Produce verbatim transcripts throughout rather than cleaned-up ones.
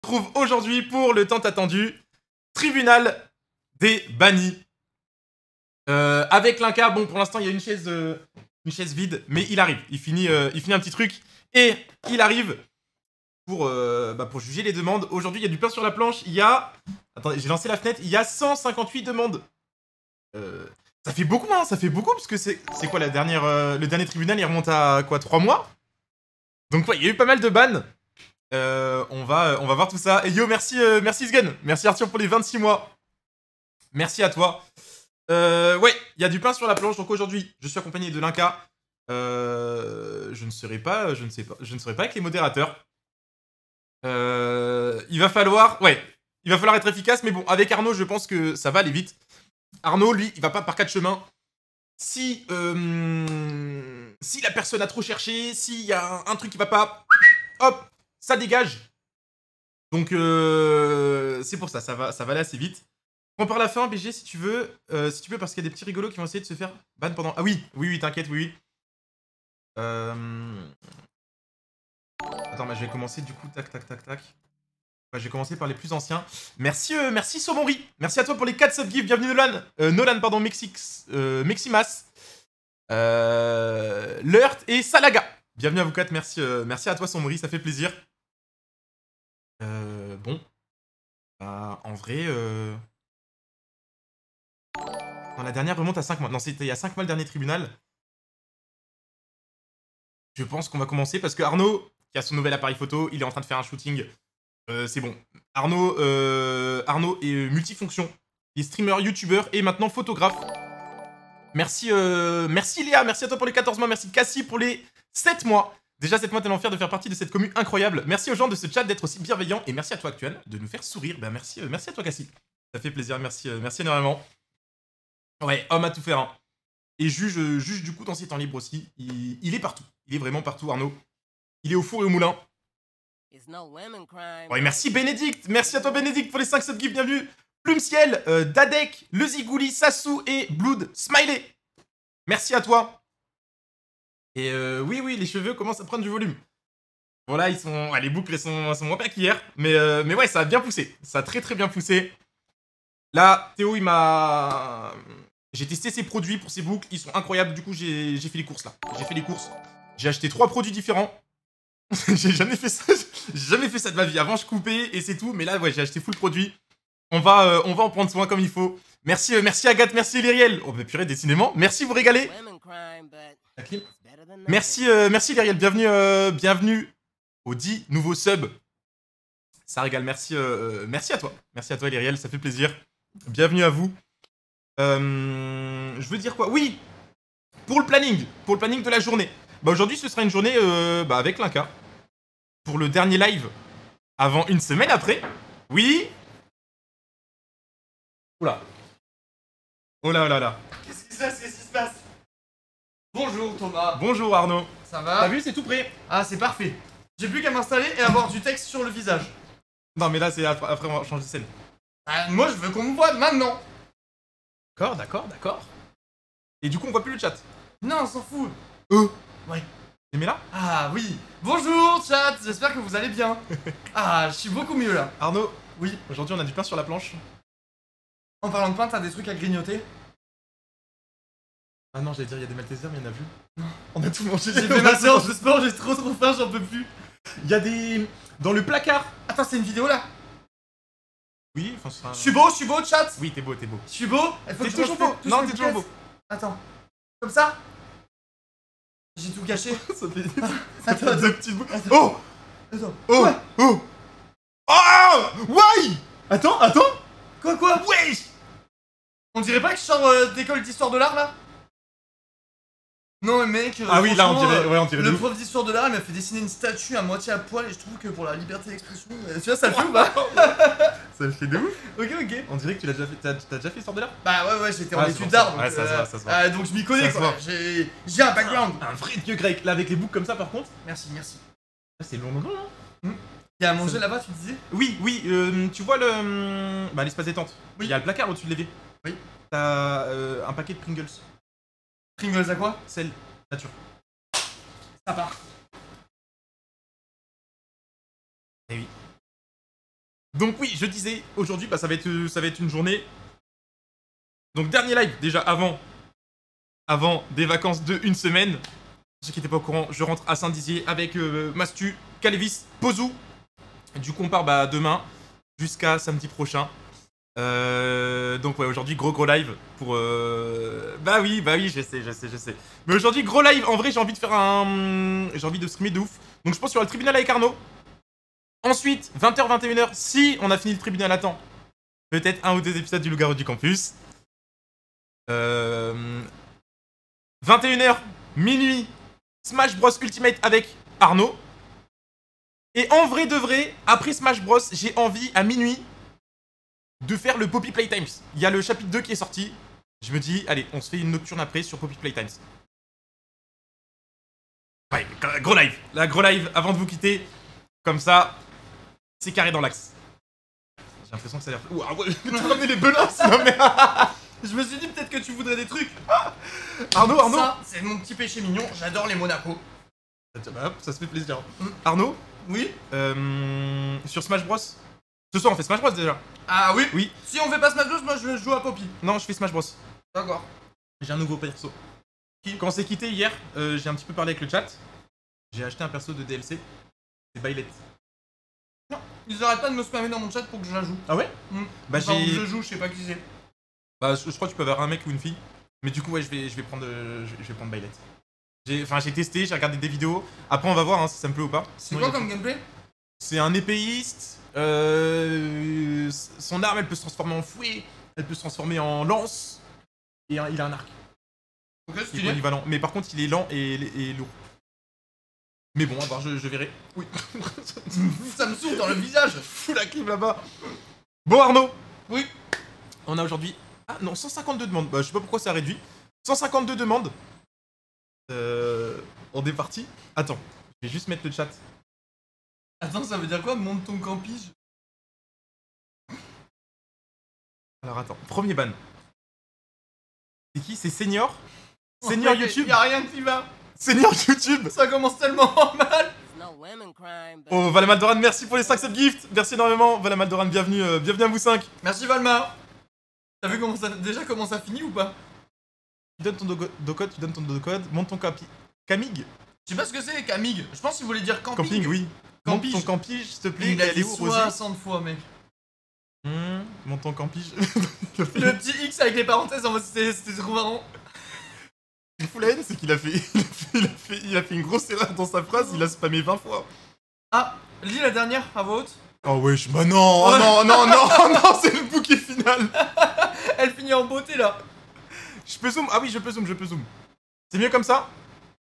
Trouve aujourd'hui pour le tant attendu tribunal des bannis. Euh, avec Linka, bon pour l'instant il y a une chaise, euh, une chaise vide, mais il arrive, il finit, euh, il finit un petit truc et il arrive pour, euh, bah, pour juger les demandes. Aujourd'hui il y a du pain sur la planche, il y a, attendez j'ai lancé la fenêtre, il y a cent cinquante-huit demandes. Euh, ça fait beaucoup hein, ça fait beaucoup parce que c'est quoi la dernière, euh, le dernier tribunal il remonte à quoi, trois mois. Donc ouais il y a eu pas mal de bans. Euh, on, va, on va voir tout ça. Et yo, merci, euh, merci Sgen. Merci Arthur pour les vingt-six mois. Merci à toi. Euh, ouais, il y a du pain sur la planche. Donc aujourd'hui, je suis accompagné de Linka. Euh, je ne serai pas, je ne sais pas, je ne serai pas avec les modérateurs. Euh, il va falloir, ouais, il va falloir être efficace. Mais bon, avec Arnaud, je pense que ça va aller vite. Arnaud, lui, il va pas par quatre chemins. Si, euh, si la personne a trop cherché, s'il y a un, un truc qui va pas, hop. Ça dégage. Donc, euh, c'est pour ça, ça va, ça va aller assez vite. Prends par la fin, B G, si tu veux. Euh, si tu veux, parce qu'il y a des petits rigolos qui vont essayer de se faire ban pendant... Ah oui, oui, oui, t'inquiète, oui, oui. Euh... Attends, bah, je vais commencer du coup, tac, tac, tac, tac. Ouais, je vais commencer par les plus anciens. Merci, euh, merci Somori. Merci à toi pour les quatre subgifts. Bienvenue Nolan. Euh, Nolan, pardon, Mexix, euh, Meximas. Euh, Lurt et Salaga. Bienvenue à vous quatre, merci, euh, merci à toi Somori, ça fait plaisir. Euh, bon. Bah, en vrai... Euh... Dans la dernière remonte à cinq mois. Non, c'était il y a cinq mois le dernier tribunal. Je pense qu'on va commencer parce que Arnaud, qui a son nouvel appareil photo, il est en train de faire un shooting. Euh, c'est bon. Arnaud, euh, Arnaud est multifonction. Il est streamer, youtubeur et maintenant photographe. Merci, euh, merci Léa, merci à toi pour les quatorze mois. Merci Cassie pour les sept mois. Déjà sept mois tellement fier de faire partie de cette commune incroyable. Merci aux gens de ce chat d'être aussi bienveillants. Et merci à toi Actuel de nous faire sourire. Ben merci, euh, merci à toi Cassie. Ça fait plaisir, merci, euh, merci énormément. Ouais, homme à tout faire. Hein. Et juge, juge du coup dans ses temps libres aussi. Il, il est partout. Il est vraiment partout, Arnaud. Il est au four et au moulin. Ouais, merci Bénédicte. Merci à toi Bénédicte pour les cinq subgifts. Bienvenue. Plume Ciel, euh, Dadek, Le Zigouli, Sassou et Blood Smiley. Merci à toi. Et euh, oui, oui, les cheveux commencent à prendre du volume. Voilà, ils sont... Ouais, les boucles sont, sont moins pas qu'hier. Mais, euh, mais ouais, ça a bien poussé. Ça a très très bien poussé. Là, Théo, il m'a... J'ai testé ses produits pour ses boucles, ils sont incroyables. Du coup, j'ai fait les courses là. J'ai fait les courses. J'ai acheté trois produits différents. J'ai jamais fait ça. J'ai jamais fait ça de ma vie. Avant, je coupais et c'est tout. Mais là, ouais, j'ai acheté full produit. On va, euh, on va en prendre soin comme il faut. Merci, euh, merci Agathe, merci Lyriel. Oh, bah purée, décidément. Merci, vous régalez. Merci, euh, merci Lyriel. Bienvenue, euh, bienvenue aux dix nouveaux subs. Ça régale. Merci, euh, merci à toi. Merci à toi, Lyriel. Ça fait plaisir. Bienvenue à vous. Euh, je veux dire quoi? Oui, pour le planning, pour le planning de la journée. Bah aujourd'hui, ce sera une journée euh, bah, avec Linka. Pour le dernier live, avant une semaine après. Oui. Oula. Oh là, oh là là. Qu'est-ce qui se passe? Qu'est-ce qui se passe? Bonjour Thomas. Bonjour Arnaud. Ça va? T'as vu, c'est tout prêt. Ah, c'est parfait. J'ai plus qu'à m'installer et avoir du texte sur le visage. Non, mais là, c'est après, après, on va changer de scène. Ah, moi, je veux qu'on me voit maintenant. D'accord, d'accord, d'accord. Et du coup, on voit plus le chat. Non, on s'en fout. Euh Ouais. Et mais là? Ah oui. Bonjour chat, j'espère que vous allez bien. Ah, je suis beaucoup mieux là. Arnaud, Oui. aujourd'hui, on a du pain sur la planche. En parlant de pain, t'as des trucs à grignoter? Ah non, j'allais dire, il y a des Maltesers, mais il y en a plus. On a tout mangé. J'ai fait ma séance de sport, j'ai trop trop faim, j'en peux plus. Il y a des... Dans le placard. Attends, c'est une vidéo là? Oui, enfin, ce sera... Je suis beau, je suis beau chat? Oui, t'es beau, t'es beau. Je suis beau? Il faut T'es que toujours je beau. touche Non, mes t'es toujours pièces. beau. Attends. Comme ça? J'ai tout gâché. Ça fait... Attends, ça fait deux attends. petites boules. Attends. Oh Attends. Oh Ouais. Oh Oh Why Attends, attends. Quoi, quoi? Wesh On dirait pas que je sors euh, d'école d'histoire de l'art là? Non mais mec, euh, Ah oui, là on franchement, dirait... euh, Ouais, on dirait de le ouf. prof d'histoire de l'art il m'a fait dessiner une statue à moitié à poil et je trouve que pour la liberté d'expression, euh, tu vois ça le fait ou pas? Ça le fait de ouf. Ok ok. On dirait que tu l'as déjà fait... T'as t'as déjà fait histoire de l'art? Bah ouais ouais j'étais en Ouais, c'est études pour d'art ça. donc, Ouais, ça se euh, voit, ça se voit. euh, donc je m'y connais Ça se quoi, voit. j'ai j'ai un background. Un vrai dieu grec, là avec les boucles comme ça par contre. Merci merci. Ah, c'est long, long, long, hein. Y'a à manger là-bas tu disais? Oui, oui, euh, tu vois le... Bah l'espace détente. Oui. Il y a le placard au-dessus de l'évier. Oui. T'as euh, un paquet de Pringles. Pringles à quoi? Sel, nature. Ça part. Eh oui. Donc oui, je disais, aujourd'hui, bah, ça, va être, ça va être une journée. Donc dernier live, déjà avant, avant des vacances de une semaine. Ceux qui n'étaient pas au courant, je rentre à Saint-Dizier avec euh, Mastu, Calevis, Pozou. Du coup, on part bah, demain jusqu'à samedi prochain. Euh, donc ouais, aujourd'hui, gros gros live pour... Euh... Bah oui, bah oui, je sais, je sais, je sais. Mais aujourd'hui, gros live, en vrai, j'ai envie de faire un... J'ai envie de streamer de ouf. Donc je pense qu'il y aura le tribunal avec Arnaud. Ensuite, vingt heures, vingt et une heures, si on a fini le tribunal à temps, peut-être un ou deux épisodes du Loup-garou du campus. Euh... vingt et une heures, minuit, Smash Bros Ultimate avec Arnaud. Et en vrai de vrai, après Smash Bros, j'ai envie à minuit de faire le Poppy Playtimes. Il y a le chapitre deux qui est sorti. Je me dis, allez, on se fait une nocturne après sur Poppy Playtimes. Ouais, gros live. La gros live avant de vous quitter. Comme ça, c'est carré dans l'axe. J'ai l'impression que ça a l'air... Ouh, ah ouais, t'as ramené les belasses. Non mais... Je me suis dit peut-être que tu voudrais des trucs. Arnaud, Arnaud. Ça, c'est mon petit péché mignon. J'adore les Monaco. Bah, hop, ça se fait plaisir. Mm. Arnaud. Oui. Euh, sur Smash Bros. Ce soir, on fait Smash Bros déjà. Ah oui. Oui. Si on fait pas Smash Bros, moi je joue à Poppy. Non, je fais Smash Bros. D'accord. J'ai un nouveau perso. Qui Quand on s'est quitté hier, euh, j'ai un petit peu parlé avec le chat. J'ai acheté un perso de D L C. C'est Byleth. Non, ils arrêtent pas de me spammer dans mon chat pour que je la joue. Ah ouais mmh. Bah enfin, j'ai... je joue, je sais pas qui c'est. Bah je, je crois que tu peux avoir un mec ou une fille. Mais du coup ouais je vais, je vais prendre euh, je, je vais prendre Byleth. J'ai, enfin j'ai testé, j'ai regardé des vidéos. Après on va voir hein, si ça me plaît ou pas. C'est quoi comme gameplay? C'est un épéiste. Euh, son arme elle peut se transformer en fouet. Elle peut se transformer en lance. Et un, il a un arc. Ok, Il est stylé. polyvalent. Mais par contre il est lent et, et lourd. Mais bon, à voir, je, je verrai. Oui. Ça me souffle dans le visage. Fous la clim là-bas. Bon Arnaud. Oui. On a aujourd'hui... Ah non, cent cinquante-deux demandes. Bah je sais pas pourquoi ça a réduit. cent cinquante-deux demandes. Euh... On est parti. Attends, je vais juste mettre le chat. Attends, ça veut dire quoi? Monte ton campige. Alors attends, premier ban. C'est qui? C'est Senior Senior Oh, YouTube. Y'a rien qui va. Senior YouTube. Ça commence tellement mal. Oh Valamaldoran, merci pour les cinq subgifts. Merci énormément Valamaldoran, bienvenue, euh, bienvenue à vous cinq. Merci Valma. T'as vu comment ça, déjà comment ça finit ou pas? Tu donnes ton do-code, tu donnes ton do-code, monte ton capi... Camig. Je sais pas ce que c'est, Camig. Je pense qu'il voulait dire camping. Camping, oui. Campige. Monte ton campige, s'il te plaît. Il a Elle dit est où, Rosy? soixante fois, mec. Mmh, monte ton campige. Le petit X avec les parenthèses en mode c'était trop marrant. Le fou la haine, c'est qu'il a fait, il a fait, il a fait, il a fait une grosse erreur dans sa phrase, il a spammé vingt fois. Ah, lis la dernière à voix haute. Oh wesh, bah non, oh non, non, non, non, c'est le bouquet final. Elle finit en beauté là. Je peux zoom? Ah oui, je peux zoom, je peux zoom. C'est mieux comme ça?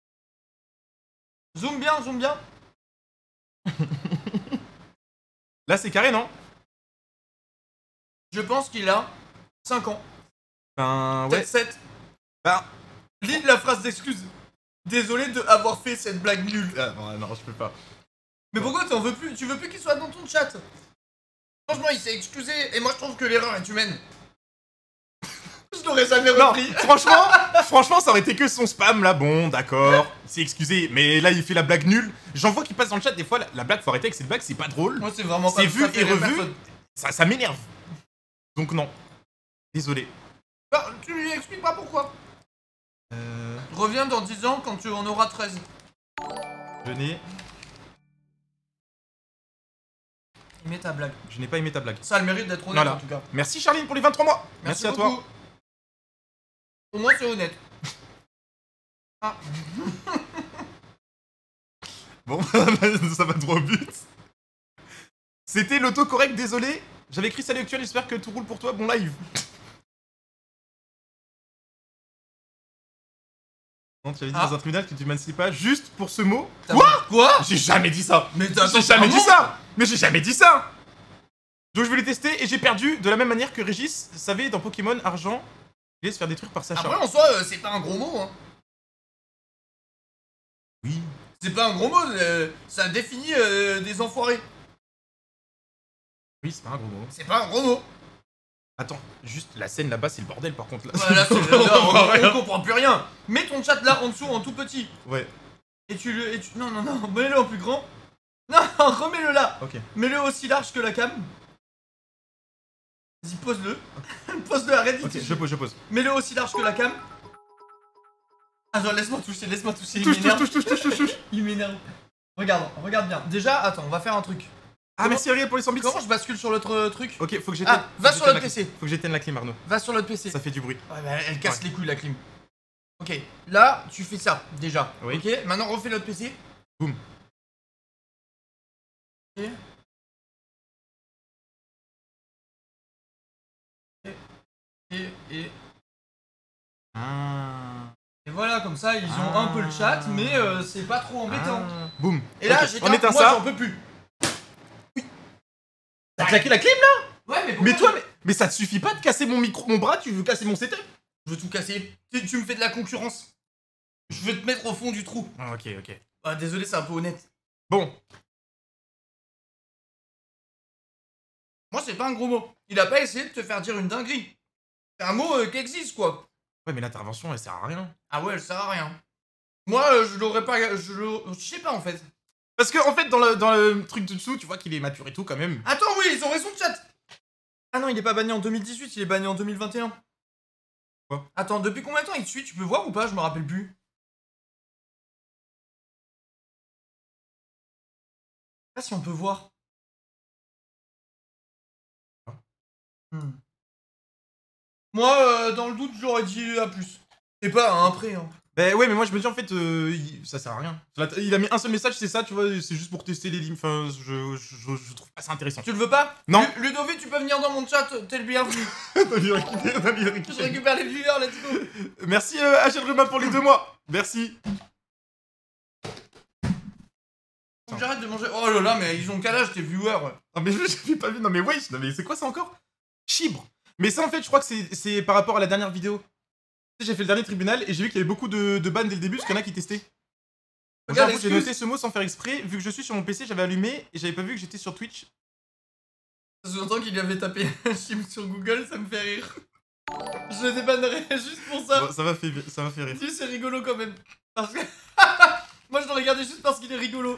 Zoom bien, zoom bien. Là c'est carré, non? Je pense qu'il a cinq ans. Ben ouais. Peut-être sept. Ben... Lis la phrase d'excuse. Désolé de avoir fait cette blague nulle. Ah non, non, je peux pas. Mais pourquoi t'en veux plus? Tu veux plus qu'il soit dans ton chat? Franchement, il s'est excusé et moi je trouve que l'erreur est humaine. Je l'aurais jamais Non, repris. franchement, franchement, ça aurait été que son spam là, bon, d'accord, c'est excusé, mais là il fait la blague nulle. J'en vois qui passe dans le chat des fois, la, la blague, faut arrêter avec cette blague, c'est pas drôle. Moi c'est vraiment pas C'est vu ça fait et rire revu, personne. ça, ça m'énerve. Donc non, désolé. Non, tu lui expliques pas pourquoi. Euh... Reviens dans dix ans quand tu en auras treize. Je n'ai... Aimez ta blague. Je n'ai pas aimé ta blague. Ça a le mérite d'être honnête Voilà. en tout cas. Merci Charline pour les vingt-trois mois. Merci, Merci, à beaucoup. toi. Au moins c'est honnête. Ah. Bon, ça va droit au but. C'était l'autocorrect, désolé. J'avais écrit salut actuel, j'espère que tout roule pour toi, bon live. Non, tu avais dit Ah. dans un tribunal que tu m'insultes pas juste pour ce mot. T'as- Quoi? Quoi? J'ai jamais dit ça. Mais t'as J'ai jamais dit ça. Mais j'ai jamais dit ça. Donc je voulais tester et j'ai perdu de la même manière que Régis savait dans Pokémon Argent. Il allait se faire détruire par Sacha. Après en soi euh, c'est pas un gros mot hein. Oui. C'est pas un gros mot, euh, ça définit euh, des enfoirés. Oui, c'est pas un gros mot. C'est pas un gros mot. Attends, juste la scène là-bas, c'est le bordel par contre là. Voilà, c'est- là, on, on comprend plus rien. Mets ton chat là en dessous en tout petit. Ouais, Et tu le. Et tu... Non, non, non, mets-le en plus grand. Non, remets-le là. ok. Mets-le aussi large que la cam. Vas-y, pose-le. Pose-le, arrête Ok, d'y je pose, je pose. Mets-le aussi large que la cam. Ah non, laisse-moi toucher, laisse-moi toucher. Touche, Il touche, m'énerve. touche, touche, touche, touche, touche. Il m'énerve. Regarde, regarde bien. Déjà, attends, on va faire un truc. Ah, merci Ariel pour les cent bits. Comment je bascule sur l'autre euh, truc? Ok, faut que j'éteigne. Ah, va faut que sur j'éteigne l'autre la P C. clim. Faut que j'éteigne la clim, Arnaud. Va sur l'autre P C. Ça fait du bruit. Ouais, bah, elle casse Ouais. les couilles la clim. Ok, là, tu fais ça, déjà. Oui. Ok, maintenant refais l'autre P C. Boum. Ok. Et, et, Ah. et voilà, comme ça, ils ont Ah. un peu le chat, mais euh, c'est pas trop embêtant. Ah. Boum. Et là, Ok, j'ai on éteint moi, ça. j'en peux plus. T'as claqué la clim là? Ouais, mais Mais pourquoi toi, mais, mais ça te suffit pas de casser mon micro, mon bras, tu veux casser mon setup? je veux tout casser. Tu, tu me fais de la concurrence. Je veux te mettre au fond du trou. Ah, ok, ok. Ah, désolé, c'est un peu honnête. Bon, Moi, c'est pas un gros mot. Il a pas essayé de te faire dire une dinguerie. C'est un mot euh, qui existe, quoi. ouais, mais l'intervention elle sert à rien. Ah ouais, elle sert à rien. Moi, euh, je l'aurais pas. Je l'aurais- je sais pas en fait. Parce que, en fait, dans le, dans le truc de dessous, tu vois qu'il est mature et tout quand même. Attends, oui, ils ont raison, chat. Ah non, il est pas banni en deux mille dix-huit, il est banni en deux mille vingt et un. Quoi? Attends, depuis combien de temps il te suit? Tu peux voir ou pas? Je me rappelle plus. Ah, si on peut voir. Hmm. Moi, euh, dans le doute, j'aurais dit à plus. C'est pas un prêt, hein. Bah ouais, mais moi je me dis en fait, euh, il- ça sert à rien. Il a mis un seul message, c'est ça, tu vois, c'est juste pour tester les lignes. Enfin, je, je, je, je trouve pas ça intéressant. Tu le veux pas? Non. Lu- Ludovic, tu peux venir dans mon chat, t'es le bienvenu. On a bien récupéré, on a bien Je récupéré. récupère les viewers, let's go. Merci euh, H L Rema pour les deux mois. Merci. Faut que j'arrête de manger. Oh là là, mais ils ont quel âge tes viewers? Non mais je j'avais pas vu, non mais wesh, non mais c'est quoi ça encore? Chibre. Mais ça en fait, je crois que c'est- c'est par rapport à la dernière vidéo. Tu sais, j'ai fait le dernier tribunal et j'ai vu qu'il y avait beaucoup de, de bans dès le début parce qu'il y en a qui testaient. Moi, Regarde, j'avoue, j'ai excuse. noté ce mot sans faire exprès, vu que je suis sur mon P C, j'avais allumé et j'avais pas vu que j'étais sur Twitch. Ça fait longtemps qu'il avait tapé chim sur Google, ça me fait rire. Je le débannerai juste pour ça. Bon, ça m'a fait, ça m'a fait rire. Si, c'est rigolo quand même. Parce que. Moi, je le regardais juste parce qu'il est rigolo.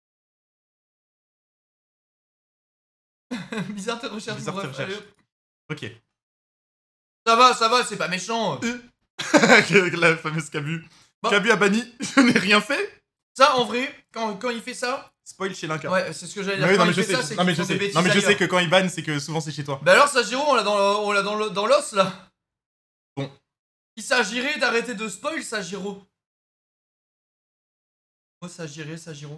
Bizarre tes recherches, Bizarre mon tes ref. recherches. Allez, hop. Ok. Ça va, ça va, c'est pas méchant. La fameuse Cabu. Bon. Cabu a banni, je n'ai rien fait. Ça, en vrai, quand, quand il fait ça. Spoil chez Linka. Ouais, c'est ce que j'allais dire. Oui, Quand non mais il je fait sais, ça, c'est non mais qu'il je font des sais, bêtises non mais je sais ailleurs. que quand il ban, c'est que souvent c'est chez toi. Bah alors, Sagiro, on l'a dans le- on l'a dans le- dans l'os là. Bon. Il s'agirait d'arrêter de spoil, Sagiro. Oh, s'agirait, Sagiro.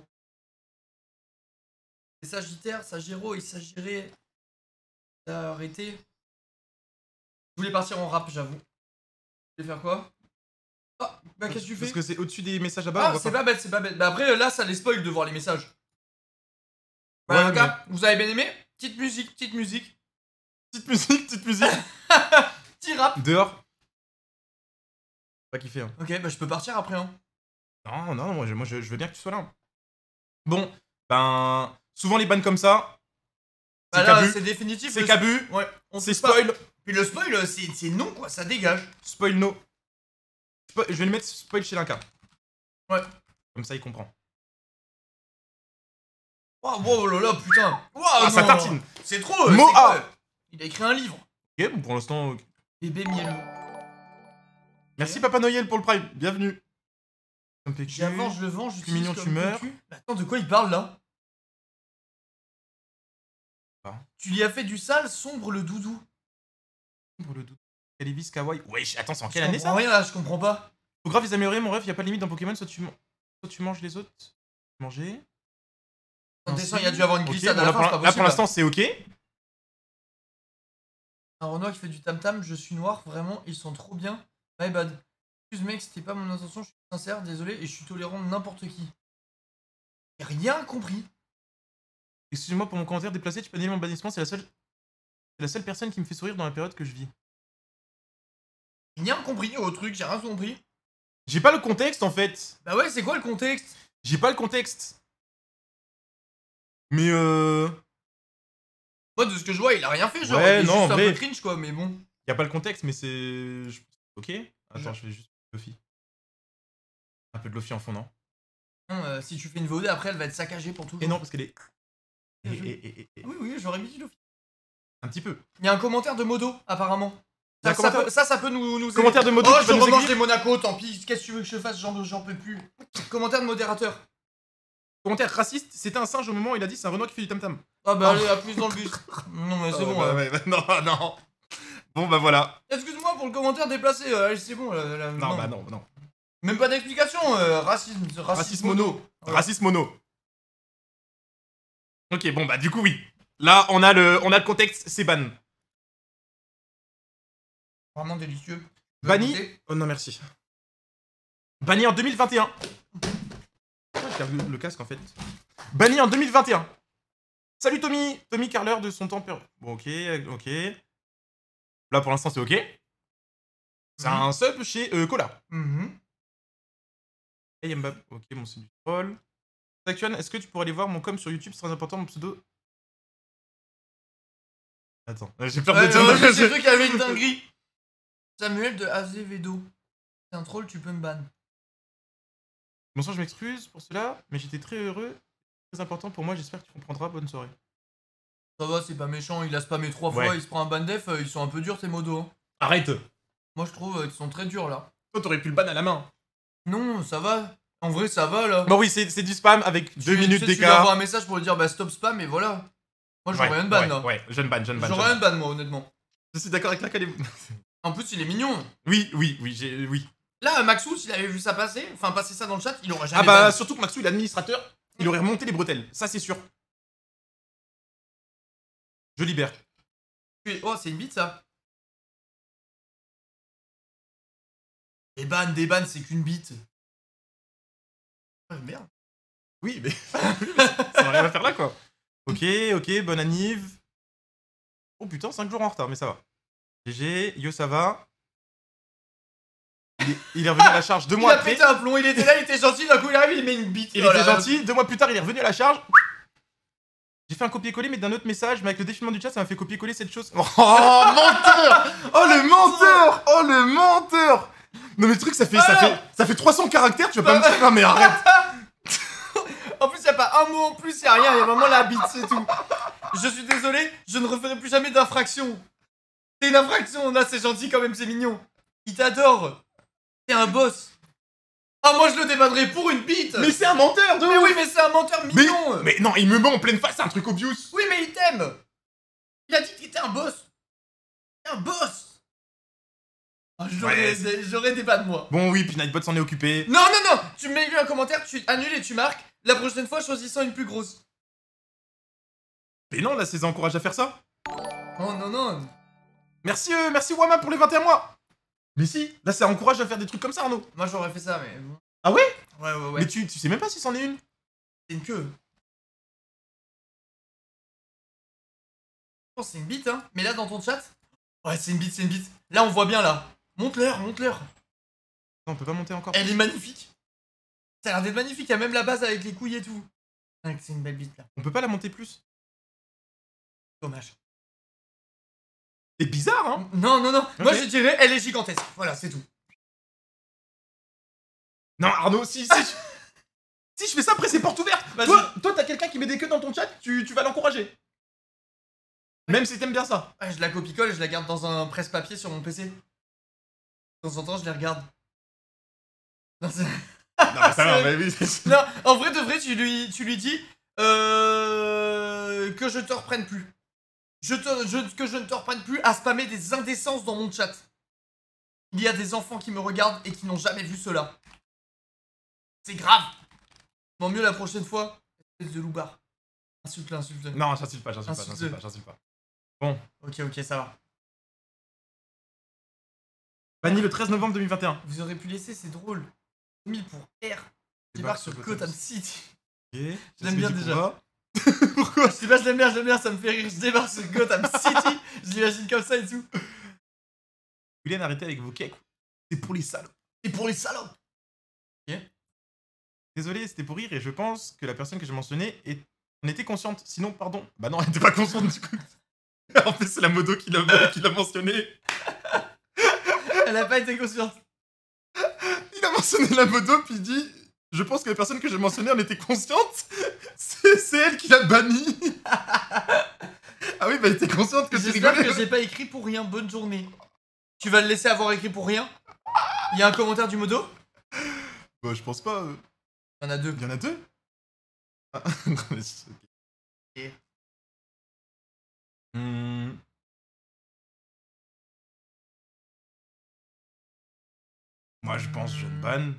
C'est Sagittaire, Sagiro, il s'agirait d'arrêter. Je voulais partir en rap, j'avoue. Je voulais faire quoi? Ah, bah qu'est-ce que tu fais? Parce que c'est au-dessus des messages à bas. on Ah, voit c'est pas. pas bête, c'est pas bête. Bah après, là, ça les spoil de voir les messages. Ouais, Voilà, mais- gars, vous avez bien aimé? Petite musique, petite musique. Petite musique, petite musique. Petit rap. Dehors. Pas kiffé hein. Ok, bah je peux partir après, hein. Non, non, moi je, moi, je, je veux bien que tu sois là. Bon, ben. Souvent les bans comme ça. Bah C'est là, Cabu. c'est définitif. C'est le- Cabu. Ouais, on C'est sait pas. spoil. Puis le spoil, c'est c'est non, quoi, ça dégage. Spoil no. Spo- je vais le mettre spoil chez Linka. Ouais. Comme ça il comprend. Oh, oh là là, putain. Wow, Ah, ça non. tartine. C'est trop. euh, Mo c'est quoi, A. euh, Il a écrit un livre. Ok, bon pour l'instant. ok. Bébé mielleux. Merci Papa Noël pour le prime. Bienvenue. Comme P Q. J'avance, je le vends, je mignon, tu meurs. Attends, de quoi il parle là? Ah. Tu lui as fait du sale, sombre le doudou. Pour le doute. Calivis Kawaii. Wesh, attends, c'est en Je quelle année ça? comprends rien là, je comprends pas. Faut grave les améliorer, mon ref, y a pas de limite dans Pokémon, soit tu, man- soit tu manges les autres. Manger. En Ainsi. descend, il y a dû avoir une Ok, glissade bon, à là, la pour fin, c'est l'in- pas là, possible. pour l'instant c'est ok. Un Renoir qui fait du tam-tam, je suis noir, vraiment, ils sont trop bien. My bad. Excuse mec, c'était pas mon intention, je suis sincère, désolé, et je suis tolérant de n'importe qui. J'ai rien compris. Excuse-moi pour mon commentaire déplacé, tu peux annuler mon bannissement, c'est la seule. C'est la seule personne qui me fait sourire dans la période que je vis. Rien compris au truc, j'ai rien compris. J'ai pas le contexte en fait. Bah ouais, c'est quoi le contexte? J'ai pas le contexte. Mais euh. Moi, de ce que je vois, il a rien fait, genre, Ouais, il est non, en juste un vrai. peu cringe quoi, mais bon. Y a pas le contexte, mais c'est. je- Ok. Attends, Je- je fais juste Lofi. Un peu de Lofi en fond, non? Non, euh, si tu fais une V O D, après, elle va être saccagée pour tout le Et monde. non, parce qu'elle est. Et, Bien joué. et, et, et, et- Oui, oui, j'aurais mis du Luffy. Un petit peu. Il y a un commentaire de Modo, apparemment. Il y a Ça, un ça, commentaire- peut, ça, ça peut nous, nous aider. Commentaire de Modo Oh, qui je va nous remange aiguiller. des Monaco, tant pis. Qu'est-ce que tu veux que je fasse? J'en j'en peux plus. Commentaire de modérateur. Commentaire raciste, c'était un singe au moment où il a dit c'est un Renoir qui fait du tam-tam. Ah bah Oh. allez, à plus dans le bus. Non mais c'est Oh, bon. bah, là. ouais, bah, non, non. Bon, bah voilà. Excuse-moi pour le commentaire déplacé. euh, Allez, c'est bon. Là, là, Non, bah non, non. Même pas d'explication. euh, racisme. Racisme, Racisme mono. Voilà. Racisme mono. Ok, bon, bah du coup, oui. Là, on a le, on a le contexte, c'est ban. Vraiment délicieux. Banni. Goûter. Oh non, merci. Banni en deux mille vingt et un. Pourquoi je garde le, le casque en fait? Banni en deux mille vingt et un. Salut Tommy. Tommy Carler de son temps perdu. Bon, ok, ok. Là, pour l'instant, c'est ok. C'est Mhm. un sub chez euh, Cola. Mhm. Hey Mbappé. Ok, bon, c'est du troll. Actuan, est-ce que tu pourrais aller voir mon com sur YouTube? C'est très important, mon pseudo. Attends, j'ai peur de Ouais, dire. ouais, non, j'ai je- cru qu'il y avait une dinguerie. Samuel de Azevedo. C'est un troll, tu peux me ban. Bonsoir, je m'excuse pour cela, mais j'étais très heureux. Très important pour moi, j'espère que tu comprendras. Bonne soirée. Ça va, c'est pas méchant, il a spammé trois Ouais. fois, il se prend un ban def, euh, ils sont un peu durs tes modos. hein. Arrête. Moi je trouve euh, qu'ils sont très durs là. Toi, t'aurais pu le ban à la main. Non, ça va. En vrai, ça va là. Bon, oui, c'est c'est du spam avec Tu- deux tu minutes sais, Tu lui d'écart. envoies un message pour lui dire bah stop spam et voilà. Moi j'aurais Ouais, rien de ban ouais, là. Ouais, jeune ban, jeune ban. J'aurais jeune rien de ban moi honnêtement. ban. Je suis d'accord avec la calé. En plus il est mignon. Oui, oui, oui, j'ai, oui. Là, Maxou, s'il avait vu ça passer, enfin passer ça dans le chat, il aurait jamais Ah bah, ban. surtout que Maxou, il est administrateur, il aurait remonté les bretelles. Ça, c'est sûr. Je libère. Tu- Oh, c'est une bite ça. Des bans, des bans, c'est qu'une bite. Ah, merde. Oui, mais ça n'a rien à faire là, quoi. Ok, ok, bonne anniv. Oh putain, cinq jours en retard, mais ça va. G G, yo, ça va. Il est, il est revenu à la charge deux Il mois a après. pété un plomb, il était là, il était gentil, d'un coup il arrive, il met une bite. Il Oh là était là. gentil, deux mois plus tard, il est revenu à la charge. J'ai fait un copier-coller, mais d'un autre message, mais avec le défilement du chat, ça m'a fait copier-coller cette chose. Oh, menteur! Oh, le menteur! Oh, le menteur! Non, mais le truc, ça fait, ça Ah non. fait, ça fait trois cents caractères, tu vas pas me dire. Non, mais arrête! En plus, y a pas un mot en plus, y a rien, y a vraiment la bite, c'est tout. Je suis désolé, je ne referai plus jamais d'infraction. C'est une infraction, là c'est gentil quand même, c'est mignon. Il t'adore. T'es un boss. Ah, moi je le débannerai pour une bite. Mais c'est un menteur, de Mais ouf. oui, mais c'est un menteur Mais, mignon. mais non, il me ment en pleine face, c'est un truc obvious. Oui, mais il t'aime. Il a dit qu'il était un boss. T'es un boss. Ah, J'aurais Ouais, des, j'aurais des bans, moi. Bon, oui, puis Nightbot s'en est occupé. Non, non, non. Tu mets lui un commentaire, tu annules et tu marques. La prochaine fois, choisissant une plus grosse. Mais non, là, c'est encourage à faire ça. Oh non, non. Merci, euh, merci Wama pour les vingt et un mois. Mais si, là, ça encourage à faire des trucs comme ça, Arnaud. Moi j'aurais fait ça, mais bon. Ah ouais? Ouais, ouais, ouais. Mais tu, tu sais même pas si c'en est une. C'est une queue. Oh, c'est une bite, hein. Mais là, dans ton chat. Ouais, c'est une bite, c'est une bite. Là, on voit bien, là. Monte-leur, monte-leur. Non, on peut pas monter encore. Elle est magnifique. Ça a l'air d'être magnifique. Il y a même la base avec les couilles et tout. Ah, c'est une belle bite, là. On peut pas la monter plus. Dommage. C'est bizarre, hein? Non, non, non. Moi, Ok. je dirais, elle est gigantesque. Voilà, c'est tout. Non, Arnaud, si, si, je... si je fais ça, après c'est porte ouverte. Vas-y. Toi, toi, t'as quelqu'un qui met des queues dans ton chat, tu, tu vas l'encourager. Même si t'aimes bien ça. Ouais, je la copie-colle et je la garde dans un presse-papier sur mon P C. De temps en temps, je les regarde. Non, c'est- Non, mais ça va, mais oui. non, en vrai de vrai, tu lui, tu lui dis euh, que je te reprenne plus. Je te, je, que je ne te reprenne plus à spammer des indécences dans mon chat. Il y a des enfants qui me regardent et qui n'ont jamais vu cela. C'est grave. Bon, mieux la prochaine fois, espèce de loupard. Insulte-le, insulte-le. Non, j'insulte pas, j'insulte pas, Insulte-le. j'insulte pas, j'insulte pas. Bon. Ok, ok, ça va. Banni le treize novembre deux mille vingt et un. Vous aurez pu laisser, c'est drôle. mille pour R. Je Débarque débarque sur sur Gotham Gotham City. Ok. Je l'aime bien déjà. Pourquoi? Pourquoi? Je sais pas, je l'aime bien, je l'aime bien, ça me fait rire. Je débarque sur Gotham City. Je l'imagine comme ça et tout. William, arrêtez avec vos cakes. C'est pour les salauds. Et pour les salauds. Désolé, c'était pour rire et je pense que la personne que j'ai mentionnée est... en était consciente. Sinon, pardon. Bah non, elle était pas consciente du coup. En fait, c'est la modo qui l'a qui l'a mentionné. Elle a pas été consciente. Il a mentionné la modo, puis il dit... Je pense que la personne que j'ai mentionnée en était consciente. C'est c'est elle qui l'a banni. Ah oui, bah t'es consciente que tu J'espère rigolais. que j'ai pas écrit pour rien. Bonne journée. Tu vas le laisser avoir écrit pour rien? Il y a un commentaire du modo? Bah je pense pas. euh. Il y en a deux. Il y en a deux. Ah, non, mais c'est- ok. Et- Hmm. Moi je pense jeune ban.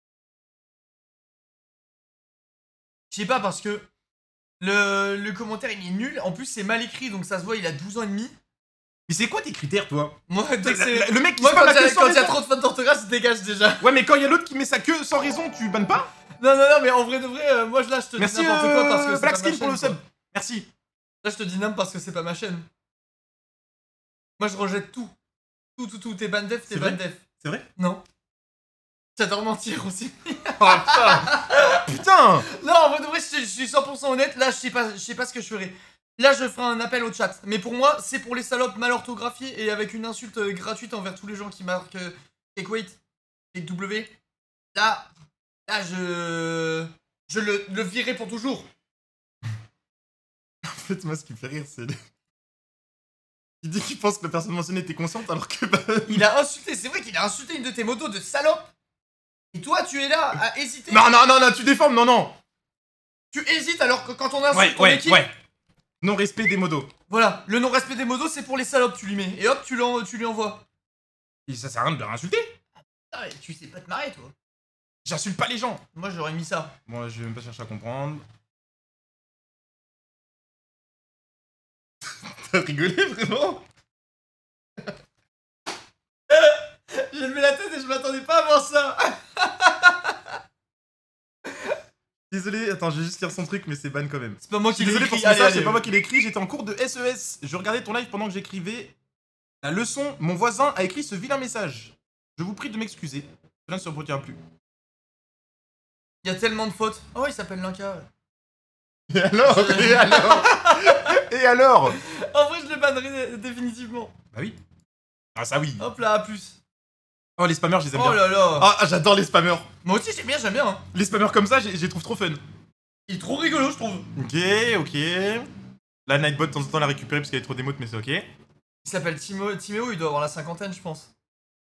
Je sais pas parce que le, le commentaire il est nul. En plus c'est mal écrit donc ça se voit il a douze ans et demi. Mais c'est quoi tes critères toi? Moi dès que La- c'est... la- Le mec qui Moi se quand bat il y la a, queue sans quand il y a raison. trop de fautes d'orthographe je dégage déjà. Ouais mais quand il y a l'autre qui met sa queue sans raison, tu bannes pas? Non non non mais en vrai de vrai euh, moi là je te Merci dis n'importe quoi parce euh, que c'est Black pas ma Skin pour le chaîne, sub. quoi. Merci. Là je te dis n'importe parce que c'est pas ma chaîne. Moi je rejette tout. Tout tout tout. T'es ban def, t'es C'est ban vrai def. C'est vrai? Non. J'adore mentir aussi. Oh putain. Putain. Non, en vrai de vrai, je, je suis cent pour cent honnête. Là, je sais pas, je sais pas ce que je ferai. Là, je ferai un appel au chat. Mais pour moi, c'est pour les salopes mal orthographiées et avec une insulte euh, gratuite envers tous les gens qui marquent euh, Take Wait et W. Là, là, je, je le, le virerai pour toujours. En fait, moi, ce qui me fait rire, c'est. le- Il dit qu'il pense que la personne mentionnée était consciente alors que. Bah... Il a insulté, c'est vrai qu'il a insulté une de tes motos de salope. Et toi, tu es là à hésiter. Non, non, non, non, tu déformes, non, non. Tu hésites alors que quand on insulte Ouais, ton ouais, équipe. ouais. Non-respect des modos. Voilà, le non-respect des modos, c'est pour les salopes, tu lui mets. Et hop, tu, l'en- tu lui envoies. Et ça sert à rien de leur insulter. Ah ouais, tu sais pas te marrer, toi. J'insulte pas les gens. Moi, j'aurais mis ça. Bon, là, je vais même pas chercher à comprendre. T'as rigolé vraiment? J'ai levé la tête et je m'attendais pas à voir ça. Désolé, attends, je vais juste lire son truc, mais c'est ban quand même. C'est pas moi Je qui suis l'ai désolé écrit. pour ce Allez, message, allez, c'est pas moi qui l'ai écrit, j'étais en cours de S E S. Je regardais ton live pendant que j'écrivais la leçon. Mon voisin a écrit ce vilain message. Je vous prie de m'excuser. Cela ne se reproduira plus. Il y a tellement de fautes. Oh, il s'appelle Linka. Et alors Et alors Et alors En vrai, je le bannerai définitivement. Bah oui. Ah ça oui. Hop là, à plus. Oh les spammers, je les aime Oh bien. là là. Ah j'adore les spammers. Moi aussi, j'aime bien, j'aime bien. hein. Les spammers comme ça, je je les trouve trop fun. Il est trop rigolo, je trouve. Ok, ok. La Nightbot, de temps en temps, l'a récupéré parce qu'il y avait trop d'émotes, mais c'est ok. Il s'appelle Timo... Timéo, il doit avoir la cinquantaine, je pense.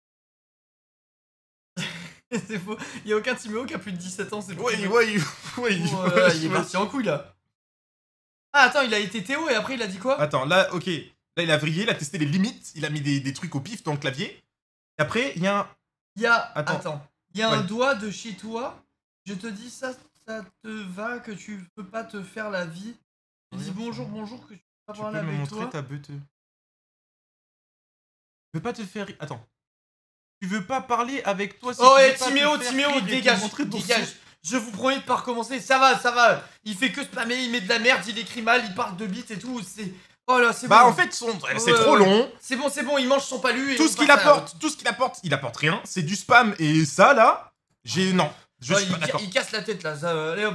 C'est faux. Il y a aucun Timéo qui a plus de dix-sept ans, c'est pour Ouais, ça. ouais, ouais. Oh, là là, il est ouais. parti en couille là. Ah, attends, il a été Théo et après il a dit quoi? Attends, là, ok. Là, il a vrillé, il a testé les limites, il a mis des, des trucs au pif dans le clavier. Et après, il y a un. Il y a. Attends. Attends. Il y a un Ouais. doigt de chez toi. Je te dis ça, ça te va que tu peux pas te faire la vie. Je dis bonjour, bonjour, que tu peux pas Tu parler peux me avec montrer toi. ta beute. Tu veux pas te faire. Attends. Tu veux pas parler avec toi si Oh, tu et veux pas te Timéo, faire Timéo, rire et te dégage, montrer ton dégage. sou- Je vous promets de pas recommencer. Ça va, ça va. Il fait que spammer, il met de la merde, il écrit mal, il parle de bits et tout. C'est. Oh là, c'est Bah bon. en fait, son... c'est Ouais, trop ouais. long. C'est bon, c'est bon, il mange son palu et. Tout on ce qu'il passe à- apporte, tout ce qu'il apporte, il apporte rien. C'est du spam et ça là, j'ai non. Je Ouais, suis il, pas ca- d'accord. il casse la tête là. Ça, euh, allez hop.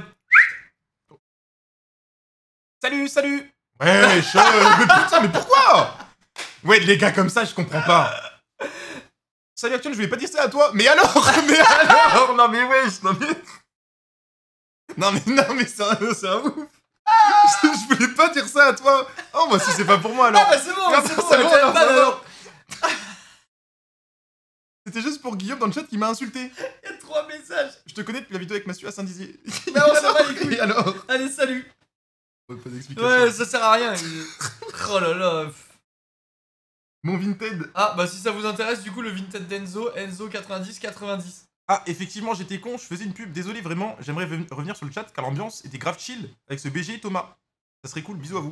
Salut, salut. Ouais, chaud. Mais putain, mais pourquoi? Ouais, les gars comme ça, je comprends pas. Salut Action, je voulais pas dire ça à toi. Mais alors, mais alors, non mais wesh, non mais. Non mais non mais c'est un, c'est un ouf. Je, je voulais pas dire ça à toi. Oh moi si c'est pas pour moi alors. Ah bah c'est bon, Ah, c'est bah, bon, c'est mais bon, t'as alors, pas ça va. alors. C'était juste pour Guillaume dans le chat qui m'a insulté. Il y a trois messages. Je te connais depuis la vidéo avec Massu à Saint-Dizier. Bah on s'en bat les couilles. Et alors? Allez, salut. Ouais, pas d'explication. Ouais, ça sert à rien. il- Oh là là. Mon Vinted. Ah bah si ça vous intéresse, du coup le Vinted d'Enzo, Enzo quatre-vingt-dix quatre-vingt-dix. Ah, effectivement, j'étais con, je faisais une pub. Désolé, vraiment, j'aimerais ven- revenir sur le chat car l'ambiance était grave chill avec ce B G et Thomas. Ça serait cool, bisous à vous.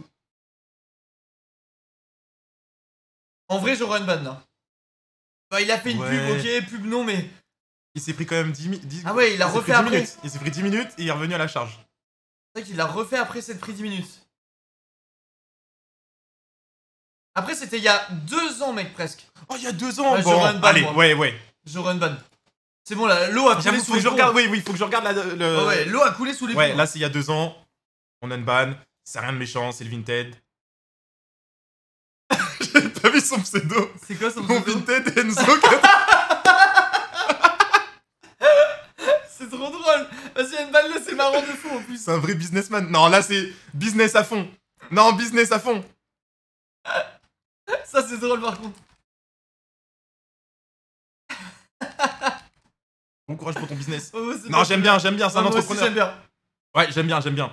En vrai, j'aurais une ban là. Bah il a fait une Ouais. pub, ok, pub non mais. Il s'est pris quand même dix minutes. Ah ouais, il a s'est refait pris dix après. minutes. Il s'est pris dix minutes et il est revenu à la charge. C'est vrai qu'il l'a refait après cette pris dix minutes. Après c'était il y a deux ans mec presque. Oh, il y a deux ans Ouais, bon, j'aurais une balle, allez, moi. ouais, ouais. J'aurais une ban. C'est bon là, l'eau a coulé J'avoue, sous faut que les je ponts. regarde, oui, oui, faut que je regarde la, le... Ah ouais, l'eau a coulé sous les Ouais, ponts. là, c'est il y a deux ans. On a une ban. C'est rien de méchant, c'est le Vinted. J'avais pas vu son pseudo. C'est quoi son Mon pseudo? Vinted Enzo. C'est trop drôle. Parce qu'il y a une balle là, c'est marrant de fou en plus. C'est un vrai businessman. Non, là, c'est business à fond. Non, business à fond. Ça, c'est drôle par contre. Bon courage pour ton business. Oh, non, j'aime bien, j'aime bien, c'est ah, un moi entrepreneur. aussi, j'aime bien. Ouais, j'aime bien, j'aime bien.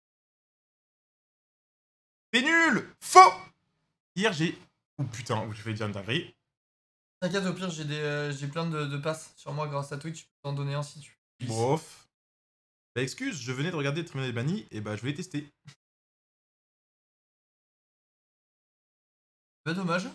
T'es nul. Faux. Hier, j'ai... Oh putain, je vais dire une dinguerie. T'inquiète, au pire, j'ai des, euh, j'ai plein de, de passes sur moi grâce à Twitch. Je peux t'en donner un si tu veux. Bof. Bah excuse, je venais de regarder le tribunal des bannis, et bah je vais les tester. Bah dommage.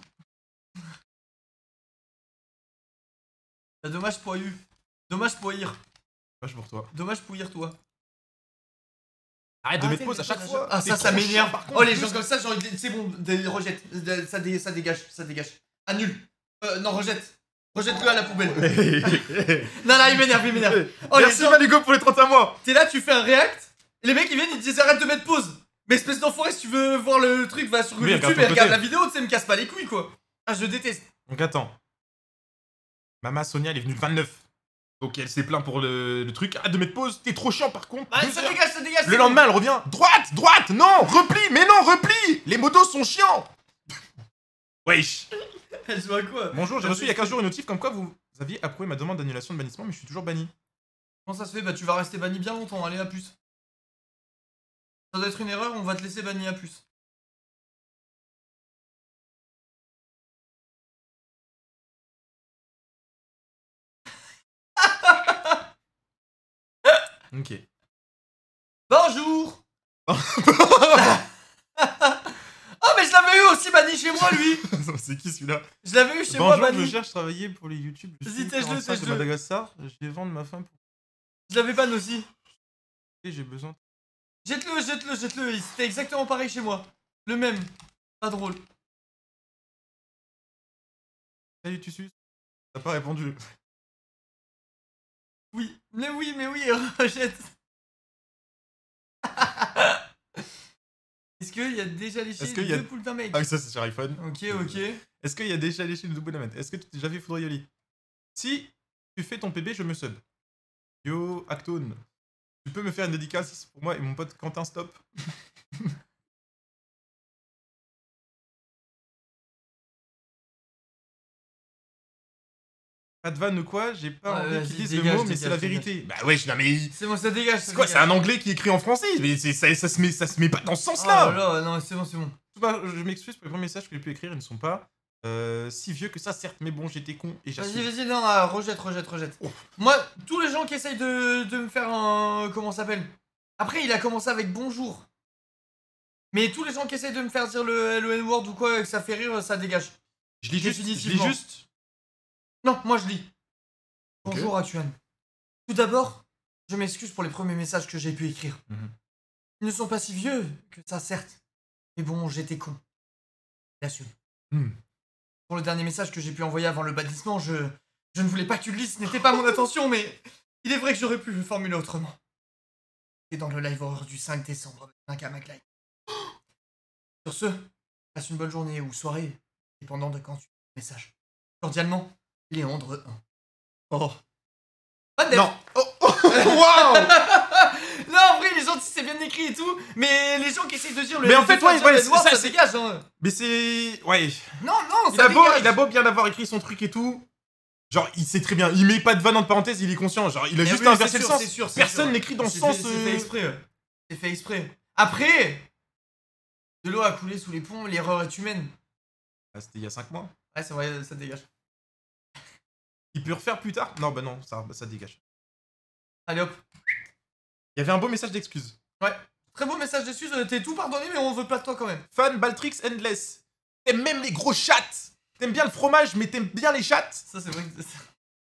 Bah dommage pour eu. Dommage pour ir. Dommage pour toi. Dommage pour ir, toi. Arrête de Ah, mettre pause à chaque fois. Ah, ça, T'es ça trop m'énerve. chiant, par contre. Oh, les gens comme ça, j'ai envie de... C'est bon, des- rejette. De- Ça, dé- ça dégage, ça dégage. Annule. Euh, non, rejette. Rejette-le à la poubelle. Non, non, il m'énerve, il m'énerve. Oh, les Merci gens- Maligo pour les trente-et-un mois. T'es là, tu fais un react, et les mecs ils viennent, ils te disent arrête de mettre pause. Mais espèce d'enfoiré, si tu veux voir le truc, va sur Oui, YouTube regarde et ton regarde côté. la vidéo, tu sais, me casse pas les couilles quoi. Ah, je déteste. Donc attends. Mama Sonia, elle est venue le vingt-neuf. Donc elle s'est plaint pour le, le truc. Arrête de mettre pause, t'es trop chiant par contre. Ah, Deux ça heures. dégage, ça dégage. Le lendemain, elle revient. Droite, droite, non, repli, mais non, repli. Les motos sont chiants. Wesh. Elle joue à quoi? Bonjour, j'ai reçu il y a quinze jours une notif comme quoi vous aviez approuvé ma demande d'annulation de bannissement, mais je suis toujours banni. Comment ça se fait? Bah, tu vas rester banni bien longtemps, allez, à plus. Ça doit être une erreur, on va te laisser banni à plus. Ok. Bonjour. Oh, mais je l'avais eu aussi banni chez moi, lui. C'est qui celui-là? Je l'avais eu chez moi Bonjour, je banni. cherche à travailler pour les YouTube. Je Vas-y, suis tèche-le, quarante-cinq de tèche-le. Madagascar. Je vais vendre ma femme pour... Je l'avais ban aussi. Et j'ai besoin... Jette-le, jette-le, jette-le. C'était exactement pareil chez moi. Le même. Pas drôle. Salut, tu suces. T'as pas répondu. Oui, mais oui, mais oui, rejette. Est-ce qu'il y a déjà léché Est-ce qu'il les y a- deux poules d'un mec? Ah oui, ça c'est sur iPhone. Ok, ok. Est-ce qu'il y a déjà léché le double lamette? Est-ce que tu t'es déjà fait foudroyer au lit? Si tu fais ton P B, je me sub. Yo, Actone. Tu peux me faire une dédicace pour moi et mon pote Quentin Stop? Pas de vanne ou quoi? J'ai pas Ouais, envie vas-y, qu'ils disent dégage, le mot, mais dégage, c'est la dégage. vérité. Bah ouais, je non mais... C'est bon, ça dégage. C'est quoi? C'est un anglais qui écrit en français, mais c'est- ça, ça, se met, ça se met pas dans ce Oh sens-là. là là, non, c'est bon, c'est bon. Bah, je m'excuse pour les premiers messages que j'ai pu écrire, ils ne sont pas euh, si vieux que ça, certes, mais bon, j'étais con et Vas-y, j'assume. vas-y, non, non, rejette, rejette, rejette. Oh. Moi, tous les gens qui essayent de, de me faire un... Comment ça s'appelle? Après, il a commencé avec bonjour. Mais tous les gens qui essayent de me faire dire le, le N-word ou quoi, que ça fait rire, ça dégage. Je lis juste, je lis Définitivement. juste. Non, moi je lis. Ok. Bonjour Actuan. Tout d'abord, je m'excuse pour les premiers messages que j'ai pu écrire. Mhm. Ils ne sont pas si vieux que ça, certes. Mais bon, j'étais con. J'assume. Hmm. Pour le dernier message que j'ai pu envoyer avant le bannissement, je, je ne voulais pas que tu le lises, ce n'était pas mon intention, mais il est vrai que j'aurais pu le formuler autrement. Et dans le live horror du cinq décembre avec un Kamak Live. Sur ce, passe une bonne journée ou soirée, dépendant de quand tu fais le message. Cordialement, Léandre un. Oh. Pas de Non. Oh, oh, waouh. Non, en vrai, les gens, c'est bien écrit et tout, mais les gens qui essayent de dire le Mais en de fait, faire ouais, dire ouais, le c'est noir, ça, ça c'est- dégage, hein. Mais c'est... Ouais. Non, non, Il ça a, beau, dégage. il a beau bien avoir écrit son truc et tout. Genre, il sait très bien. Il met pas de vanne entre parenthèses, il est conscient. Genre, il a Mais juste oui, inversé c'est le sûr, sens. c'est sûr, c'est Personne sûr. n'écrit dans le C'est sens... fait- C'est euh, fait exprès. ouais. C'est fait exprès. Après, de l'eau a coulé sous les ponts, l'erreur est humaine. Ah, c'était il y a cinq mois. Ouais, c'est vrai, ça dégage. Il peut refaire plus tard? Non, bah non, ça, ça dégage. Allez hop. Il y avait un beau message d'excuse. Ouais. Très beau message d'excuse, euh, t'es tout pardonné, mais on veut pas de toi quand même. Fan Baltrix Endless. T'aimes même les gros chats. T'aimes bien le fromage, mais t'aimes bien les chats. Ça, c'est vrai que c'est-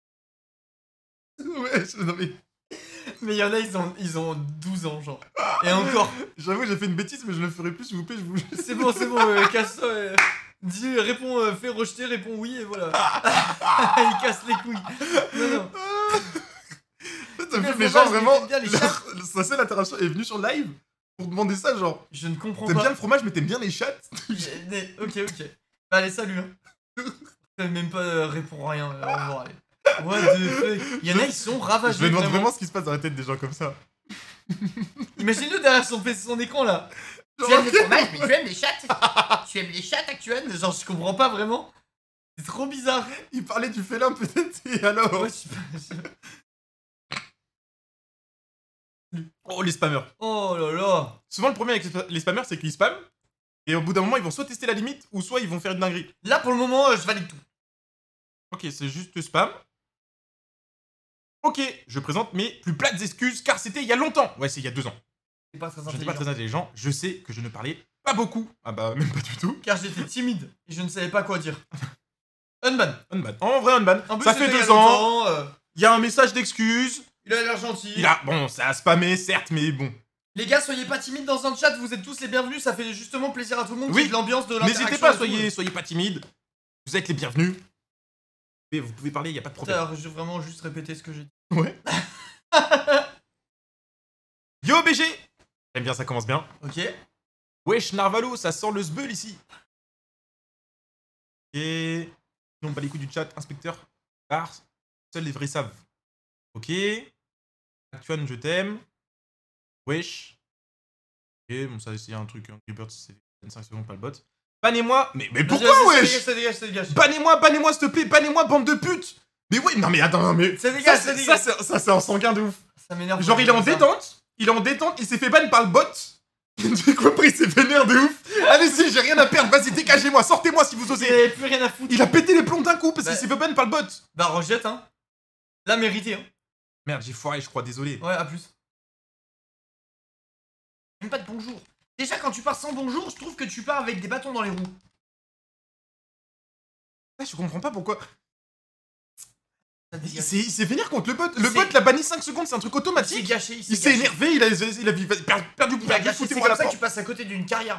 Ouais, je- non mais... Mais il y en a, ils ont, ils ont douze ans, genre. Et encore. J'avoue, j'ai fait une bêtise, mais je le ferai plus, s'il vous plaît, je vous... C'est bon, c'est bon, euh, casse-toi. euh. Dis, réponds, euh, fais rejeter, réponds oui, et voilà. Il casse les couilles. Non, non. T'as Mais vu, le les fromage, gens, mais vraiment, t'aimes bien les leur- sa seule interaction est venue sur le live pour demander ça, genre... Je ne comprends T'aimes pas. bien le fromage, mais t'aimes bien les chats. Mais- mais- ok, ok. Bah, allez, salut. Hein. T'as même pas euh, répond rien. euh, Au revoir, allez. What the fuck. Il y en a, ils sont ravagés. Je me demande vraiment. vraiment ce qui se passe dans la tête des gens comme ça. Imagine-le derrière son, P C son écran là. Tu aimes le fromage, mais tu aimes les chattes. Tu aimes les chattes actuelles. Genre, je comprends pas vraiment. C'est trop bizarre. Il parlait du félin peut-être, et alors Ouais, je sais pas. Oh, les spammers. Oh là là. Souvent, le problème avec les spammers, c'est qu'ils spamment, et au bout d'un moment, ils vont soit tester la limite, ou soit ils vont faire une dinguerie. Là, pour le moment, euh, je valide tout. Ok, c'est juste spam. Ok, je présente mes plus plates excuses, car c'était il y a longtemps. Ouais, c'est il y a deux ans. C'est pas très Je n'étais intelligent. pas très intelligent, je sais que je ne parlais pas beaucoup. Ah bah, même pas du tout. Car j'étais timide et je ne savais pas quoi dire. Unban. Unban. En vrai, unban. En plus, Ça c'était fait il y a deux ans, longtemps, euh, il y a un message d'excuse. il a l'air gentil. Il a... Bon, ça a spammé, certes, mais bon. Les gars, soyez pas timides dans un chat, vous êtes tous les bienvenus, ça fait justement plaisir à tout le monde, Oui. qu'il y ait de l'ambiance, de l'interaction. N'hésitez pas, et tout. soyez, soyez pas timide. Vous êtes les bienvenus. Et vous pouvez parler, il n'y a pas de problème. Alors, je vais vraiment juste répéter ce que j'ai dit. Ouais. Yo B G. J'aime bien, ça commence bien. Ok. Wesh Narvalo, ça sent le sbeul ici. Et... On bat les couilles du chat, inspecteur. Car seuls les vrais savent. Ok. Actuan, je t'aime. Wesh. Ok, bon ça c'est un truc, un Creeper, c'est vingt-cinq secondes, pas le bot. Bannez-moi. Mais, mais pourquoi Vas-y, wesh? Ça dégage, ça dégage, ça dégage. Bannez-moi, bannez-moi s'il te plaît, bannez-moi bande de putes. Mais ouais, non mais attends, non, mais... Ça dégage, Ça, ça c'est- dégage. ça, c'est- ça, c'est un sanguin de ouf. Ça m'énerve. Genre il est en ça. détente, il est en détente, il s'est fait ban par le bot. J'ai compris, il s'est vénère de ouf. Allez-y, j'ai rien à perdre, vas-y, dégagez-moi, sortez-moi si vous Vous osez. avez plus rien à foutre. Il a pété les plombs d'un coup parce Bah- qu'il s'est fait ban par le bot. Bah, rejette, hein. Là, mérité, hein. Merde, j'ai foiré, je crois, désolé. Ouais, à plus. Même pas de bonjour. Déjà, quand tu pars sans bonjour, je trouve que tu pars avec des bâtons dans les roues. Ouais, je comprends pas pourquoi. Ça Il dégage. s'est il s'est vénère contre le bot. Il Le s'est- bot l'a banni cinq secondes, c'est un truc Il s'est automatique. gâché, il Il s'est s'est gâché. énervé, il a, il a vu- perdu, perdu, Il a perdu, gâché, c'est foutez-moi comme la ça que porte. tu passes à côté d'une carrière.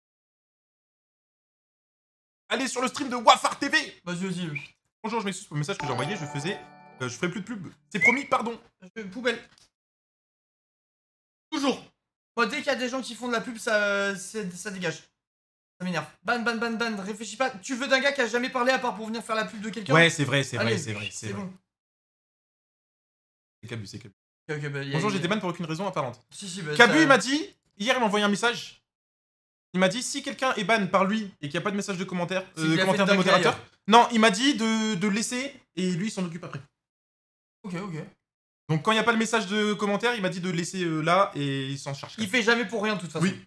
Allez sur le stream de Wafar T V. Vas-y, vas-y, oui. Bonjour, je m'excuse pour le message que j'ai envoyé, je faisais... euh, je ferai plus de pub. C'est promis, pardon. Je- Poubelle. Toujours. Moi, dès qu'il y a des gens qui font de la pub, ça, c'est- ça dégage. Ça m'énerve. Ban, ban, ban, ban. Réfléchis pas. Tu veux d'un gars qui a jamais parlé à part pour venir faire la pub de quelqu'un? Ouais, c'est vrai, c'est Allez, vrai, c'est vrai, c'est C'est vrai. bon. C'est Cabu, c'est Cabu. Ok, ok, bah, y a- Bonjour, y a- j'étais ban pour aucune raison apparente. Si, si, bah, Cabu, ça- il m'a dit, hier il m'a envoyé un message. Il m'a dit si quelqu'un est ban par lui et qu'il n'y a pas de message de commentaire, C'est euh, qu'il a commentaire fait de une dinguerie modérateur. Non, il m'a dit de, de le laisser et lui il s'en occupe après. Ok, ok. Donc quand il n'y a pas le message de commentaire, il m'a dit de le laisser euh, là et il s'en charge. Il fait jamais pour rien, de toute façon. Oui.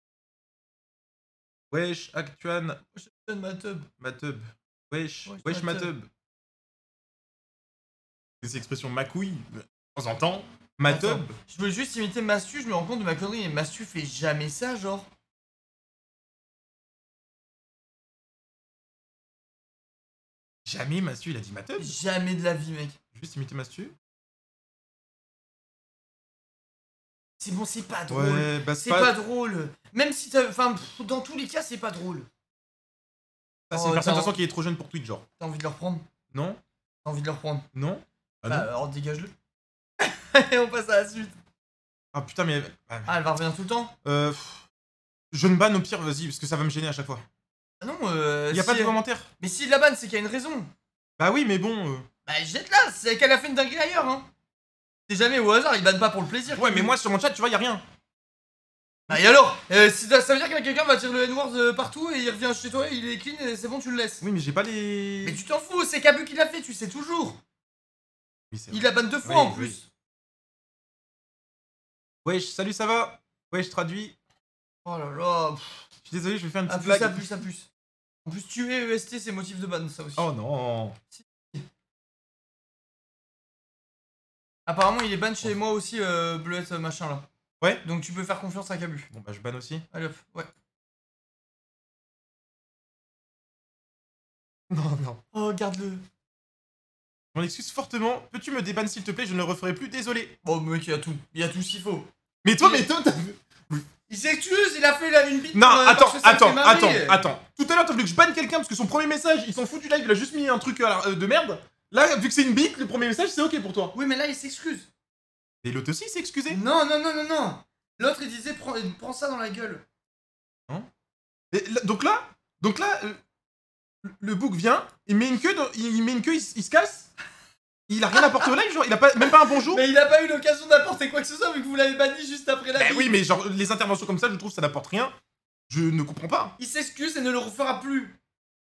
Wesh, Actuan, Je te donne ma tub. Matub. Wesh, Wesh, wesh, Matub. Matub. C'est cette expression ma couille, de temps en temps. Matub. Attends, Je veux juste imiter Mastu, je me rends compte de ma connerie, mais Mastu fait jamais ça, genre. Jamais Mastu, il a dit Matub. Jamais de la vie, mec. Juste imiter Mastu. C'est bon, c'est pas drôle. Ouais, bah C'est pas... drôle. Même si t'as. Enfin, pff, dans tous les cas, c'est pas drôle. Ça, c'est Oh, une personne de t'as- toute façon qui est trop jeune pour Twitch, genre. T'as envie de le reprendre? Non? T'as envie de le reprendre? Non? Ah Bah, non? alors dégage-le. Et on passe à la suite. Ah putain, mais. Ah, Ah, elle va revenir tout le temps? Euh. pff, Je me banne au pire, vas-y, parce que ça va me gêner à chaque fois. Ah non, euh. Il y a si pas de elle- commentaire. Mais s'il la banne, c'est qu'il y a une raison. Bah oui, mais bon. euh, Bah, jette-la, c'est qu'elle a fait une dinguerie ailleurs, hein. C'est jamais au hasard, il banne pas pour le plaisir. Ouais, mais moi sur mon chat, tu vois, y a rien. Bah, et alors euh, si ça ça veut dire que quelqu'un va tirer le N-word euh, partout et il revient chez toi, il est clean et c'est bon, tu le laisses. Oui, mais j'ai pas les. Mais tu t'en fous, c'est Cabu qui l'a fait, tu sais toujours. Oui, c'est Il vrai. la banne deux fois Oui, en oui. plus. Wesh, salut, ça va? Wesh, traduis. Oh là là. pff. Je suis désolé, je vais faire une Ah, petite plus, blague. ça, plus, ça, plus. En plus, tuer E S T, c'est motif de ban, ça aussi. Oh non. Apparemment, il est ban chez moi aussi, euh, Bleuette, euh, machin là. Ouais. Donc tu peux faire confiance à Cabu. Bon, bah, je banne aussi. Allez hop, ouais. Non, non. Oh, garde-le. Je m'en excuse fortement. Peux-tu me débanner s'il te plaît? Je ne le referai plus, désolé. Bon, mec, il y a tout. Il y a tout s'il faut. Mais toi, Il- mais toi, t'as. Il s'excuse, il a fait la, une bite. Non, euh, attends, parce que ça me fait attends, marrer. attends, attends. Tout à l'heure, t'as voulu que je banne quelqu'un parce que son premier message, il s'en fout du live, il a juste mis un truc à la- euh, de merde. Là, vu que c'est une bite, le premier message, c'est ok pour toi. Oui, mais là, il s'excuse. Et l'autre aussi, s'est excusé. Non, non, non, non, non. L'autre, il disait, prends, prends ça dans la gueule. Et là- donc là, donc là, euh, le bouc vient, il met une queue, dans- il met une queue, il, s- il se casse. Il a rien apporté au live, genre, il a pas, même pas un bonjour. Mais il a pas eu l'occasion d'apporter quoi que ce soit vu que vous l'avez banni juste après la Bah vie. oui, mais genre, les interventions comme ça, je trouve ça n'apporte rien. Je ne comprends pas. Il s'excuse et ne le refera plus.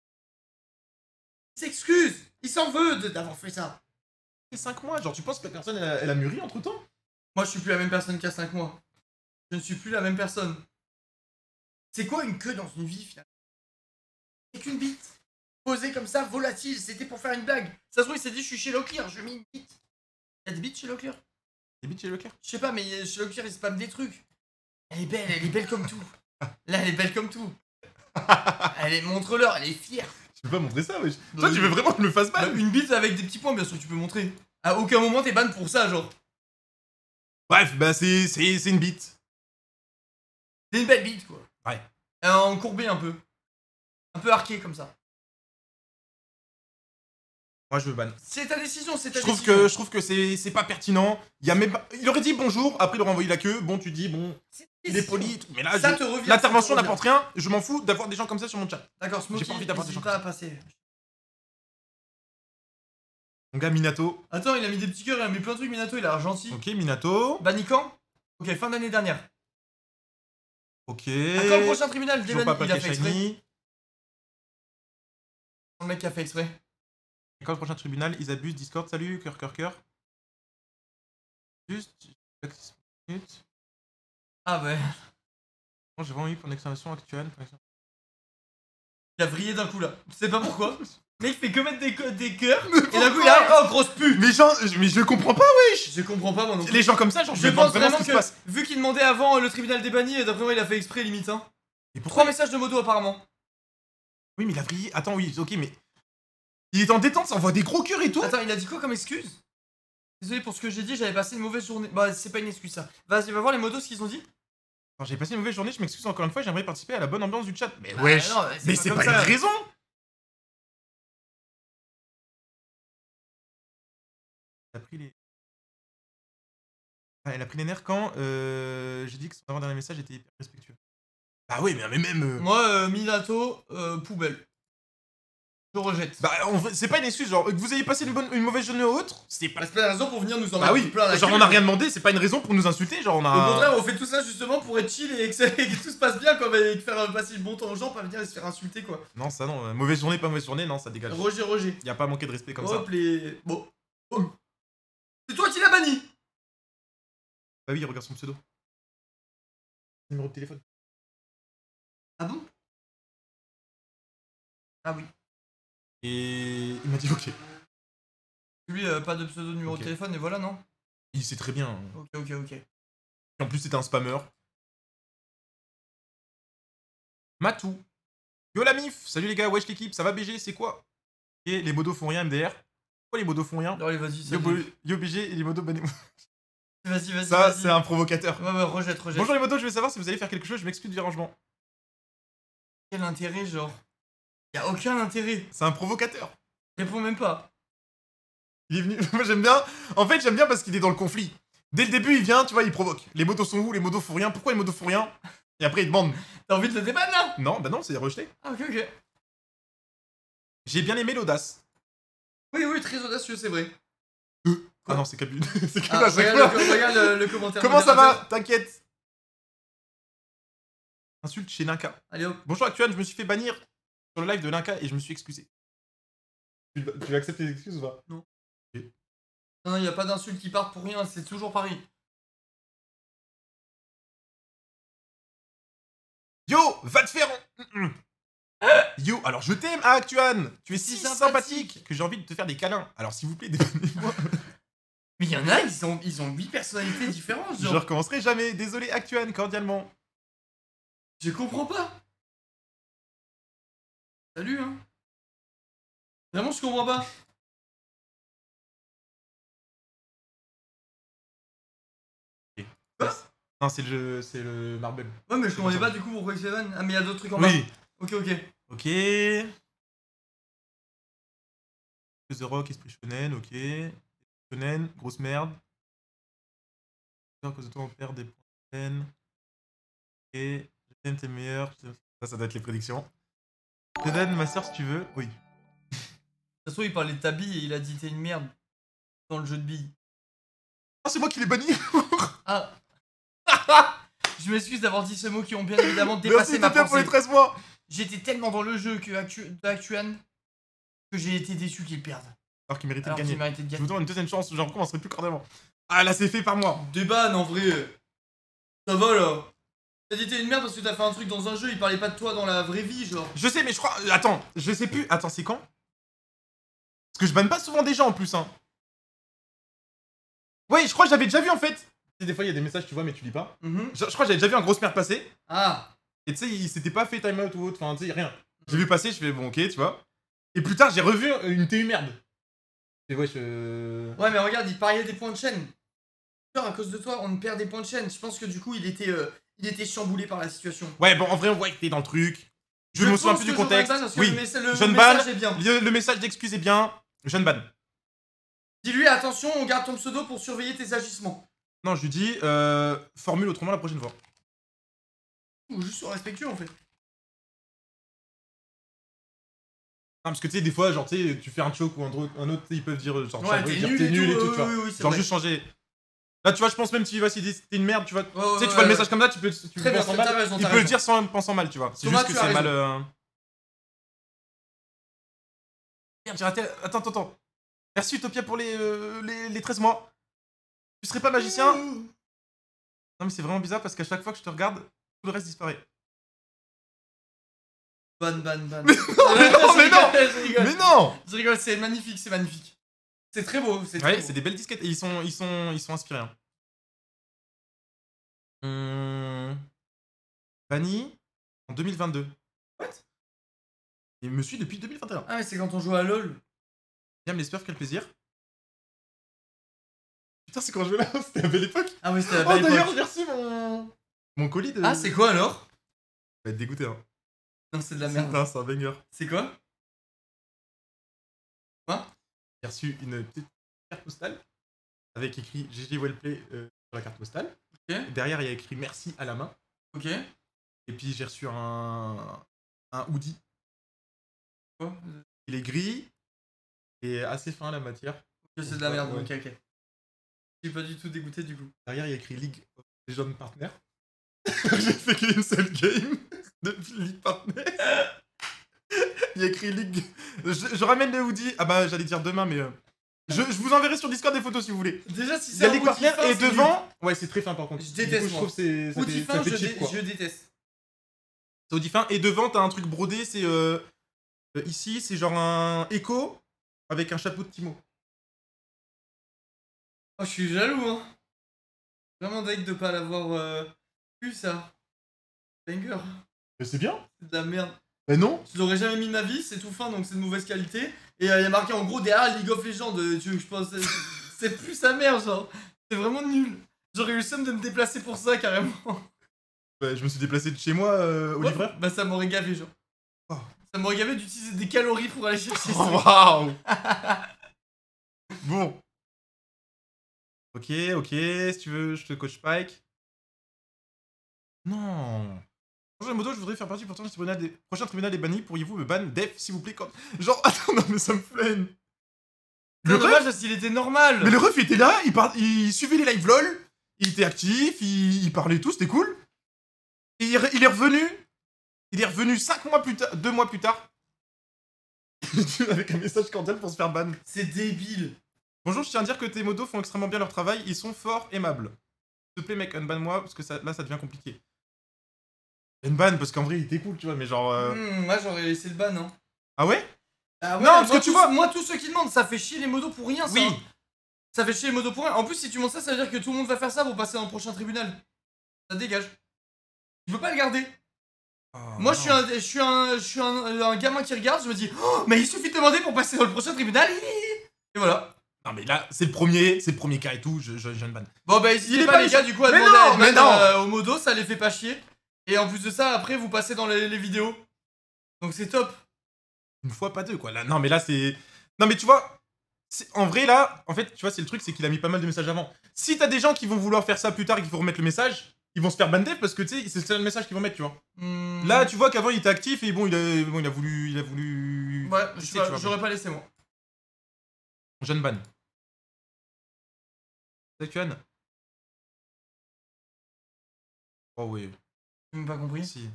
Il s'excuse. Il s'en veut de- d'avoir fait ça. Et cinq mois, genre, tu penses que la personne, elle a, elle a mûri entre temps? Moi, je suis plus la même personne qu'il y a cinq mois. Je ne suis plus la même personne. C'est quoi une queue dans une vie, finalement? C'est qu'une bite. Posée comme ça, volatile. C'était pour faire une blague. Ça se trouve, il s'est dit, je suis chez Leclerc, je mets une bite. Il y a des bites chez Leclerc? Des bites chez Leclerc? Je sais pas, mais chez Leclerc, ils spamment des trucs. Elle est belle, elle est belle comme tout. Là, elle est belle comme tout. Elle est, montre-leur, elle est fière. Tu peux pas montrer ça, wesh. Toi, tu veux vraiment que je me fasse ban? Une bite avec des petits points, bien sûr, tu peux montrer. À aucun moment, t'es ban pour ça, genre. Bref, bah, c'est c'est- c'est une bite. C'est une belle bite, quoi. Ouais. Euh, Encourbée un peu. Un peu arquée, comme ça. Moi, je veux ban. C'est ta décision, c'est ta Je trouve décision. que, je trouve que c'est c'est pas pertinent. Il y a même pas... Il aurait dit bonjour, après il aurait envoyé la queue. Bon, tu dis, bon, il est poli et tout. Mais là, Ça je- te revient. l'intervention ça te n'apporte rien. Je m'en fous d'avoir des gens comme ça sur mon chat. revient. D'accord, Smokey, J'ai pas envie d'avoir des n'hésite gens pas à passer. Mon gars, Minato. Attends, il a mis des petits cœurs, il a mis plein de trucs, Minato, il a l'air gentil. Ok, Minato. Banni quand? Ok, fin d'année dernière. Ok. À quand le prochain tribunal? Toujours Débanni, pas il a paquet fait exprès. shiny. Le mec qui a fait exprès. Et quand le prochain tribunal, ils abusent. Discord, salut, cœur, cœur, cœur. Juste. six minutes. Ah ouais. Bon, j'ai vraiment eu pour une exclamation actuelle. Il a vrillé d'un coup là. Je sais pas pourquoi. Le mec fait que mettre des, co- des cœurs. Et d'un coup, il a. Oh, grosse pute! Mais genre, mais je comprends pas, wesh. Je comprends pas, moi non plus. Les gens comme ça, genre, je, Je me demande pense vraiment vraiment ce qui se que, passe. vu qu'il demandait avant euh, le tribunal des bannis, d'après moi, il a fait exprès limite. Hein. Et Trois pourquoi messages de modo apparemment. Oui, mais il a vrillé. Attends, oui, ok, mais. Il est en détente, ça envoie des gros cœurs et tout. Attends, il a dit quoi comme excuse? Désolé pour ce que j'ai dit, j'avais passé une mauvaise journée. Bah, c'est pas une excuse ça. Vas-y, va voir les modos ce qu'ils ont dit. Quand j'ai passé une mauvaise journée, je m'excuse encore une fois, j'aimerais participer à la bonne ambiance du chat. Mais Bah, wesh, non, mais c'est comme pas ça. une raison. Elle a pris les. Ah, elle a pris les nerfs quand euh, j'ai dit que son avant-dernier message était hyper respectueux. Bah oui, mais, mais même. euh, Moi, euh, Minato, euh, poubelle. Je rejette. Bah, en vrai, c'est pas une excuse, genre, que vous ayez passé une, bonne, une mauvaise journée ou autre, c'est pas. C'est pas la raison pour venir nous en Bah mettre oui, plein la genre, gueule. on a rien demandé, c'est pas une raison pour nous insulter, genre, on a. Au contraire, on fait tout ça justement pour être chill et que, ça- et que tout se passe bien, quoi. Et faire euh, passer le bon temps aux gens, pas venir et se faire insulter, quoi. Non, ça non, euh, mauvaise journée, pas mauvaise journée, non, ça dégage. Roger, Roger. Y a pas manqué de respect comme Hop, ça. les. Bon. Oh. C'est toi qui l'as banni! Bah oui, regarde son pseudo. Numéro de téléphone. Ah bon? Ah oui. Et il m'a dit ok. Lui, euh, pas de pseudo numéro Ok. de téléphone, et voilà, non? Il sait très bien. Ok, ok, ok. Et en plus, c'était un spammer. Matou. Yo la mif. Salut les gars, wesh l'équipe, ça va B G, c'est quoi? Et les modos font rien M D R. Pourquoi les modos font rien? Allez, vas-y, Yo, ça. bo- yo B G et les modos bannez-moi. Vas-y, vas-y. Ça, vas-y. c'est un provocateur. Ouais, ouais, rejette, rejette. Bonjour les modos, je vais savoir si vous allez faire quelque chose, je m'excuse du dérangement. Quel intérêt, genre? Y'a aucun intérêt. C'est un provocateur. Réponds même pas. Il est venu. Moi j'aime bien. En fait, j'aime bien parce qu'il est dans le conflit. Dès le début, il vient, tu vois, il provoque. Les modos sont où? Les modos font rien. Pourquoi les modos font rien? Et après, il demande. T'as envie de le débattre là? Non, bah non, c'est rejeté. Ah, ok, ok. J'ai bien aimé l'audace. Oui, oui, très audacieux, c'est vrai. Ah non, c'est Cabu. C'est Cabu Ah, à chaque regarde, fois. le, regarde le, le commentaire. Comment ça modérateur. va? T'inquiète. Insulte chez Linka. Allez hop. Bonjour Actuan, je me suis fait bannir sur le live de Linka et je me suis excusé. Tu, tu vas accepter les excuses ou pas? Non, non, y a pas d'insultes qui partent pour rien, c'est toujours pareil. Yo, va te faire... en- Yo, alors je t'aime, ah, Actuan. Tu es si Si sympathique. sympathique que j'ai envie de te faire des câlins. Alors s'il vous plaît, débannez-moi. Mais y en a, ils ont, ils ont huit personnalités différentes, Je genre. recommencerai jamais. Désolé, Actuan, cordialement. Je comprends pas. Salut, hein. Vraiment, je comprends pas. Quoi? Non, c'est le jeu, c'est le Marble. Ouais, mais je comprenais pas du coup pourquoi il se fait ban. Ah, mais y a d'autres trucs en bas. Oui. Ok, ok. Ok. The Rock, esprit shonen, ok. Shonen, grosse merde. À cause de toi, on perd des points de peine. Ok. Je t'aime, t'es le meilleur. Ça, ça doit être les prédictions. Je te donne ma soeur si tu veux. Oui. De toute façon, il parlait de ta bille et il a dit t'es une merde. dans le jeu de billes. Ah, c'est moi qui l'ai banni. Ah. Je m'excuse d'avoir dit ce mot qui ont bien évidemment dépassé Merci ma Topia pour les pensée. treize mois. J'étais tellement dans le jeu que Actu Actuan que j'ai été déçu qu'ils perdent. Alors qu'il méritait Alors de qu'ils gagner. méritaient de Je vous gagner. donne une deuxième chance, j'en recommencerai plus cordialement. Ah, là, c'est fait par moi. Des bannes en vrai. Ça va là. T'as dit t'es une merde parce que t'as fait un truc dans un jeu, il parlait pas de toi dans la vraie vie, genre. Je sais, mais je crois. euh, Attends, je sais plus. Attends, c'est quand? Parce que je banne pas souvent des gens en plus, hein. Oui, je crois que j'avais déjà vu en fait. Des fois, il y a des messages, tu vois, mais tu lis pas. Mhm. Je, je crois que j'avais déjà vu un grosse merde passer. Ah. Et tu sais, il s'était pas fait time out ou autre. Enfin, tu sais, rien. J'ai vu passer, je fais bon, ok, tu vois. Et plus tard, j'ai revu une T U merde. Et ouais, je. Ouais, mais regarde, il pariait des points de chaîne. Genre, à cause de toi, on perd des points de chaîne. Je pense que du coup, il était, euh, il était chamboulé par la situation. Ouais, bon, en vrai, on voit que t'es dans le truc. Je, me souviens pense plus du que j'aurais contexte. ban parce que Oui, le, messa- le jeune message ban. est bien. Le, le message d'excuse est bien. Jeune ban. Dis-lui, attention, on garde ton pseudo pour surveiller tes agissements. Non, je lui dis, euh, formule autrement la prochaine fois. Ou juste sois respectueux en fait. Non, parce que tu sais, des fois, genre, tu sais, tu fais un choke ou un, dro- un autre, tu sais, ils peuvent dire, genre, Ouais, genre, t'es dire, nul, t'es et nul et tout, tout, oui, tu vois. oui, oui, c'est Genre, vrai. juste changer. Là, tu vois, je pense même si vas s'il dit t'es une merde, tu vois. Ouais, Tu ouais, sais, tu ouais, vois le ouais. message comme ça, tu peux, tu Très le bien, penses en t'as mal. raison, Il t'as peut le raison. dire sans pensant mal, tu vois. C'est Thomas, juste que tu as c'est mal. raison. euh, Merde, j'ai raté. Attends, attends, attends. Merci Utopia pour les, euh, les, les treize mois. Tu serais pas magicien? Non, mais c'est vraiment bizarre parce qu'à chaque fois que je te regarde, tout le reste disparaît. Ban, ban, ban. Mais non, mais non, mais non Je rigole, Mais non! je rigole, c'est magnifique, c'est magnifique. C'est très beau, c'est très Ouais, beau. c'est des belles disquettes et ils sont, ils sont, ils sont inspirés. Hein. Hum... Vanny en deux mille vingt-deux. What? Il me suit depuis deux mille vingt et un. Ah, mais c'est quand on joue à LoL. J'aime les Smurfs, quel plaisir. Putain, c'est quand je jouais là, c'était à belle époque. Ah, oui, c'était la Oh, belle d'ailleurs, époque. j'ai reçu mon... mon colis de. Ah, c'est quoi alors? Je vais être dégoûté, hein. Non, c'est de la C'est merde. un- c'est un banger. C'est quoi? Quoi? J'ai reçu une petite carte postale avec écrit G G Wellplay euh, sur la carte postale. Ok. Et derrière, il y a écrit merci à la main. Ok. Et puis j'ai reçu un, un hoodie. Quoi? Il est gris et assez fin la matière. Ok, c'est de la merde, Ouais. ok, ok. Je suis pas du tout dégoûté du coup. Derrière, il y a écrit League of Legends Partner. J'ai fait qu'une seule game depuis League Partner. Il y a écrit League. Je, je ramène le hoodie. Ah bah, j'allais dire demain, mais. euh, Je, je vous enverrai sur Discord des photos si vous voulez. Déjà, si Il y c'est a un League outil Partner fin, et c'est nul. devant. Ouais, c'est très fin par contre. Je Du déteste, coup, je moi. trouve que c'est. ça Outil fait- fin, ça fait je, cheap, dé- quoi. je déteste. C'est Audi fin. Et devant, t'as un truc brodé. C'est. Euh, euh, ici, c'est genre un écho avec un chapeau de Timo. Oh, je suis jaloux, hein. Vraiment deg de pas l'avoir euh, vu, ça. Banger. Mais c'est bien. C'est de la merde. Mais non. Je l'aurais jamais mis de ma vie, c'est tout fin, donc c'est de mauvaise qualité. Et il euh, y a marqué en gros derrière League of Legends. euh, Tu veux que je pense. c'est- C'est plus sa mère, genre. C'est vraiment nul. J'aurais eu le seum de me déplacer pour ça, carrément. Ouais, je me suis déplacé de chez moi euh, au Ouais, livreur. Bah, ça m'aurait gavé, genre. Oh. Ça m'aurait gavé d'utiliser des calories pour aller chercher ça. Waouh. Bon. Ok, ok, si tu veux, je te coach Spike. Non. Bonjour Modo, je voudrais faire partie du prochain tribunal des, prochain tribunal des bannis. Pourriez-vous me ban def, s'il vous plaît, quand... Genre, attends, non mais ça me flemme. C'est Le dommage ref, parce qu'il était normal. mais le ref il était là, il, par... il suivait les live lol, il était actif, il, il parlait tout, c'était cool. Et il, il est revenu, il est revenu cinq mois plus tard, deux mois plus tard. Avec un message cordial pour se faire ban. C'est débile. Bonjour, je tiens à dire que tes modos font extrêmement bien leur travail, ils sont forts, aimables. S'il te plaît mec, unban-moi, parce que ça, là ça devient compliqué. Unban, parce qu'en vrai il était cool, tu vois, mais genre... Euh... Hmm, moi j'aurais laissé le ban, hein. Ah ouais? Ah ouais, Non, parce moi, que tu tous- vois- Moi, tous ceux qui demandent, ça fait chier les modos pour rien, ça. Oui. hein. Ça fait chier les modos pour rien. En plus, si tu montes ça, ça veut dire que tout le monde va faire ça pour passer dans le prochain tribunal. Ça dégage. Tu peux pas le garder. Oh, Moi, je suis, un, je suis, un, je suis un, un gamin qui regarde, je me dis, oh, mais il suffit de demander pour passer dans le prochain tribunal. Et voilà. Non mais là, c'est le premier, c'est le premier cas et tout, je, je, je unban. Bon, bah, Il n'hésitez est pas, pas les gars, méchant. du coup, à Mais demander non, à mais Edman, non. euh, au modo, ça les fait pas chier. Et en plus de ça, après, vous passez dans les, les vidéos. Donc, c'est top. Une fois, pas deux, quoi. Là, non mais là, c'est... Non mais tu vois, c'est- en vrai, là, en fait, tu vois, c'est le truc, c'est qu'il a mis pas mal de messages avant. Si t'as des gens qui vont vouloir faire ça plus tard et qui vont remettre le message, ils vont se faire ban def parce que, tu sais, c'est le seul message qu'ils vont mettre, tu vois. Hmm. Là, tu vois qu'avant, il était actif et bon, il a, bon, il a voulu... Il a voulu... Ouais, tu je sais, sais pas, tu vois. j'aurais pas laissé, moi. Jeune ban. Sakuan. Oh oui. J'ai même pas compris. Si.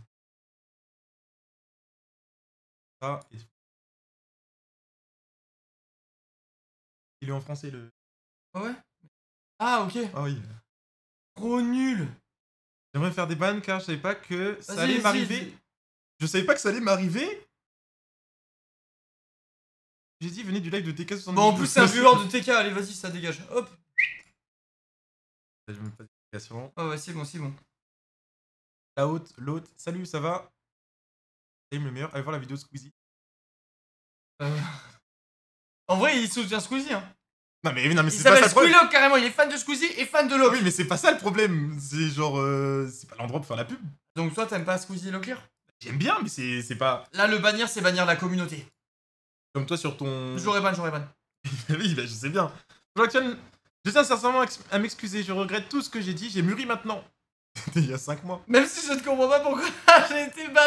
Ah, et... Il est en français le. Ah ouais. Ah ok. Ah oui. Trop nul. J'aimerais faire des bannes car je savais pas que ça Vas-y, allait vas-y, m'arriver. vas-y. Je savais pas que ça allait m'arriver. J'ai dit venez du live de T K soixante-dix. Bon, en plus, c'est un viewer de T K. Allez, vas-y, ça dégage. Hop. Je me passe l'explication. Ah ouais, c'est bon, c'est bon. La haute, l'autre. Salut, ça va? C'est le meilleur. Allez voir la vidéo de Squeezie. Euh... En vrai, il soutient Squeezie. Hein. Non mais, non, mais Il c'est pas ça s'appelle le problème. Squeelock carrément. Il est fan de Squeezie et fan de Lock. Oui, mais c'est pas ça le problème. C'est genre. Euh, c'est pas l'endroit pour faire la pub. Donc, toi, t'aimes pas Squeezie et Locklear? J'aime bien, mais c'est c'est pas. Là, le bannir, c'est bannir la communauté. Comme toi sur ton. J'aurais ban, j'aurais ban. Oui, bah je sais bien. Jackson, je tiens sincèrement à m'excuser. Je regrette tout ce que j'ai dit. J'ai mûri maintenant. C'était il y a cinq mois. Même si je ne comprends pas pourquoi j'ai été ban.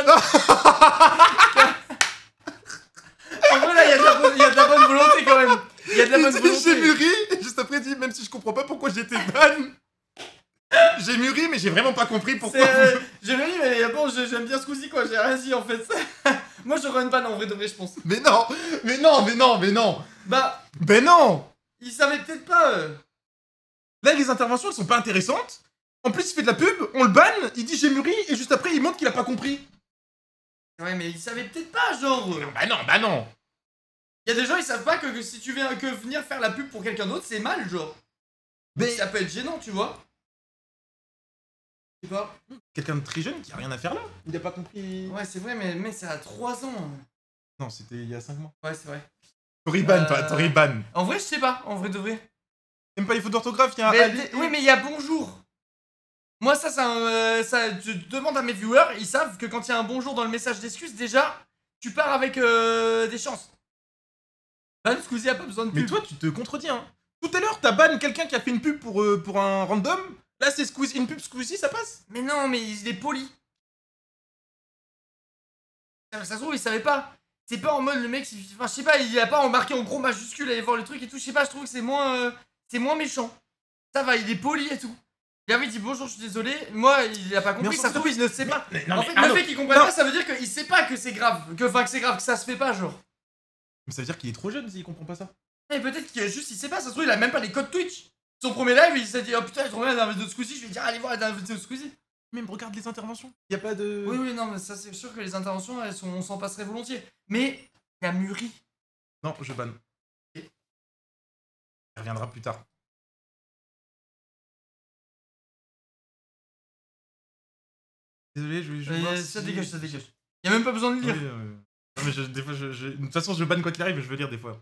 En vrai, là, il y, y a de la bonne volonté quand même. Il y a de la bonne volonté. J'ai mûri, et juste après dit, même si je comprends pas pourquoi j'étais ban. J'ai mûri, mais j'ai vraiment pas compris pourquoi. Euh, j'ai mûri, mais bon, j'aime bien Squeezie quoi, j'ai rien dit en fait. Moi, j'aurais une ban en vrai de vrai, je pense. Mais non, mais non, mais non, mais non. Bah. Mais non. Il savait peut-être pas. Euh... Là, les interventions, elles sont pas intéressantes. En plus, il fait de la pub, on le banne, il dit j'ai mûri, et juste après, il montre qu'il a pas compris. Ouais, mais il savait peut-être pas, genre. Non, bah non, bah non. Il y a des gens, ils savent pas que, que si tu viens que venir faire la pub pour quelqu'un d'autre, c'est mal, genre. Mais ça peut être gênant, tu vois. Je sais pas. Quelqu'un de très jeune qui a rien à faire là. Il a pas compris. Ouais, c'est vrai, mais, mais ça a trois ans. Non, c'était il y a cinq mois. Ouais, c'est vrai. Toriban, Euh... toi, Toriban. En vrai, je sais pas, en vrai de vrai. T'aimes pas les fautes d'orthographe, il y a un. Mais, Ali... Oui, mais il y a bonjour. Moi, ça, ça, euh, ça, je demande à mes viewers, ils savent que quand il y a un bonjour dans le message d'excuse, déjà, tu pars avec euh, des chances. Ban Squeezie a pas besoin de pub. Mais toi, tu te contredis, hein. Tout à l'heure, t'as ban quelqu'un qui a fait une pub pour, euh, pour un random. Là, c'est Squeezie, une pub Squeezie, ça passe. Mais non, mais il est poli. Ça, ça se trouve, il savait pas. C'est pas en mode le mec, enfin, je sais pas, il a pas embarqué en gros majuscule, aller voir le truc et tout. Je sais pas, je trouve que c'est moins, euh, c'est moins méchant. Ça va, il est poli et tout. Il avait dit bonjour, je suis désolé. Moi, il a pas compris, ça se trouve, il ne sait mais, pas. Mais, non, en mais, fait, ah le non. fait qu'il comprenne pas, ça veut dire qu'il sait pas que c'est grave. Que, enfin, que c'est grave, que ça se fait pas, genre. Mais ça veut dire qu'il est trop jeune s'il comprend pas ça. Mais peut-être qu'il a juste, il sait pas, ça se trouve, il a même pas les codes Twitch. Son premier live, il s'est dit, oh putain, il est trop bien la dernière vidéo de Squeezie, je vais dire, allez voir la dernière vidéo de Squeezie. Même regarde les interventions. Y a pas de. Oui, oui, non, mais ça, c'est sûr que les interventions, elles sont, on s'en passerait volontiers. Mais, il a mûri. Non, je banne. Il reviendra plus tard. Désolé, je vais juste. Euh, ça si... dégage, ça dégage. Y'a même pas besoin de lire. Oui, euh... non, mais je, des fois, je, je... de toute façon, je banne quoi qu'il arrive, je veux lire des fois.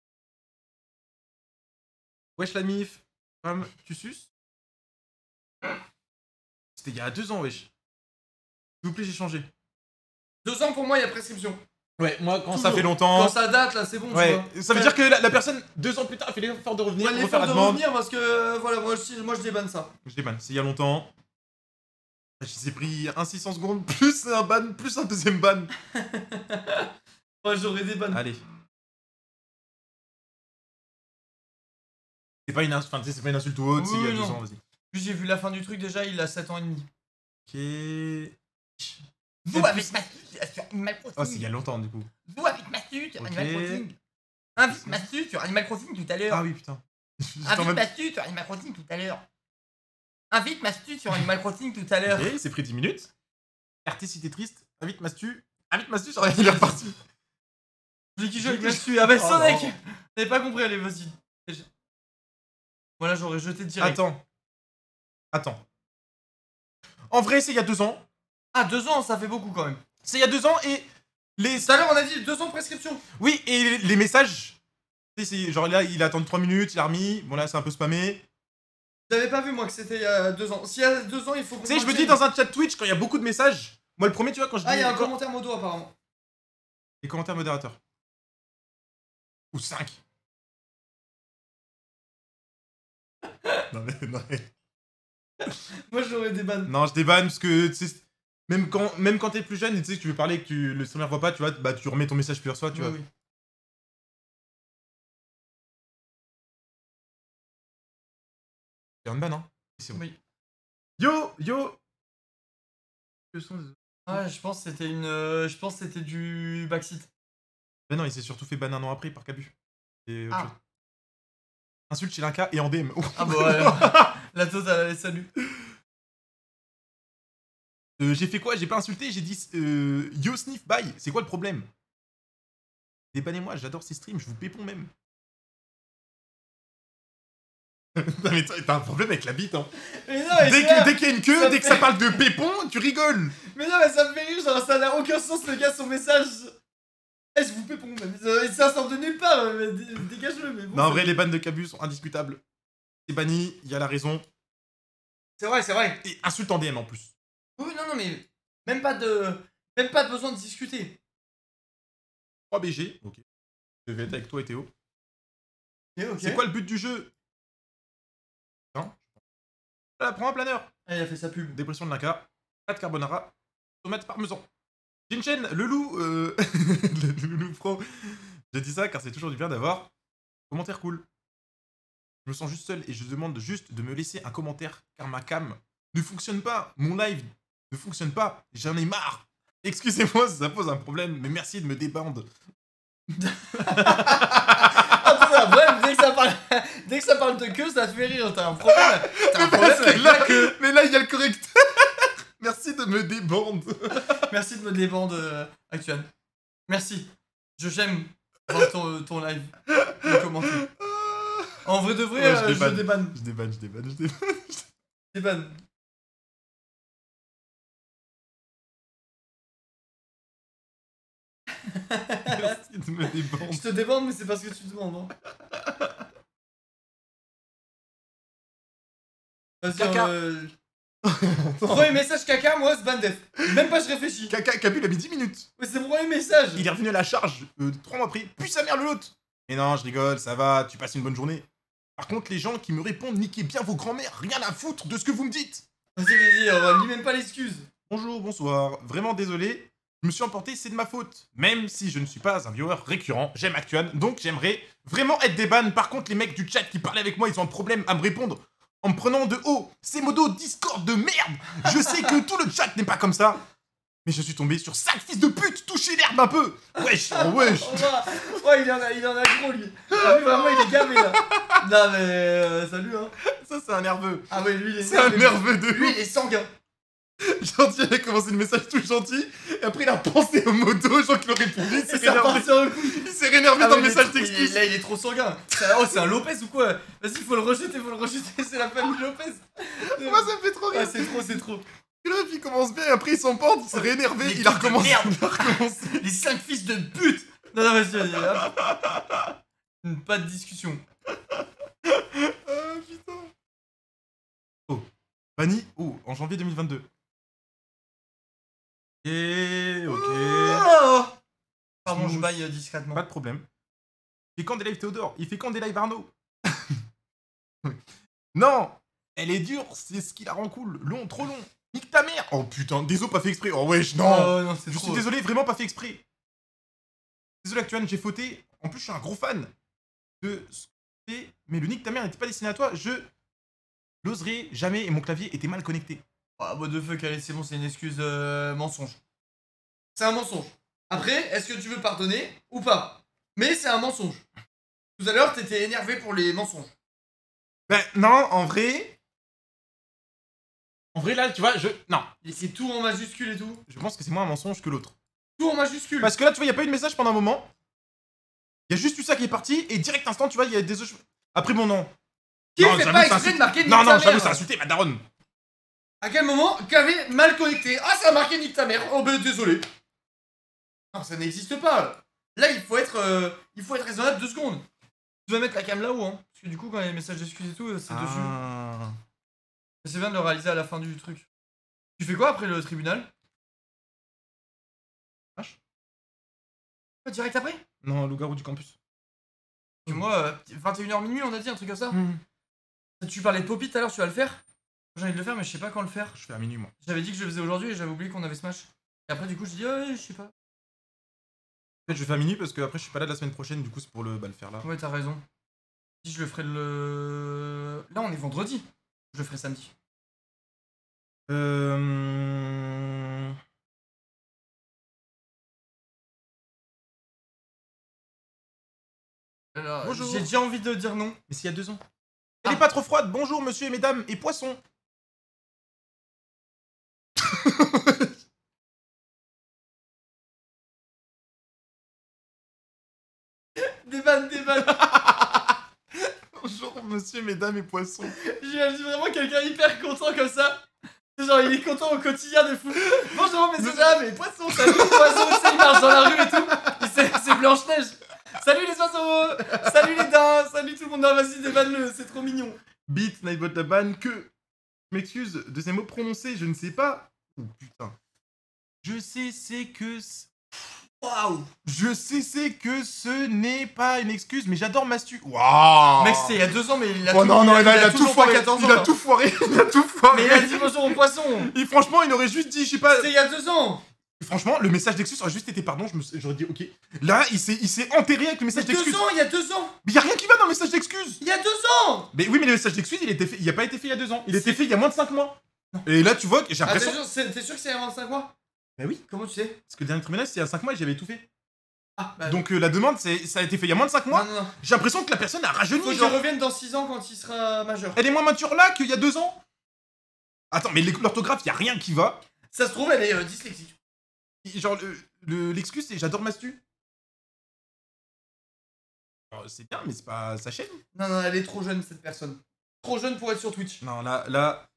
Wesh la mif. Femme, tu suces? C'était il y a deux ans, wesh. S'il vous plaît, j'ai changé. Deux ans pour moi, il y a prescription. Ouais, moi, quand Toujours. ça fait longtemps. Quand ça date, là, c'est bon. Ouais, tu vois. ça veut dire que la, la personne, deux ans plus tard, a fait l'effort de revenir, ouais, refaire la de demande. revenir parce que, voilà, moi, je, moi, je débanne ça. Je débanne, c'est il y a longtemps. Je s'est pris un six cents secondes, plus un ban, plus un deuxième ban. Ouais, j'aurais débanne. Allez. C'est pas une insulte, enfin, c'est pas une insulte ou autre, oui, c'est il y a non. deux ans, vas-y. Puis j'ai vu la fin du truc déjà, il a sept ans et demi. Ok. Vous avec Mastu sur Animal Crossing. Oh, c'est il y a longtemps du coup. Vous avec Mastu sur okay. Animal Crossing. Invite Mastu sur Animal Crossing tout à l'heure. Ah oui, putain. Invite même... Mastu sur Animal Crossing tout à l'heure. Invite Mastu sur Animal Crossing tout à l'heure. Ok, c'est pris dix minutes. R T si t'es triste, invite Mastu. Invite Mastu sur il est reparti. J'ai qui joue avec Mastu. Ah bah oh, Sonic. T'avais pas compris, allez, vas-y. Voilà, j'aurais jeté direct. Attends. Attends. En vrai, c'est il y a deux ans. Ah, deux ans, ça fait beaucoup quand même. C'est il y a deux ans et les. Tout à l'heure, on a dit deux ans de prescription. Oui, et les messages. Genre là, il a attendu trois minutes, il a remis. Bon, là, c'est un peu spammé. J'avais pas vu, moi, que c'était il y a deux ans. S'il y a deux ans, il faut. Tu sais, je me dis dans un chat Twitch, quand il y a beaucoup de messages. Moi, le premier, tu vois, quand je dis. Ah, il y a un commentaire modo apparemment. Les commentaires modérateurs. Ou cinq. non, mais, non, mais... Moi, j'aurais des bannes. Non, je débanne parce que, tu sais, même quand, même quand t'es plus jeune et tu sais que tu veux parler et que tu, le streamer voit pas, tu vois, bah tu remets ton message plusieurs fois, tu oui, vois. Oui. Il y a un ban, hein. C'est bon. Oui. Yo, yo. Ah, je pense que c'était une. euh, je pense que c'était du backseat. Mais non, il s'est surtout fait ban un an après par Cabu. Et autre Ah. chose. Insulte chez Linka et en D M. Ah bah ouais. La totale, allez, salut. Euh, j'ai fait quoi? J'ai pas insulté, j'ai dit euh, yo sniff bye. C'est quoi le problème? Débannez-moi, j'adore ces streams, je vous pépon même. Non mais toi, t'as un problème avec la bite, hein. Mais non, mais Dès c'est là. que- dès qu'il y a une queue, Ça dès que fait- ça parle de pépon, tu rigoles. Mais non, mais ça me fait rire, genre ça n'a aucun sens le gars, son message. Eh, je vous péponds, même. Euh, Ça sort de nulle part, euh, mais dé- dégage-le, mais bon. Non, en ça- vrai, les bans de Cabu sont indiscutables. C'est banni, il y a la raison. C'est vrai, c'est vrai. Et insulte en D M en plus. Oui, non, non, mais même pas de. Même pas de besoin de discuter. trois B G, ok. Je vais être avec toi et Théo. Ok, ok. C'est quoi le but du jeu? Non. Voilà, prends un planeur. Ah, il a fait sa pub. Dépression de Linka, pâte carbonara, tomate parmesan. Jinchen, le loup, euh... le loup pro. Je dis ça car c'est toujours du bien d'avoir commentaire cool. Je me sens juste seul et je demande juste de me laisser un commentaire car ma cam ne fonctionne pas. Mon live ne fonctionne pas. J'en ai marre. Excusez-moi si ça pose un problème, mais merci de me débande. Ah, t'as un problème, dès que ça parle, dès que ça parle de queue, ça te fait rire. T'as un problème. T'as un problème Parce que avec là, la queue. mais là, il y a le correcteur. Merci de me débande. Merci de me débande, euh, Actuan. Merci. Je j'aime voir ton, ton live. Le commenter. En vrai de vrai, Ouais, je euh, je débanne. débanne. Je débanne, je débanne, je débanne. Débanne. Merci de me débande. Je te débande, mais c'est parce que tu demandes. Hein. Vas-y, Caca. euh... Premier message caca, moi, c'est Bandef. Même pas, je réfléchis. Caca, Cabu, il a mis dix minutes. Mais c'est mon premier message. Il est revenu à la charge euh, trois mois après. Puis sa mère le l'autre. Mais non, je rigole, ça va, tu passes une bonne journée. Par contre, les gens qui me répondent, niquez bien vos grands-mères, rien à foutre de ce que vous me dites. Vas-y, vas-y, on lit même pas l'excuse. Bonjour, bonsoir, vraiment désolé. Je me suis emporté, c'est de ma faute. Même si je ne suis pas un viewer récurrent, j'aime Actuan, donc j'aimerais vraiment être déban. Par contre, les mecs du chat qui parlaient avec moi, ils ont un problème à me répondre en me prenant de haut. C'est modo Discord de merde. Je sais que tout le chat n'est pas comme ça. Mais je suis tombé sur cinq fils de pute, touchez l'herbe un peu. Wesh, oh, wesh. Oh, bah, ouais, il en a, il en a gros, lui. Ah, lui, vraiment, il est gavé, là. Non, mais euh, salut, hein. Ça, c'est un nerveux. Ah, ouais, lui, il est C'est un nerveux de Lui, ouf. il est sanguin. Gentil, il a commencé le message tout gentil, et après il a pensé au modo, gens qui l'ont répondu, il s'est Et ça part rénervé. sur le coup. Il s'est rénervé Ah, dans mais le il est message trop- il- textus. Là, il est trop sanguin. C'est- Oh, c'est un Lopez ou quoi? Vas-y, faut le rejeter, faut le rejeter. C'est la famille Lopez. Moi ça me fait trop Ah, rire. c'est trop, c'est trop. Le ref il commence bien, et après il s'emporte, il s'est réénervé, Les il a trucs de recommencé. merde. Il a recommencé. Les cinq fils de pute. Non, non, vas-y, vas-y. hop. Pas de discussion. Ah putain. Oh, Banni, oh, en janvier deux mille vingt-deux. Et ok. Oh Pardon, je Smooth. baille euh, discrètement. Pas de problème. Il fait quand des lives Théodore? Il fait quand des lives Arnaud? Non, elle est dure, c'est ce qui la rend cool. Long, trop long. Nique ta mère. Oh putain, désolé, pas fait exprès. Oh wesh, non. Oh, non, c'est Je trop. suis désolé, vraiment pas fait exprès. Désolé, Actuan, j'ai fauté. En plus, je suis un gros fan de ce que tu fais, mais le nick ta mère n'était pas destiné à toi. Je n'oserais jamais et mon clavier était mal connecté. Ah, what the fuck, allez, c'est bon, c'est une excuse euh, mensonge. C'est un mensonge. Après, est-ce que tu veux pardonner ou pas? Mais c'est un mensonge. Tout à l'heure, t'étais énervé pour les mensonges. Ben non, en vrai. En vrai, là, tu vois, je. Non. Et c'est tout en majuscule et tout. Je pense que c'est moins un mensonge que l'autre. Tout en majuscule. Parce que là, tu vois, il n'y a pas eu de message pendant un moment. Il y a juste eu ça qui est parti, et direct instant, tu vois, il y a des. Après mon nom. Qui Non, fait j'avoue, pas ça exprès insulte. de marquer nique Non, ta non, j'avoue, mère. ça a insulté ma daronne. À quel moment qu'avait mal connecté? Ah, ça a marqué nique ta mère. Oh, ben désolé. Non, ça n'existe pas. Là, il faut être, euh, il faut être raisonnable deux secondes. Tu vas mettre la cam là-haut, hein. Parce que du coup, quand il y a les messages d'excuses et tout, euh, c'est dessus. Ah. C'est bien de le réaliser à la fin du truc. Tu fais quoi après le tribunal? Vache. Ah, direct après? Non, loup-garou du campus. Et moi, euh, vingt et une heures minuit, on a dit un truc comme ça. Hmm. Tu parlais de Poppy tout à l'heure, tu vas le faire? J'ai envie de le faire, mais je sais pas quand le faire. Je fais à minuit, moi. J'avais dit que je le faisais aujourd'hui et j'avais oublié qu'on avait Smash. Et après, du coup, j'ai dit, ah, ouais, je sais pas. En fait, je fais à minuit parce que après, je suis pas là la semaine prochaine, du coup, c'est pour le, bah, le faire là. Ouais, t'as raison. Si je le ferai le. Là, on est vendredi. Je le ferai samedi. Euh... Alors, Bonjour. j'ai déjà envie de dire non. Mais s'il y a deux ans. Ah. Elle est pas trop froide. Bonjour, monsieur et mesdames, et poissons. Des vannes, des vannes. Bonjour, monsieur, mesdames et poissons. J'imagine vraiment quelqu'un hyper content comme ça. C'est genre, il est content au quotidien de fou. Bonjour, messieurs, dames, et poissons, salut les poissons, tu sais, il marche dans la rue et tout. Et c'est, c'est Blanche-Neige. Salut les oiseaux. Salut les dents. Salut tout le monde. Non, vas-y, dévanne-le, c'est trop mignon. Beat, Nightbot la banne, que. Je m'excuse de ces mots prononcés, je ne sais pas. Oh putain. Je sais, c'est que. Waouh. Je sais, c'est que ce n'est pas une excuse, mais j'adore Mastu. Waouh. Mec, c'était il y a deux ans, mais il a Oh tout, non, non, il a, il a tout toujours pas foiré. quatorze ans, Il a là. tout foiré. Il a tout foiré. Mais il a dit bonjour aux poissons. Et franchement, il aurait juste dit, je sais pas. C'était il y a deux ans. Franchement, le message d'excuse aurait juste été pardon, je me... j'aurais dit ok. Là, il s'est, il s'est enterré avec le Il y a message deux d'excuse. ans, il y a deux ans. Mais y a rien qui va dans le message d'excuse. Il y a deux ans. Mais oui, mais le message d'excuse, il était fait, il a pas été fait il y a deux ans. Il était fait il y a moins de cinq mois. Et là, tu vois, j'ai Ah, t'es l'impression. sûr, c'est- t'es sûr que c'est il y a vingt-cinq mois? Bah oui, Comment tu sais? parce que le dernier trimestre, c'est il y a cinq mois et j'avais tout fait. Ah, bah. Donc euh, la demande, c'est, ça a été fait il y a moins de cinq mois. Non, non, non. J'ai l'impression que la personne a rajeuni. Faut qu'il Genre, revienne dans six ans quand il sera majeur. elle est moins mature là qu'il y a deux ans. Attends, mais l'orthographe, il y a rien qui va. Ça se trouve, elle est euh, dyslexique. Genre, le- le- l'excuse, c'est j'adore Mastu. Alors, c'est bien, mais c'est pas sa chaîne. Non, non, elle est trop jeune, cette personne. Trop jeune pour être sur Twitch. Non, là, là.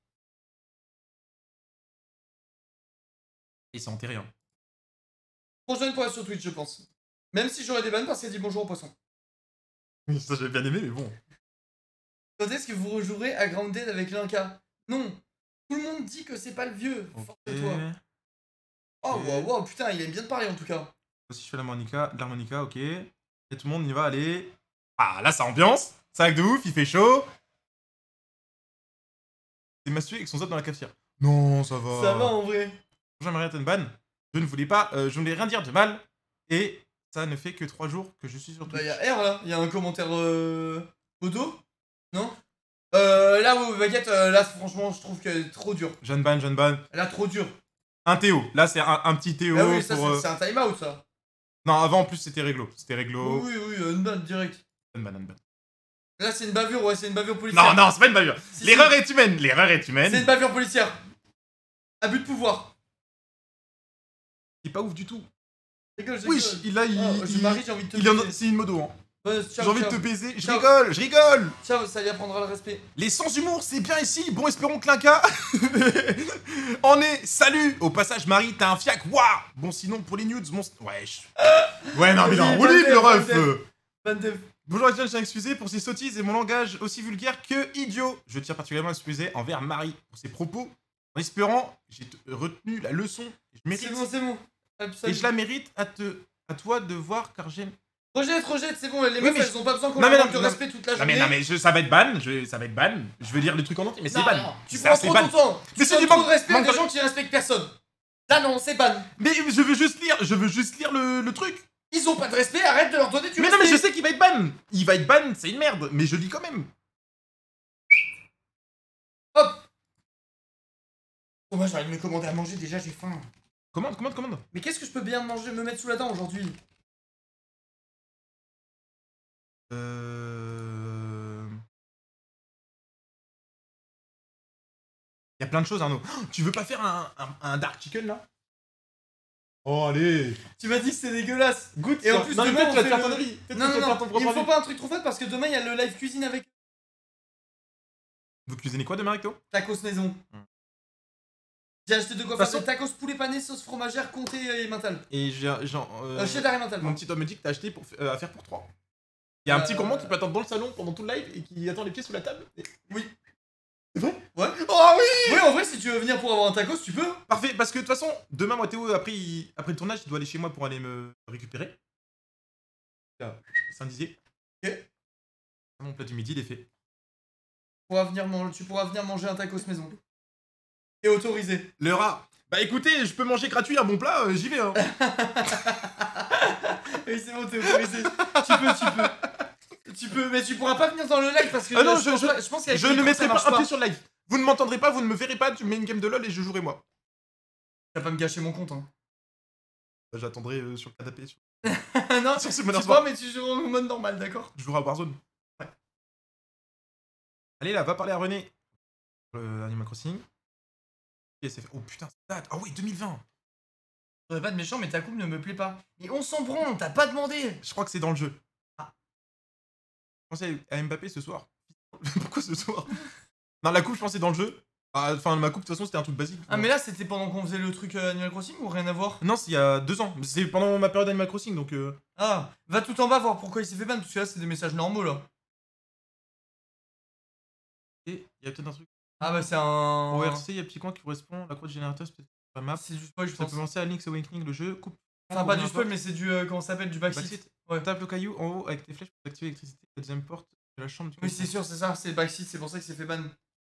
Il s'est enterré, hein. Trop jeune pour être sur Twitch, je pense. Même si j'aurais des vannes parce qu'elle dit bonjour aux poissons. Oui, ça j'avais bien aimé, mais bon. Quand est-ce que vous rejouerez à Grounded avec Linka? Non. Tout le monde dit que c'est pas le vieux. Force Ok. toi. Oh, Ok. waouh, waouh, putain, il aime bien te parler en tout cas. Si je fais l'harmonica, de l'harmonica, ok. Et tout le monde y va, allez. Ah, là, ça ambiance. Sac de ouf, il fait chaud. C'est Mastu avec son zap dans la cafetière. Non, ça va. Ça va en vrai. J'aimerais être une banne. Je ne voulais pas, euh, je ne voulais rien dire de mal. Et ça ne fait que trois jours que je suis sur Bah, Twitch. y'a R là. Y'a un commentaire euh... auto. Non? Euh, là, où Baguette, euh, là, franchement, je trouve qu'elle est trop dure. Jeune ban, jeune ban. Elle a trop dure. Un Théo. Là, c'est un, un petit Théo Ah oui, ça, pour. c'est euh, c'est un time-out ça. Non, avant, en plus, c'était réglo. C'était réglo. Oui, oui, oui, euh, une balle direct. Jeune ban, jeune ban. Là, c'est une bavure, ouais, c'est une bavure policière. Non, non, c'est pas une bavure. Si, L'erreur si. est humaine. L'erreur est C'est humaine. une bavure policière. Abus de pouvoir. C'est pas ouf du tout. Rigole, je Wesh, rigole. il a. Il, Oh, je il- marie, j'ai envie de te il en a- baiser. C'est une modo, hein. Ouais, J'ai ciao, envie de ciao. te baiser. Je Ciao. rigole, je rigole. Ciao, ça lui apprendra le respect. Les sans-humour, c'est bien ici. Bon, espérons que Linka en est. Salut. Au passage, Marie, t'as un fiac. Waouh. Bon, sinon, pour les nudes, mon. Wesh. Ouais, non, mais non. Oui, Olive, le Van ref. Def. euh. Van Def. Bonjour, je tiens à m'excuser pour ces sottises et mon langage aussi vulgaire que idiot. Je tiens particulièrement à m'excuser envers Marie pour ses propos. En espérant, j'ai t- retenu la leçon. Je mérite. C'est bon, c'est bon. Hop, Et salut. je la mérite à te, à toi de voir car j'aime. Rejette, rejette, c'est bon, les Oui, meufs, mais elles ont pas besoin qu'on Non, leur mais manque non, de non, respect toute la Non journée. mais non mais je- ça va être ban, je, ça va être ban. Je vais lire les trucs en entier, mais c'est Non, ban. non, tu Ça, prends c'est trop ban. ton temps. Mais Tu c'est donnes du trop manque- de respect à manque des de- gens qui respectent personne. Là non, c'est ban. Mais je veux juste lire, je veux juste lire le, le truc. Ils ont pas de respect, arrête de leur donner du Mais non respect. mais je sais qu'il va être ban. Il va être ban, c'est une merde. Mais je lis quand même. Hop. Oh, moi j'ai envie de me commander à manger, déjà j'ai faim. Commande, commande, commande. Mais qu'est-ce que je peux bien manger, me mettre sous la dent aujourd'hui? Euh... Il y a plein de choses Arnaud. Oh, tu veux pas faire un, un, un dark chicken là? Oh allez. Tu m'as dit que c'était dégueulasse. Goûte. Et en plus, non, mais demain, peut-être on tu vas te fait faire le- ton avis. Peut-être Non, que tu non, vas te faire ton non, propre il me faut avis. pas un truc trop fat parce que demain il y a le live cuisine avec Vous cuisinez quoi demain Recto? Tacos Maison. Hmm. J'ai acheté de quoi De faire toute des tacos poulet pané, sauce fromagère, comté et mental. Et j'ai genre. euh, Euh, cheddar et mental. Mon pardon. petit homme me dit que t'as acheté pour, f- euh, à faire pour trois. Il y a un Euh, petit gourmand qui peut attendre dans le salon pendant tout le live et qui attend les pieds sous la table. Et- Oui. C'est vrai? Ouais. Oh oui! Oui, en vrai, si tu veux venir pour avoir un tacos, tu peux. Parfait, parce que de toute façon, demain, moi, Théo, après, il- après le tournage, il doit aller chez moi pour aller me récupérer. Là, Saint-Dizier. Ok. Mon plat du midi, il est fait. Tu pourras venir, man- tu pourras venir manger un tacos maison. Et autorisé. Le rat. Bah écoutez, je peux manger gratuit un bon plat, euh, j'y vais. Hein. Oui, c'est bon, t'es autorisé. tu peux, tu peux. Tu peux, mais tu pourras pas venir dans le live parce que Ah non, je, je- pense je- pas- je pense qu'avec Je le ne micro, mettrai ça pas marche un pied sur le live. ne m'entendrez pas, vous ne me verrez pas, tu mets une game de LoL et je jouerai moi. Tu vas pas me gâcher mon compte, hein. Bah, j'attendrai euh, sur le canapé. Sur... non, sur ce tu Modern vois, Sport. mais tu joues en mode normal, d'accord? Je jouerai à Warzone. Ouais. Allez là, va parler à René. Euh, Animal Crossing. Et c'est fait. Oh putain, ça date. Ah oui, deux mille vingt. J'aurais pas de méchant, mais ta coupe ne me plaît pas. Mais on s'en branle, t'as pas demandé. Je crois que c'est dans le jeu. Ah. Je pensais à Mbappé ce soir. Pourquoi ce soir? Non, la coupe, je pensais dans le jeu. Ah, enfin, ma coupe, de toute façon, c'était un truc basique. Ah, mais là, c'était pendant qu'on faisait le truc euh, Animal Crossing ou rien à voir? Non, c'est il y a deux ans. C'est pendant ma période Animal Crossing, donc... Euh... Ah, va tout en bas voir pourquoi il s'est fait ban, parce que là, c'est des messages normaux, là. Et il y a peut-être un truc... Ah bah c'est un... Au R C, il y a un petit coin qui correspond à la croix du générateur, c'est peut-être pas map. C'est du spoil, je Ça pense. peut penser à Link's Awakening, le jeu. Coupe. Enfin, pas du spoil, mais c'est du... Euh, comment ça s'appelle? Du backseat. Backseat. Ouais. Tape le caillou en haut avec tes flèches pour activer l'électricité. La deuxième porte de la chambre du Oui, c'est sûr, c'est ça, c'est backseat, c'est pour ça qu'il s'est fait ban.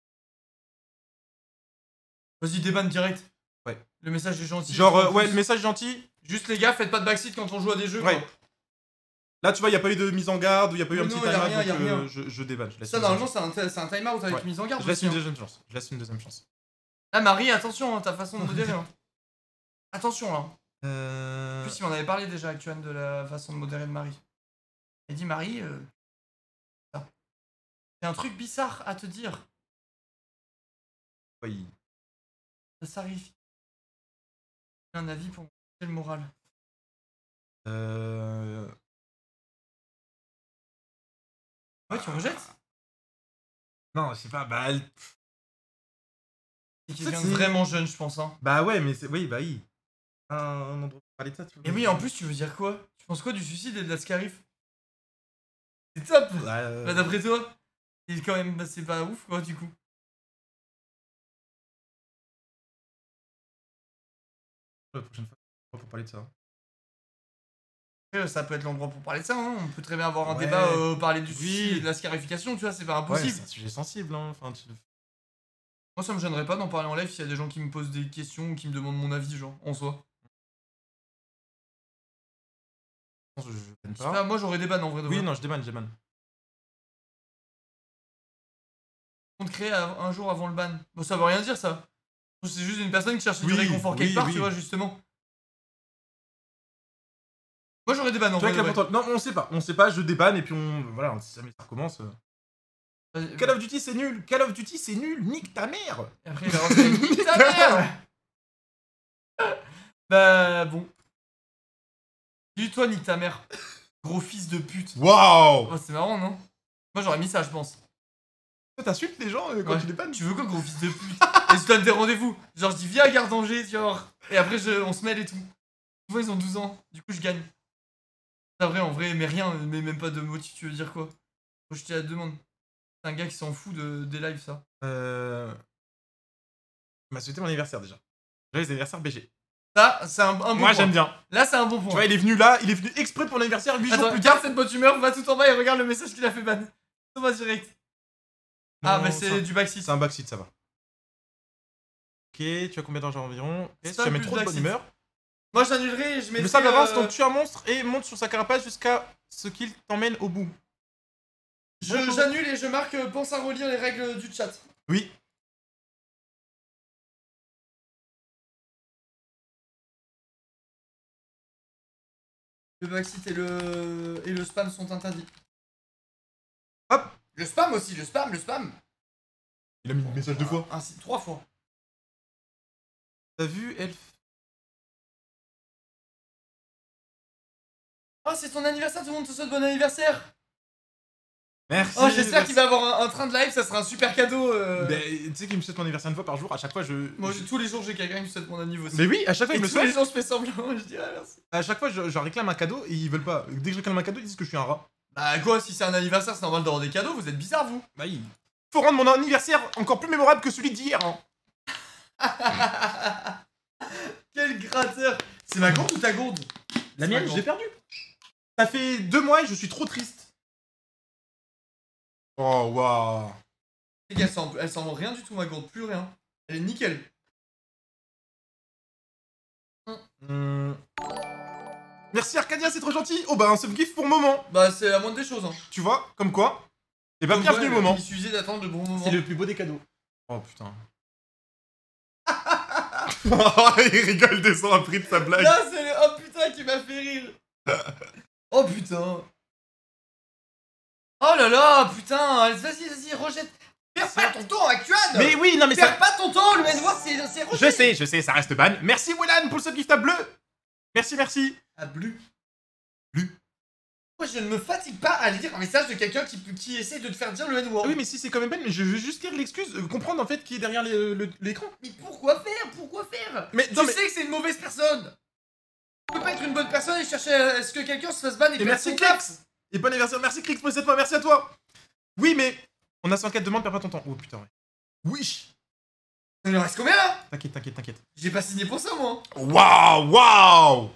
Vas-y, déban direct. Ouais. Le message est gentil. Genre, euh, En ouais, plus. le message gentil. Juste les gars, faites pas de backseat quand on joue à des jeux. Ouais. Quoi. Là, tu vois, il n'y a pas eu de mise en garde ou il n'y a pas eu Oui, un non, petit y a timeout, rien, y a donc euh, rien. je, je débanne. Je laisse Ça, une normalement, deuxième c'est un, c'est un timeout avec Ouais. mise en garde. chance. Je laisse aussi, une hein. deuxième chance. Je laisse une deuxième chance. Ah, Marie, attention, hein, ta façon de modérer. Hein. Attention, là. Euh... En plus, il m'en avait parlé déjà, Actuan, de la façon de modérer de Marie. Il dit, Marie, euh... j'ai un truc bizarre à te dire. Oui. Ça s'arrive. Un avis pour le moral. Euh... Ouais, tu rejettes? Non, je sais pas, bah... Elle... C'est Ça, quelqu'un c'est- de vraiment jeune, je pense. Hein. Bah ouais, mais c'est... Oui, bah oui. Un, un endroit pour parler de ça, tu vois. Et oui, en plus, tu veux dire quoi? Tu penses quoi du suicide et de la scarif? C'est top! Bah, euh, Bah, d'après toi? Et quand même, bah, c'est pas ouf, quoi, du coup. La prochaine fois, pour parler de ça. Après, ça peut être l'endroit pour parler de ça, hein. On peut très bien avoir un Ouais. débat, euh, parler du Oui. suicide et de la scarification, tu vois, c'est pas Ouais, impossible. c'est un sujet sensible, hein. Enfin, tu... Moi, ça me gênerait pas d'en parler en live s'il y a des gens qui me posent des questions ou qui me demandent mon avis, genre, en soi. Je, je, je Je sais pas, moi, j'aurais des bans en vrai de Oui, vrai. non, je débanne, je débanne. Compte créé av- un jour avant le ban. Bon, ça veut rien dire, ça. C'est juste une personne qui cherche du Oui, réconfort quelque oui, part, oui. tu vois, justement. Moi, j'aurais des bans en Tu vois vrai. que la de vrai. contrôle- Non, on sait pas. On sait pas, je débanne et puis on... Voilà, si jamais ça recommence... euh. Vas-y, Call of Duty, c'est nul. Call of Duty, c'est nul. Nique ta mère. Et après, il va lancer Nique ta mère. Bah, bon. Dis-toi, nique ta mère. Gros fils de pute. Waouh. Oh, c'est marrant, non? Moi, j'aurais mis ça, je pense. Toi, t'insultes les gens euh, quand Ouais. tu débannes? Tu veux quoi, gros fils de pute? Et je donne des rendez-vous. Genre, je dis, viens à Gardanger, genre. Et après, je... on se mêle et tout. Souvent, ils ont douze ans. Du coup, je gagne. C'est vrai, en vrai, mais rien, mais même pas de motif, tu veux dire quoi? Faut jeter la demande. C'est un gars qui s'en fout de... des lives, ça. Euh... Il m'a souhaité mon anniversaire déjà. J'ai les anniversaires B G. Ça, c'est un, un bon Moi, point. j'aime bien. Là, c'est un bon point. Tu vois, il est venu là, il est venu exprès pour l'anniversaire, huit jours Attends, plus garde tard. cette bonne humeur, va tout en bas et regarde le message qu'il a fait ban. On va direct. Ah, Non, mais ça- c'est du backseat. C'est un backseat, ça va. Ok, tu as combien d'argent environ? C'est Si pas tu mets plus trop de bonne backseat. humeur. Moi, j'annulerai et je mettrai... Le sable avance euh, quand tu un monstre et monte sur sa carapace jusqu'à ce qu'il t'emmène au bout. je- Bonjour. J'annule et je marque euh, pense à relire les règles du chat. Oui. Le backseat et le... et le spam sont interdits. Hop. Le spam aussi, le spam, le spam. Il a mis le message deux fois. Ainsi, trois fois. T'as vu, Elf? Oh, c'est ton anniversaire, tout le monde te souhaite bon anniversaire. Merci. Oh, j'espère merci. qu'il va avoir un, un train de live, ça sera un super cadeau. euh. Mais tu sais qu'il me souhaite mon anniversaire une fois par jour, à chaque fois je. Moi, je- j'ai- tous les jours, j'ai quelqu'un qui me souhaite mon anniversaire aussi. Mais oui, à chaque fois Et il me le tous les souhaite. jours, je fais semblant, je dis ah, merci. À chaque fois je, je réclame un cadeau et ils veulent pas. Dès que je réclame un cadeau, ils disent que je suis un rat. Bah quoi, si c'est un anniversaire, c'est normal d'avoir des cadeaux, vous êtes bizarre, vous. Bah il faut rendre mon anniversaire encore plus mémorable que celui d'hier. Hein. Quel gratteur. C'est ma gourde ou ta gourde? La C'est mienne, ma j'ai perdu. Ça fait deux mois et je suis trop triste. Oh waouh. Les gars, elle sent, elle sent rien du tout, ma gourde, plus rien. Elle est nickel. Hmm. Merci Arcadia, c'est trop gentil. Oh bah un subgift pour moment. Bah, c'est la moindre des choses, hein. Tu vois, comme quoi. Et bah Donc, bienvenue ouais, le moment. Il suffisait d'attendre le bon moment. C'est le plus beau des cadeaux. Oh putain. Il rigole des sons appris de sa blague. Là, c'est le oh putain qui m'a fait rire. Oh putain. Oh là là, putain. Vas-y, vas-y, rejette. Perds pas ton temps, Actuan. Mais oui, non mais Perds ça... pas ton temps, le Edward, c'est c'est rejeté. Je sais, je sais, ça reste ban. Merci Wellan pour le gift à bleu. Merci, merci. Ah, bleu. Bleu. Moi, je ne me fatigue pas à lire un message de quelqu'un qui, qui essaie de te faire dire le N-word. Oui, mais si c'est quand même ban, mais je veux juste lire l'excuse, euh, comprendre en fait qui est derrière les- le- l'écran. Mais pourquoi faire? Pourquoi faire? Mais Tu non, mais... sais que c'est une mauvaise personne. Tu peux pas être une bonne personne et chercher à ce que quelqu'un se fasse ban et, Et perde merci son Clix. taf. Et bon anniversaire, merci Clix pour cette fois, merci à toi. Oui, mais on a cent quatre demandes, perds pas ton temps. Oh putain, ouais. Oui. Il en reste combien là? T'inquiète, t'inquiète, t'inquiète. J'ai pas signé pour ça, moi. Waouh, waouh.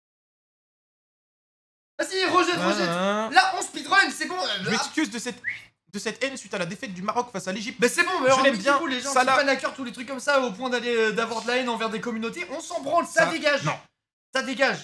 Vas-y, rejette, rejette. Ah, Là, on speedrun, c'est bon. Je m'excuse de cette, de cette haine suite à la défaite du Maroc face à l'Égypte. Mais c'est bon, mais Je en l'aime du bien, coup, les gens Salah. qui prennent à cœur tous les trucs comme ça au point d'aller euh, d'avoir de la haine envers des communautés, on s'en branle, ça, Ça, dégage. non. Ça dégage.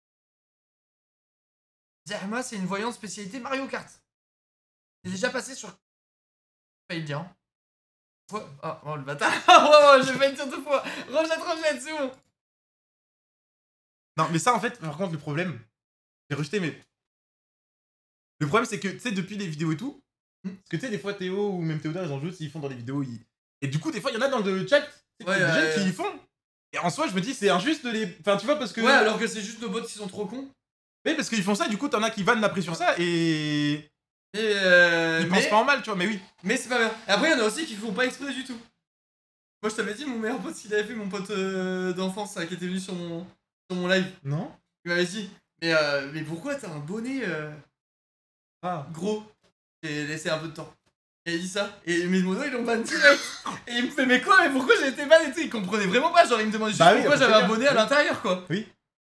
Zerma, c'est une voyante spécialité Mario Kart. C'est déjà passé sur. Pas le dire. Hein. Ouais. Ah, oh le bâtard. Oh, j'ai failli dire deux fois. Rejette, rejette, c'est bon. Non, mais ça, en fait, par contre, le problème, j'ai rejeté, mais. Le problème, c'est que, tu sais, depuis les vidéos et tout, Hmm. parce que tu sais, des fois, Théo ou même Théodore, ils en jouent, s'ils font dans les vidéos, ils. Et du coup, des fois, il y en a dans le chat, tu sais, Ouais, des ouais, jeunes ouais. qui y font. Et en soi, je me dis, c'est injuste de les. Enfin, tu vois, parce que. Ouais, alors que c'est juste nos bots qui sont trop cons. Oui, parce qu'ils font ça, du coup, t'en as qui vannent après sur ça et. Et euh, Ils mais... pensent pas en mal, tu vois, mais oui. mais c'est pas bien. Et après, il y en a aussi qui font pas exprès du tout. Moi, je t'avais dit, mon meilleur pote, ce qu'il avait fait, mon pote euh, d'enfance, là, qui était venu sur mon, sur mon live. Non. Il m'avait dit, mais, euh, mais pourquoi t'as un bonnet euh, Ah. gros? J'ai laissé un peu de temps. Et il dit ça. Et mes monos, ils l'ont ban direct. Et il me fait, mais quoi? Mais pourquoi j'ai été ban et tout? Il comprenait vraiment pas. Genre, il me demandait juste Bah oui, pourquoi parce j'avais que- un bonnet à l'intérieur, quoi. Oui.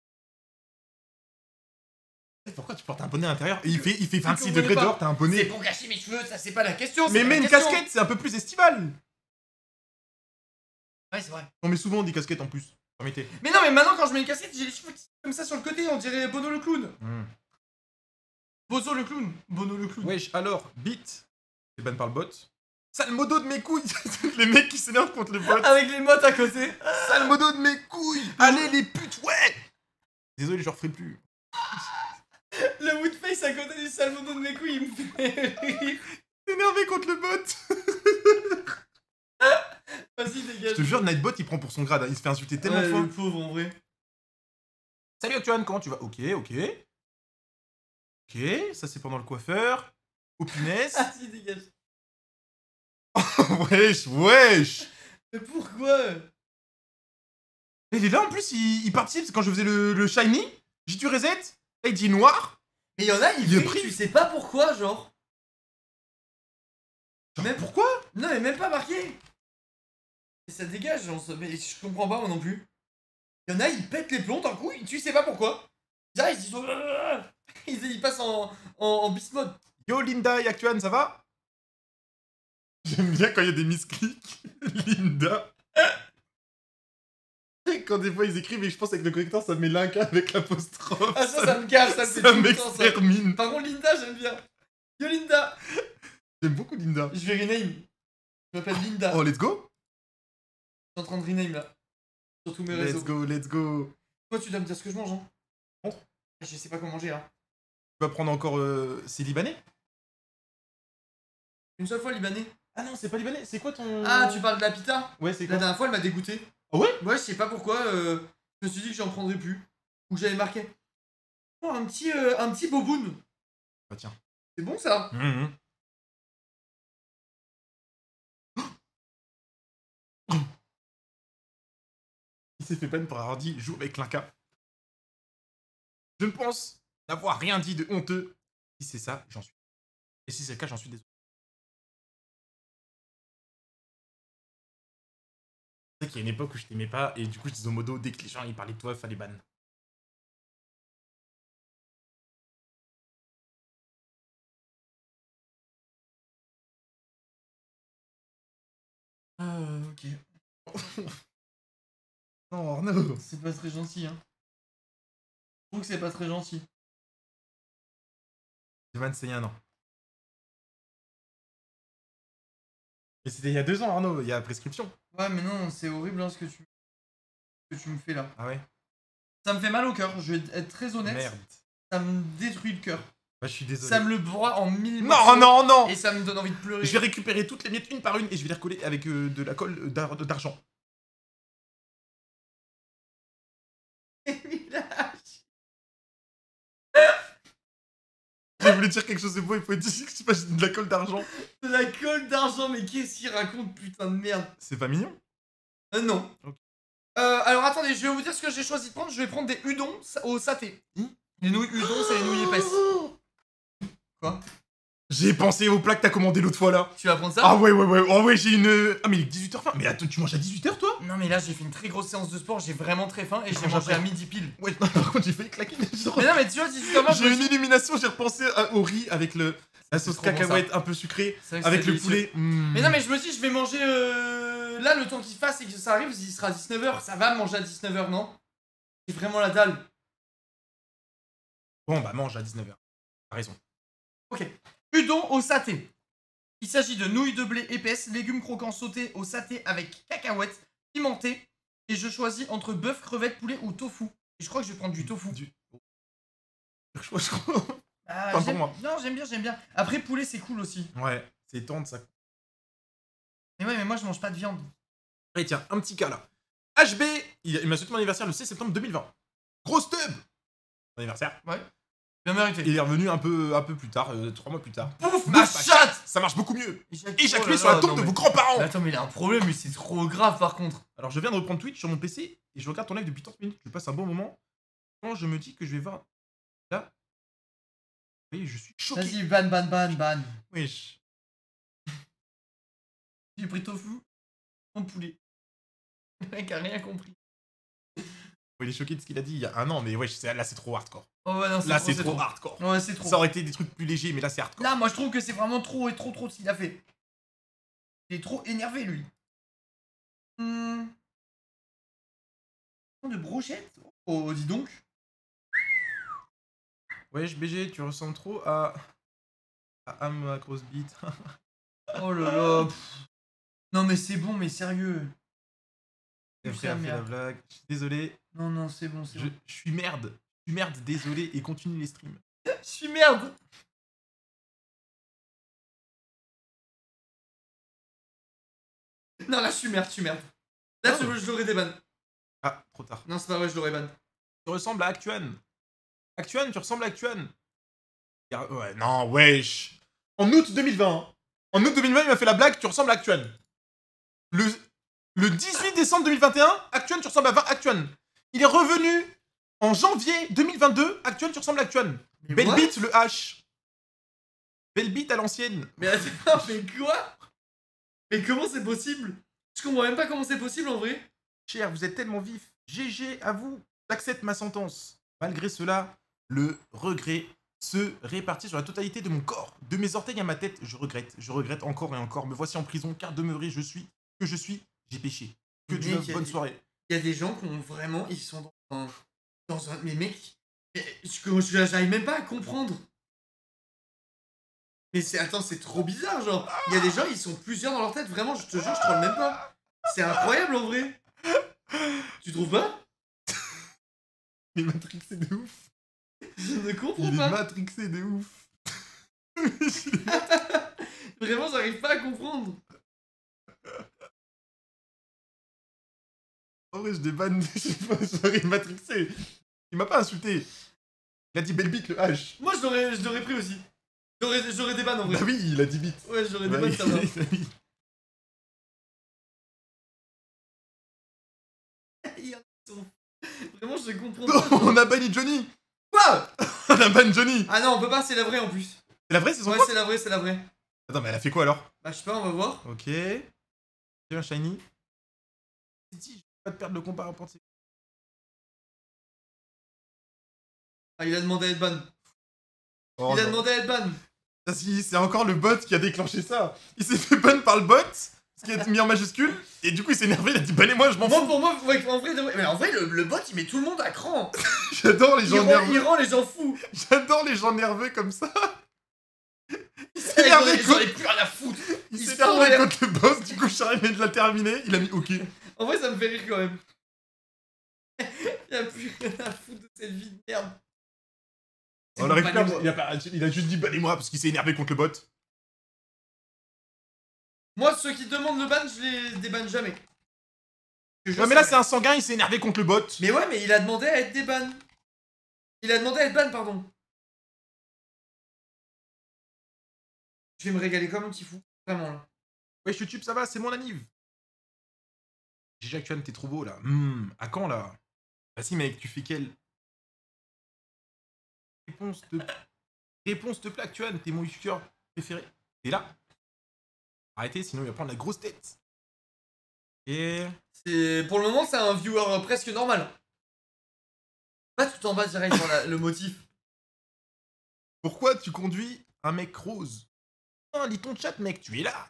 Pourquoi tu portes un bonnet à l'intérieur? Il fait, il fait vingt-six comprenais degrés pas. dehors, t'as un C'est bonnet. pour cacher mes cheveux, ça c'est pas la question. Mais c'est pas mets la une question. casquette, c'est un peu plus estival. Ouais, c'est vrai. On met souvent des casquettes en plus. Permettez. Mais non, mais maintenant, quand je mets une casquette, j'ai les cheveux qui sont comme ça sur le côté. On dirait Bono le clown. Bozo le clown. Bono le clown. Wesh, alors, Bit. C'est ban par le bot. Sale modo de mes couilles. Les mecs qui s'énervent contre le bot. Avec les mottes à côté. Sale modo de mes couilles. Allez, les putes, ouais. Désolé, je referai plus. Le woodface à côté du salmodo de mes couilles, il me fait rire. Énervé contre le bot. Vas-y, Je dégage. te jure, Nightbot, il prend pour son grade. hein. Il se fait insulter tellement Ouais, fois. le pauvre en vrai. Salut Actuan, comment tu vas? Ok, ok. Ok, ça c'est pendant le coiffeur. Oh punaise. Vas-y, dégage. Wesh, wesh. Mais pourquoi? Il est là en plus, il, il participe. C'est quand je faisais le, le shiny. J'ai tu reset. Là, il dit noir. Mais il y en a, il Il est fait, pris. tu sais pas pourquoi, genre. Genre, Mais pourquoi? Non, mais même pas marqué. Et ça dégage, genre, ça- mais je comprends pas moi non plus. Il y en a, ils pètent les plombs d'un coup, tu sais pas pourquoi. Ils arrivent, ils sont. Ils, ils passent en, en, en beast mode. Yo Linda et Actuan, ça va? J'aime bien quand il y a des misclics. Linda. Et quand des fois ils écrivent et je pense avec le correcteur ça met Linka avec l'apostrophe. Ah, ça, ça me gave, ça, c'est ça tout le temps ça. m'extermine. Par contre, Linda, j'aime bien. Yo, Linda. J'aime beaucoup Linda. Je vais rename. Je m'appelle Linda. Oh, let's go. Je suis en train de rename là. Sur tous mes Let's réseaux. go, let's go. Toi, tu dois me dire ce que je mange, hein. Montre. Je sais pas quoi manger, hein. Tu vas prendre encore. Euh, c'est libanais? Une seule fois, libanais. Ah non, c'est pas libanais. C'est quoi ton. Ah, tu parles de la pita? Ouais, c'est La quoi? dernière fois, elle m'a dégoûté. Ah ouais? Ouais, je sais pas pourquoi. Euh, je me suis dit que j'en prendrais plus. Ou que j'avais marqué. Oh, un petit, euh, un petit boboon. Bah tiens. C'est bon ça? Mmh. Il s'est fait peine pour avoir dit joue avec Linka. Je ne pense n'avoir rien dit de honteux. Si c'est ça, j'en suis. Et si c'est le cas, j'en suis désolé. C'est qu'il y a une époque où je t'aimais pas et du coup je disais au modo dès que les gens ils parlaient de toi, il fallait ban. Euh, ok. Non, Arnaud. C'est pas très gentil, hein. Je trouve que c'est pas très gentil. J'ai vingt et un ans. Mais c'était il y a deux ans, Arnaud, il y a prescription. Ouais, mais non, c'est horrible hein, ce que tu... ce que tu me fais là. Ah ouais? Ça me fait mal au cœur, je vais être très honnête. Merde. Ça me détruit le cœur. Bah, je suis désolé. Ça me le broie en mille Non, morceaux. non, non! Et ça me donne envie de pleurer. Je vais récupérer toutes les miettes une par une et je vais les recoller avec euh, de la colle d'ar- d'argent. Je voulais dire quelque chose de beau, il faut dire que c'est pas de la colle d'argent. De la colle d'argent, mais qu'est-ce qu'il raconte, putain de merde? C'est pas mignon? Euh, non. Ok. Euh, alors attendez, je vais vous dire ce que j'ai choisi de prendre. Je vais prendre des udons au saté. Hmm Les nouilles udons, c'est les nouilles épaisses. Quoi? J'ai pensé au plat que t'as commandé l'autre fois là. Tu vas prendre ça? Ah ouais, ouais, ouais, oh ouais, j'ai une... Ah mais il est dix-huit heures vingt. Mais attends, tu manges à dix-huit heures toi? Non mais là j'ai fait une très grosse séance de sport, j'ai vraiment très faim et j'ai mange mangé après. à midi pile. Ouais, par contre j'ai failli claquer. Mais non mais tu vois, dix-huit heures vingt, J'ai une illumination, j'ai repensé à- au riz avec le... la sauce trop bon, cacahuète un peu sucrée, C'est vrai que avec c'est le délicieux. poulet. Mmh. Mais non mais je me dis, je vais manger euh... là le temps qu'il fasse et que ça arrive, il sera dix-neuf heures. Ça va manger à dix-neuf heures, non? J'ai vraiment la dalle. Bon bah mange à dix-neuf heures. T'as raison. Ok. Udon au saté. Il s'agit de nouilles de blé épaisses, légumes croquants sautés au saté avec cacahuètes, pimentés. Et je choisis entre bœuf, crevette, poulet ou tofu. Et je crois que je vais prendre du tofu. Du... Je crois, je crois. Ah, Pas pour j'aime- moi. Non, j'aime bien, j'aime bien. Après, poulet, c'est cool aussi. Ouais, c'est tendre ça. Mais ouais, mais moi, je mange pas de viande. Allez tiens, un petit cas là. H B, il, il m'a souhaité mon anniversaire le seize septembre deux mille vingt. Grosse tub. Mon anniversaire. Bien mérité. Il est revenu un peu, un peu plus tard, euh, trois mois plus tard. Pouf, ma chatte. Ça marche beaucoup mieux. Éjaculé Éjaculé sur la tombe de vos grands-parents. Mais attends, mais il a un problème, mais c'est trop grave par contre. Alors je viens de reprendre Twitch sur mon P C et je regarde ton live depuis trente minutes. Je passe un bon moment. Quand je me dis que je vais voir... Là... Oui, je suis choqué. Vas-y, ban, ban, ban, ban. Wesh. J'ai pris tofu, mon poulet. Le mec a rien compris. Il est choqué de ce qu'il a dit il y a un an, mais wesh, c'est- là c'est trop hardcore. Oh ouais, non, Là c'est trop, hardcore. Ouais, c'est trop. Ça aurait été des trucs plus légers, mais là c'est hardcore. Là, moi, je trouve que c'est vraiment trop et trop trop ce qu'il a fait. Il est trop énervé, lui. Hmm. De brochette? Oh, dis donc. Wesh, B G, tu ressembles trop à... à Am à grosse bite. Oh là là. pff. Non, mais c'est bon, mais sérieux. C'est Putain, frère, fait la merde. blague. Je suis désolé. Non, non, c'est bon, c'est Je, bon. je suis merde. Je suis merde, désolé, et continue les streams. Je suis merde. Non, là, je suis merde, je suis merde. Là, Oh. je, je l'aurais déban. Ah, trop tard. Non, c'est pas vrai, je l'aurais ban. Tu ressembles à Actuan. Actuan, tu ressembles à Actuan. Ouais, non, wesh. En août deux mille vingt. En août deux mille vingt, il m'a fait la blague, tu ressembles à Actuan. Le, le dix-huit décembre deux mille vingt et un, Actuan, tu ressembles à Actuan. Il est revenu en janvier deux mille vingt-deux, Actuan, tu ressembles à Actuan. Mais Belle what? bite, le H. Belle bite à l'ancienne. Mais attends, mais quoi? Mais comment c'est possible? Je comprends même pas comment c'est possible en vrai. Cher, vous êtes tellement vif. G G à vous. J'accepte ma sentence. Malgré cela, le regret se répartit sur la totalité de mon corps. De mes orteils à ma tête, je regrette. Je regrette encore et encore. Me voici en prison, car demeuré je suis, que je suis, j'ai péché. Que Mais Dieu, mec, y a bonne des- soirée. Il y a des gens qui ont vraiment. Ils sont dans un. Dans un mais mec. mais je- je- J'arrive même pas à comprendre. Mais c'est. Attends, c'est trop bizarre, genre. Il y a des gens, ils sont plusieurs dans leur tête. Vraiment, je te jure, je troll même pas. C'est incroyable en vrai. Tu trouves pas? Il est matrixé de ouf. Je ne comprends Il est pas. matrixé de ouf. Vraiment, j'arrive pas à comprendre. En vrai, je débanne. Je sais pas, j'aurais matrixé. Il m'a pas insulté. Il a dit belle bite, le H. Moi, je l'aurais je l'aurais pris aussi. J'aurais j'aurais des bannes en vrai. Bah oui, il a dit bite. Ouais, j'aurais des Bah bannes, oui, ça va. oui. Vraiment, je comprends pas. On a banni Johnny. Quoi? On a banni Johnny. Ah non, on peut pas, c'est la vraie en plus. C'est la vraie, c'est son Ouais, pote. c'est la vraie, c'est la vraie. Attends, mais elle a fait quoi alors? Bah, je sais pas, on va voir. Ok. Tiens, Shiny. Je vais pas te perdre le compas à penser. Ah, il a demandé à être ban. Oh, il a non. demandé à être ban. Ah, si, c'est encore le bot qui a déclenché ça. Il s'est fait ban par le bot, ce qui est mis en majuscule, et du coup il s'est énervé, il a dit bannez-moi, je m'en Moi, fous. pour moi, ouais, en vrai, de vrai- mais en vrai le, le bot, il met tout le monde à cran. J'adore les Il gens rend, il nerveux. rend les gens fous. J'adore les gens nerveux comme ça. Il s'est Ils énervé, en- ils en quoi. avaient plus rien à foutre. Il Il s'est se fout énervé rien. contre le boss, du coup Charlie vient de la terminer, il a mis ok. En vrai, ça me fait rire quand même. Y'a plus rien à foutre de cette vie de merde. C'est On bon, le récupère, bannez-moi. il a, pas- il a juste dit bannez-moi parce qu'il s'est énervé contre le bot. Moi, ceux qui demandent le ban, je les débanne jamais. Que je Ouais mais là sais. c'est un sanguin, il s'est énervé contre le bot. Mais ouais, mais il a demandé à être déban. Il a demandé à être ban, pardon. Je vais me régaler comme un petit fou. Vraiment, là. Ouais YouTube ça va, c'est mon anniv. G G Actuan t'es trop beau là. Hmm, à quand là? Vas-y mec, tu fais quelle réponse te... Réponse te plaît Actuan, t'es mon youtubeur préféré. T'es là? Arrêtez, sinon il va prendre la grosse tête. Et... C'est... Pour le moment, c'est un viewer euh, presque normal. Pas tout en bas direct sur la- le motif. Pourquoi tu conduis un mec rose? Ah, lis ton chat mec, tu es là.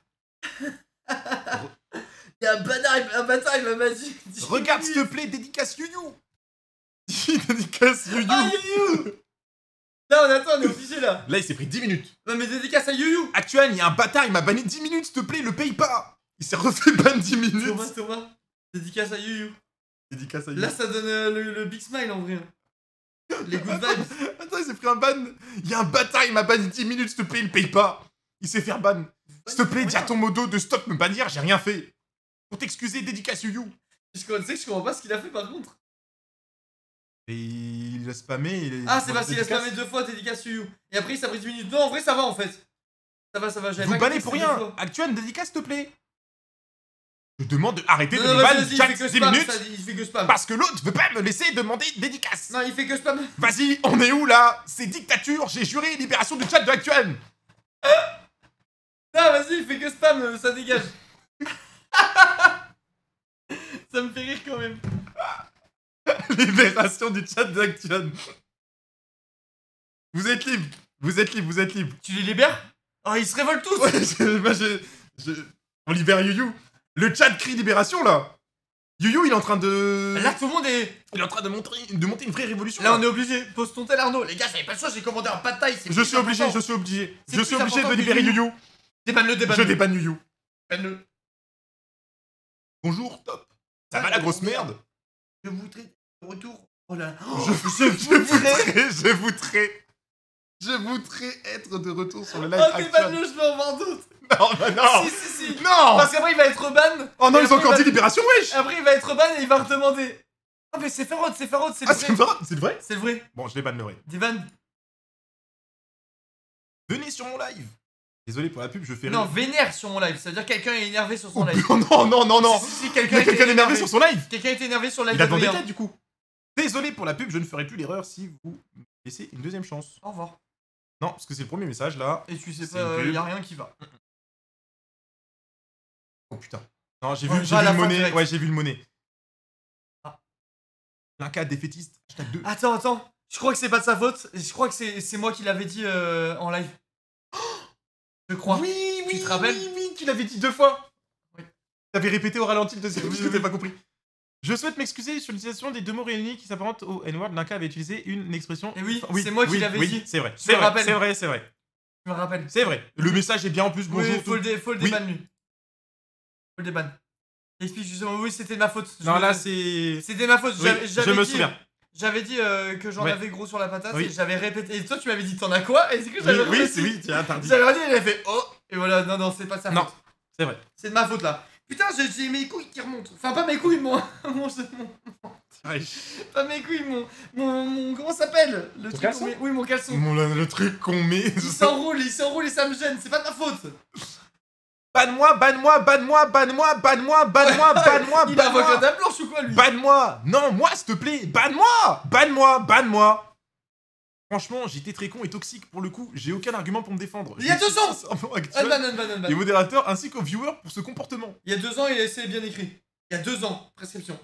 Y'a un bâtard, un bâtard, il m'a dit. Regarde s'il te plaît, dédicace Youyou. Dis dédicace Youyou. Ah, Youyou. Là, on attend, on est obligé là. Là il s'est pris dix minutes. Non, mais dédicace à Youyou. Actuan, il y a un bâtard, il m'a banni dix minutes, s'il te plaît, le paye pas. Il s'est refait ban dix minutes. Thomas, Thomas. Dédicace à Youyou. Dédicace à Youyou. Là, ça donne euh, le, le big smile en vrai. Les good vibes. Attends, il s'est pris un ban. Il y a un bâtard, il m'a banni dix minutes, s'il te plaît, il paye pas. Il s'est fait ban. S'il te plaît, dis à ton modo de stop me bannir, j'ai rien fait. Pour t'excuser, dédicace Youyou. Je tu sais que je comprends pas ce qu'il a fait par contre. Et il a spammé. Il Ah, c'est parce qu'il a spammé deux fois dédicace Youyou. Et après, il s'est pris dix minutes. Non, en vrai, ça va en fait. Ça va, ça va. j'avais Vous pas bannez compris pour que c'était rien. deux fois. Actuan, dédicace, s'il te plaît. Je demande de arrêter Non, de non, me vas-y, ban vas-y, il chaque fait que dix spam. minutes. ça, il fait que spam. Parce que l'autre veut pas me laisser demander dédicace. Non, il fait que spam. Vas-y, on est où là? C'est dictature, j'ai juré libération du chat de Actuan. Non, vas-y, il fait que spam, euh, ça dégage. Ça me fait rire quand même. Libération du chat de Actuan. Vous êtes libre, vous êtes libre, vous êtes libre. Tu les libères? Oh, ils se révoltent tous. Ouais, je- moi, je- je- on libère Youyou. Le chat crie libération là. Youyou il est en train de... Là, tout le monde est. Il est en train de monter, de monter une vraie révolution. Là, on est obligé. Pose ton tel Arnaud. Les gars, j'avais pas le choix, j'ai commandé un pas de taille. Je suis obligé, je suis obligé. C'est Je plus suis obligé de important que libérer Youyou. Youyou. Débanne-le, Je débanne-le. débanne Youyou. Débanne-le. Bonjour, top. Ça va la grosse merde? Je voudrais de retour. Oh là. Je, je, je voudrais, je voudrais, je voudrais être de retour sur le live Oh, actuel. débanne-le, je veux en voir d'autres. Non, bah non. Si, si, si. Non. Parce qu'après, il va être ban. Oh non, Et ils ont après, encore il dit va- libération, wesh. Après, il va être ban et il va redemander. Ah, mais c'est Ferrod, c'est Ferrod, c'est le Ah, c'est vrai. vrai, c'est le vrai. C'est le vrai. Bon, je les banne le vrai. Des ban. Venez sur mon live. Désolé pour la pub, je fais Non, rire. vénère sur mon live. Ça veut dire que quelqu'un est énervé sur son Oh, live. non, non, non, non. Si, si, si, Il y quelqu'un a est quelqu'un énervé sur son live. Quelqu'un est énervé sur le live Il a de demandé Adrien. quel du coup? Désolé pour la pub, je ne ferai plus l'erreur si vous me laissez une deuxième chance. Au revoir. Non, parce que c'est le premier message là. Et tu sais C'est pas, une il pub. y a rien qui va. Oh putain. Non, j'ai On vu, va j'ai à vu la le fin monnaie. direct. Ouais, j'ai vu le monnaie. Ah. L'Inca défaitiste. Hashtag deux. Attends, attends. Je crois que c'est pas de sa faute. Je crois que c'est c'est moi qui l'avais dit euh, en live. Je crois. Oui, Tu oui, te rappelles oui, oui, tu l'avais dit deux fois. Oui. T'avais répété au ralenti le deuxième, Oui, je oui, n'avais oui. pas compris. Je souhaite m'excuser sur l'utilisation des deux mots réunis qui s'apparentent au N-word. L'Inca avait utilisé une expression. Et oui, Enfin, c'est moi qui oui, l'avais oui, dit. C'est vrai, Je c'est me vrai, rappelle. c'est vrai, c'est vrai. Je me rappelle. C'est vrai. Le message est bien en plus. Bonjour. Oui, faut le, dé, faut le Oui. déban lui. Faut le déban. Explique justement, oui, c'était de ma faute. Je Non, me- là c'est. C'était ma faute. Oui, J'avais- je j'avais me dit- souviens. J'avais dit euh, que j'en Ouais. avais gros sur la patate Oui. et j'avais répété. Et toi, tu m'avais dit, t'en as quoi? Et c'est que Oui, j'avais oui, redit. c'est oui, tiens, interdit. J'avais redit, il a fait oh. Et voilà, non, non, c'est pas de sa Non, faute. c'est vrai. C'est de ma faute là. Putain, j'ai j'ai mes couilles qui remontent. Enfin, pas mes couilles, mon. mon, mon- Ouais. pas mes couilles, mon. Mon. mon comment ça s'appelle? Le truc caleçon qu'on met- Oui, mon caleçon. Mon- le, le truc qu'on met. Il s'enroule, il s'enroule et ça me gêne. C'est pas de ma faute. Banne-moi, banne-moi, banne-moi, banne-moi, banne-moi, banne-moi, banne-moi, Il invoque la banne-moi. dame blanche ou quoi, lui? Banne-moi. Non, moi, s'il te plaît. Banne-moi. Banne-moi, banne-moi. Franchement, j'étais très con et toxique pour le coup. J'ai aucun argument pour me défendre. Il y a deux ans. Actuel, Unban, unban, unban. les modérateurs ainsi qu'aux viewers pour ce comportement. Il y a deux ans, et c'est bien écrit. Il y a deux ans, prescription.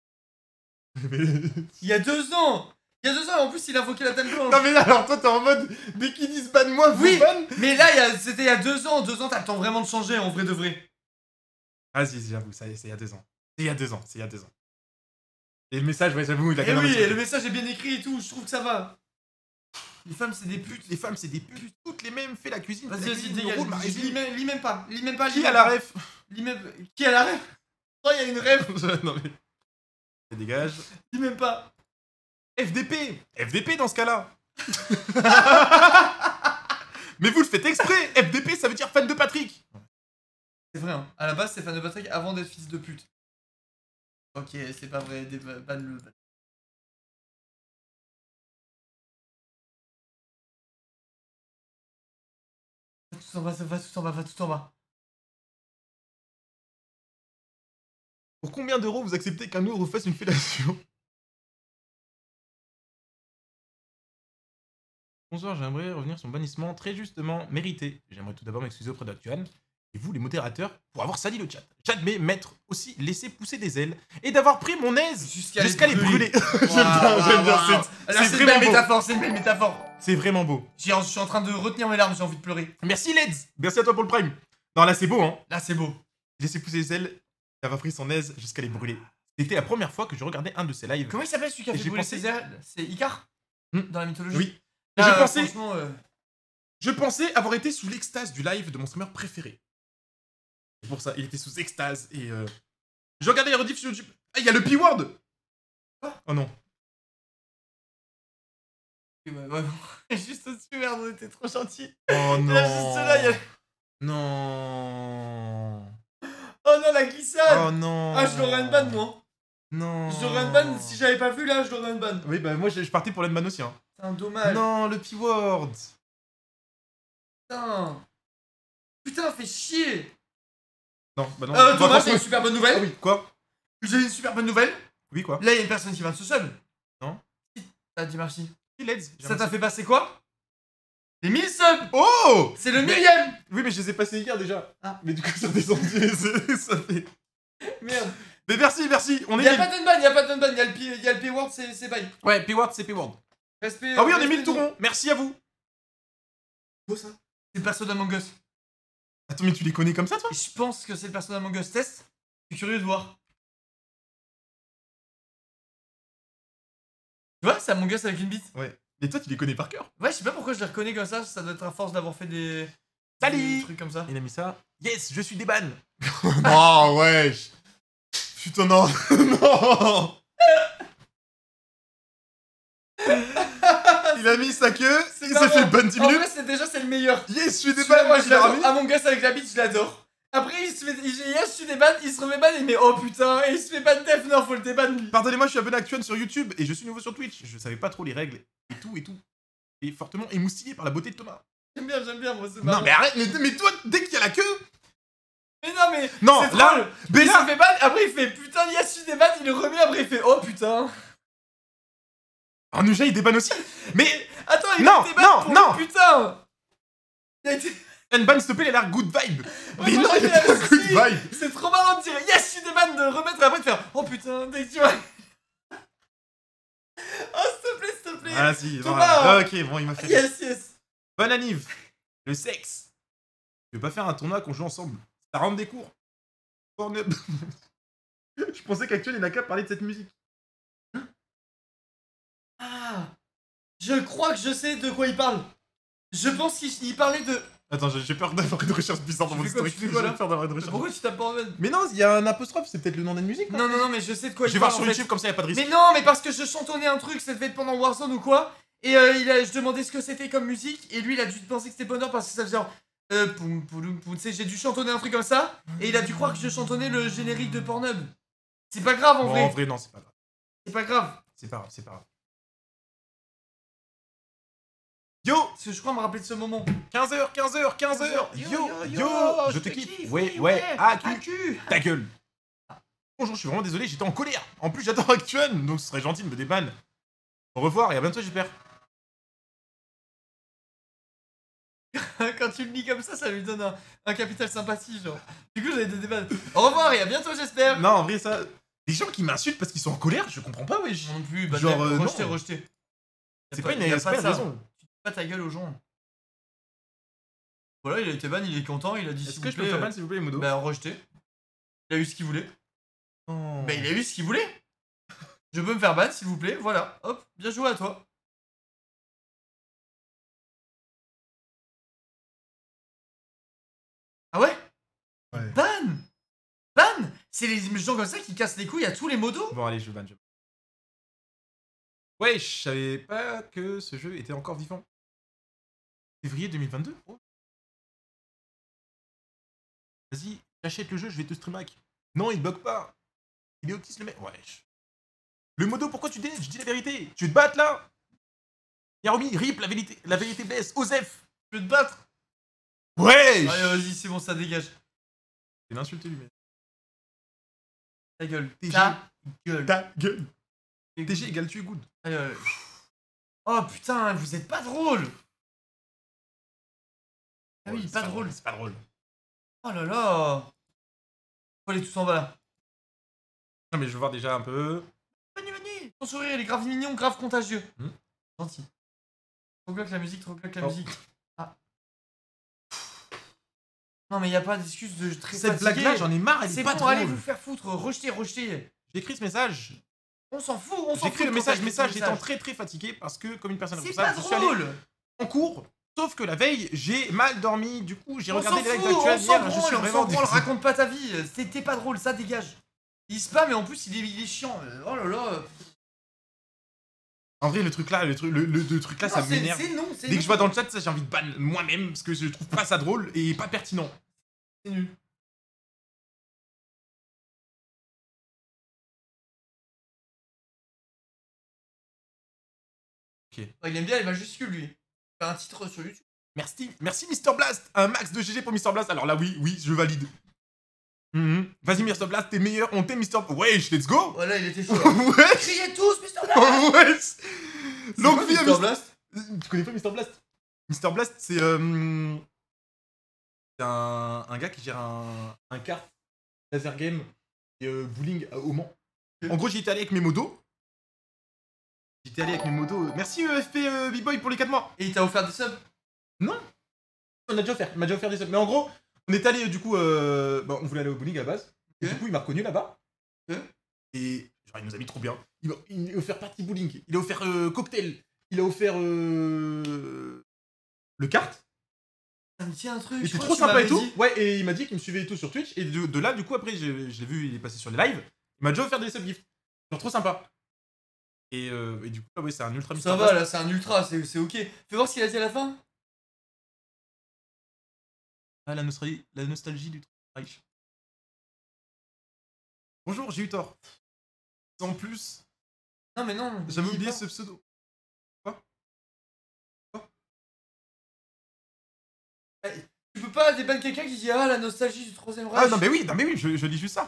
Il y a deux ans. Il y a deux ans, en plus, il a invoqué la dame blanche. Non mais là, alors toi t'es en mode dès qu'ils disent banne-moi, vous Oui. banne. Mais là, il y a- c'était il y a deux ans. Deux ans, t'as le temps vraiment de changer, en vrai de vrai. Vas-y, j'avoue, ça y est, c'est il y a deux ans. C'est il y a deux ans, c'est il y a deux ans. Et le message, ouais, j'avoue, il a Et quand même oui, un et truc. le message est bien écrit et tout. Je trouve que ça va. Les femmes, c'est des putes. Les femmes, c'est des putes. Toutes les mêmes. Fais la cuisine. Vas-y, fais la vas-y, cuisine, le dégage. rôle, ma Lis résine. même, lis même pas. Lis même pas. lis Qui même a la pas. ref? Lis même... Qui a la ref? Oh, il y a une ref. Non mais... Ça dégage. Lis même pas. F D P. F D P dans ce cas-là. Mais vous le faites exprès. F D P, ça veut dire fan de Patrick. C'est vrai, hein. À la base, c'est fan de Patrick avant d'être fils de pute. Ok, c'est pas vrai. Des ban le. Va tout en bas, va tout en bas, va tout en bas. Pour combien d'euros vous acceptez qu'un ours vous fasse une fellation? Bonsoir, j'aimerais revenir sur mon bannissement très justement mérité. J'aimerais tout d'abord m'excuser auprès d'Actuan et vous, les modérateurs, pour avoir sali le chat. J'admets m'être aussi laissé pousser des ailes et d'avoir pris mon aise Jusqu'à jusqu'à les les brûler. brûler. J'aime bien, j'aime bien. Waouh, c'est- Là, C'est c'est une vraiment belle beau. métaphore, c'est une belle métaphore. C'est vraiment beau. J'ai- Je suis en train de retenir mes larmes, j'ai envie de pleurer. Merci Leds. Merci à toi pour le prime. Non, là c'est beau, hein. Là, c'est beau. J'ai laissé pousser les ailes, d'avoir pris son aise jusqu'à les brûler. C'était la première fois que je regardais un de ses lives. Comment il s'appelle celui qui a Et fait j'ai brûler pensé- ses ailes? C'est Icar Hmm. dans la mythologie. Oui. Là, je euh, pensais- franchement, euh, Je pensais avoir été sous l'extase du live de mon streamer préféré. C'est pour ça, il était sous extase et euh... je regardais les rediffs sur YouTube. Ah, il y a le P-Word. Oh non. ouais, ouais, bon. Juste au-dessus, merde, on était trop gentils. Oh non. Là, juste là, il y a... Non. Oh non, la glissade. Oh non. Ah, je l'aurais une ban, moi. Non. Je l'aurais une ban, si j'avais pas vu, là, je l'aurais une ban. Oui, bah moi je je partais pour l'Endman aussi. Hein. C'est un dommage. Non, le P-Word. Putain. Putain, fait chier. Non, bah non. Euh, Bah, Thomas, j'ai franchement- une super bonne Ah nouvelle. oui, quoi? J'ai une super bonne nouvelle. Oui, quoi? Là, il y a une personne qui vient de se sub. Non. Ah, dis merci. Oui, Leds. j'ai Ça t'a remercié. fait passer quoi? Les mille subs. Oh. C'est le Mais- millième. Oui, mais je les ai passés hier déjà. Ah. Mais du coup, ça descendu. c'est- ça fait. Merde. Mais merci, merci. On est Y'a mille. pas d'unban, y'a pas d'unban. Y'a le P- y'a le P-word, c'est c'est bye. Ouais, P-Word, c'est P-Word. Respect. Ah oui, on est respect mille tout nous. rond. Merci à vous. Quoi ça? C'est le perso d'Among Us. Attends, mais tu les connais comme ça, toi? Et je pense que c'est le perso d'Among Us. Test. Je suis curieux de voir. Tu vois, c'est Among Us avec une bite. Ouais. Et toi, tu les connais par cœur. Ouais, je sais pas pourquoi je les reconnais comme ça. Ça doit être à force d'avoir fait des. Salut. Des trucs comme ça. Il a mis ça. Yes, je suis des ban. Oh, wesh. Putain, non. Non. Il a mis sa queue. Il pas s'est fait bon. ban dix En minutes. vrai, c'est déjà, c'est le meilleur. Yes, je suis des Celui-là, ban. moi, je Il a l'adore. remis. Among Us avec la bite, je l'adore. Après, il se fait. Il, il, je suis des ban, il se remet ban, il met oh putain, et il se fait ban def, non, faut le déban lui. Pardonnez-moi, je suis abonné actuel sur YouTube et je suis nouveau sur Twitch. Je savais pas trop les règles et tout et tout. Et fortement émoustillé par la beauté de Thomas. J'aime bien, j'aime bien, moi, c'est Non, marrant. mais arrête, mais, mais toi, dès qu'il y a la queue. Mais non, mais. Non, c'est là, drôle. mais Il là- se fait ban, après il fait putain, il y a su des ban, il le remet, après il fait oh putain. Oh, Nuja, il débanne aussi. Mais Attends, il Non, a été ban non, pour non. le putain. Il a été. Nban, s'il te plaît, il a l'air good vibe. Ouais, Mais moi, non, j'ai il a fait pas aussi. good vibe. C'est trop marrant de dire yes, je suis des ban, de remettre et après de faire oh putain, dès que tu vois. Oh, s'il te plaît, s'il te plaît. Ah, si, Thomas. voilà. Ok, bon, il m'a fait. Yes, yes. Bonne anniv. Le sexe. Tu veux pas faire un tournoi qu'on joue ensemble? Ça rentre des cours. Pornhub. Je pensais qu'Actuel et Naka parlaient de cette musique. Ah. Je crois que je sais de quoi il parle. Je pense qu'il il parlait de. Attends, j'ai j'ai peur d'avoir une recherche bizarre dans Tu mon fais quoi, historique. tu fais quoi, là J'ai peur d'avoir une recherche. Pourquoi tu tapes Pornhub? Mais non, il y a un apostrophe, c'est peut-être le nom d'une musique. Non, non, non, mais je sais de quoi Je il vais parle. voir sur en fait. YouTube comme ça, y a pas de risque. Mais non, mais parce que je chantonnais un truc, ça devait être pendant Warzone ou quoi. Et euh, il a, je demandais ce que c'était comme musique. Et lui, il a dû penser que c'était Bonheur parce que ça faisait genre. Euh, poum, poum, poum. Tu sais, j'ai dû chantonner un truc comme ça. Et il a dû croire que je chantonnais le générique de Pornhub. C'est pas grave en Bon, vrai. en vrai, non, c'est pas grave. C'est pas grave. C'est pas grave, c'est pas grave. Yo, Parce que je crois me rappeler de ce moment. quinze heures, quinze heures, quinze heures. Yo, yo, je te kiffe. Ouais, ouais, ah, A Q. Ta gueule. Bonjour, je suis vraiment désolé, j'étais en colère. En plus, j'adore Actuel, donc ce serait gentil de me débanner. Au revoir et à bientôt, j'espère. Quand tu le lis comme ça, ça lui donne un, un capital sympathie, genre. Du coup, j'avais des débats. Au revoir et à bientôt, j'espère. Non, en vrai, ça. Les gens qui m'insultent parce qu'ils sont en colère, je comprends pas, wesh. Non plus, bah, Genre, euh, rejeté, non. rejeté. C'est Y a pas une, y a c'est pas de une ça. raison. Pas ta gueule aux gens. Voilà, il a été ban, il est content, il a dit Est-ce s'il que vous je peux plaît, faire euh, mal, s'il vous plaît, Modo? Bah, rejeté. Il a eu ce qu'il voulait. Oh. Bah, il a eu ce qu'il voulait. Je peux me faire ban, s'il vous plaît. Voilà, hop, bien joué à toi. Ah ouais? Ouais. Ban! Ban! C'est les gens comme ça qui cassent les couilles à tous les modos? Bon, allez, je ban. Je... Ouais, je savais pas que ce jeu était encore vivant. Février deux mille vingt-deux? Oh. Vas-y, j'achète le jeu, je vais te stream hack. Non, il bug pas. Il est autiste le mec. Wesh. Le modo, pourquoi tu dis? Je dis la vérité. Tu veux te battre là? Yarumi, rip, la vérité, la vérité blesse. Osef, Je veux te battre? wesh. Allez, vas-y, c'est bon, ça dégage. C'est une insulte lui, mais. Ta gueule. T G. Ta gueule. Ta gueule. T G égale tu es good. Allez, allez. Oh putain, vous êtes pas drôle. Ah oui, Ouais, pas drôle. C'est pas drôle. Oh là là. Faut aller tous en bas là. Non, mais je veux voir déjà un peu. Venez, venez. Ton sourire, il est grave mignon, grave contagieux. Hmm. Gentil. Trop bloque la musique, trop bloque la Oh. musique. Ah. Non, mais y a pas d'excuse de très Cette fatigué. blague-là, j'en ai marre, elle est C'est pas bon, drôle. allez vous faire foutre, rejetez, rejetez. J'ai écrit ce message. On s'en fout, on s'en J'ai fout. écrit le quand message, t'as écrit message ce étant très très fatigué parce que, comme une personne C'est responsable, pas je suis allé drôle. en cours. Sauf que la veille, j'ai mal dormi. Du coup, j'ai On regardé s'en les lives fout, on d'actuel s'en hier. Je branle, suis on vraiment s'en branle, dégoûté. raconte pas ta vie. C'était pas drôle, ça dégage. Il spam et en plus il est, il est chiant. Oh là là. En vrai, le truc là, le truc, le, le- le truc là, Non, ça c'est- m'énerve. C'est non, c'est Dès que non. je vois dans le chat, ça, j'ai envie de ban moi-même parce que je trouve pas ça drôle et pas pertinent. C'est nul. Ok. Oh, il aime bien les majuscules lui. Il fait un titre sur YouTube. Merci, merci Mister Blast. Un max de G G pour Mister Blast. Alors là, oui, oui, je valide. Mhm. Vas-y, Mister Blast, t'es meilleur. On t'aime, Mister Wesh, let's go. Voilà, il était chaud. là. Wesh. Criez tous, mister Blast. Wesh. Longue quoi, vie à mister Mister Blast. Tu connais pas Mister Blast? Mister Blast, c'est euh... c'est un, un gars qui gère un, un kart laser game et euh, bowling à- au Mans. Ok. En gros, j'y étais allé avec mes motos. J'étais allé avec mes motos. Merci euh, F P euh, B-Boy pour les quatre mois. Et il t'a offert des subs. Non. On a déjà offert. Il m'a déjà offert des subs. Mais en gros, on est allé euh, du coup. Euh... Bah, on voulait aller au bowling à la base. Et Ok. du coup, il m'a reconnu là-bas. Ok. Et genre, il nous a mis trop bien. Il a, il a offert party bowling. Il a offert euh, cocktail. Il a offert euh... le kart. Ça me tient un truc. Il je était crois trop que tu sympa et m'avais tout. dit. Ouais, et il m'a dit qu'il me suivait et tout sur Twitch. Et de, de là, du coup, après, je, je l'ai vu, il est passé sur les lives. Il m'a déjà offert des subgifts. Genre trop sympa. Et, euh, et du coup, là, ouais, c'est un ultra Ça Mister va Blast. là, c'est un ultra, c'est c'est ok. Fais voir ce qu'il a dit à la fin. Ah, la nostalgie, la nostalgie du Reich. Bonjour, j'ai eu tort. En plus, Non mais non. j'avais dis oublié pas. ce pseudo. Tu peux pas débanner quelqu'un qui dit ah la nostalgie du troisième Reich. Ah non, mais oui, non, mais oui, je, je lis juste ça.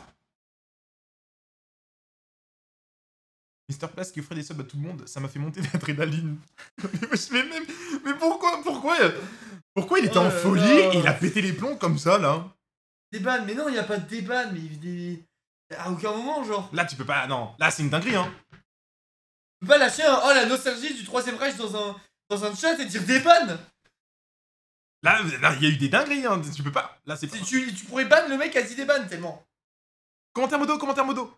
Mister Blast qui offrait des subs à tout le monde, ça m'a fait monter l'adrénaline. mais, même, mais pourquoi, pourquoi, pourquoi il était Oh en là folie là. et il a pété les plombs comme ça, là? Déban, mais non, il y a pas de déban, mais il des... à aucun moment genre. Là, tu peux pas, non, là, c'est une dinguerie, hein. Tu peux pas lâcher un oh la nostalgie du troisième Reich dans un dans un chat et dire déban. Là, là, il y a eu des dingueries, hein. Tu peux pas. Là, c'est pas... Tu, tu, tu pourrais ban le mec à dit déban tellement. Commentaire modo, commentaire modo.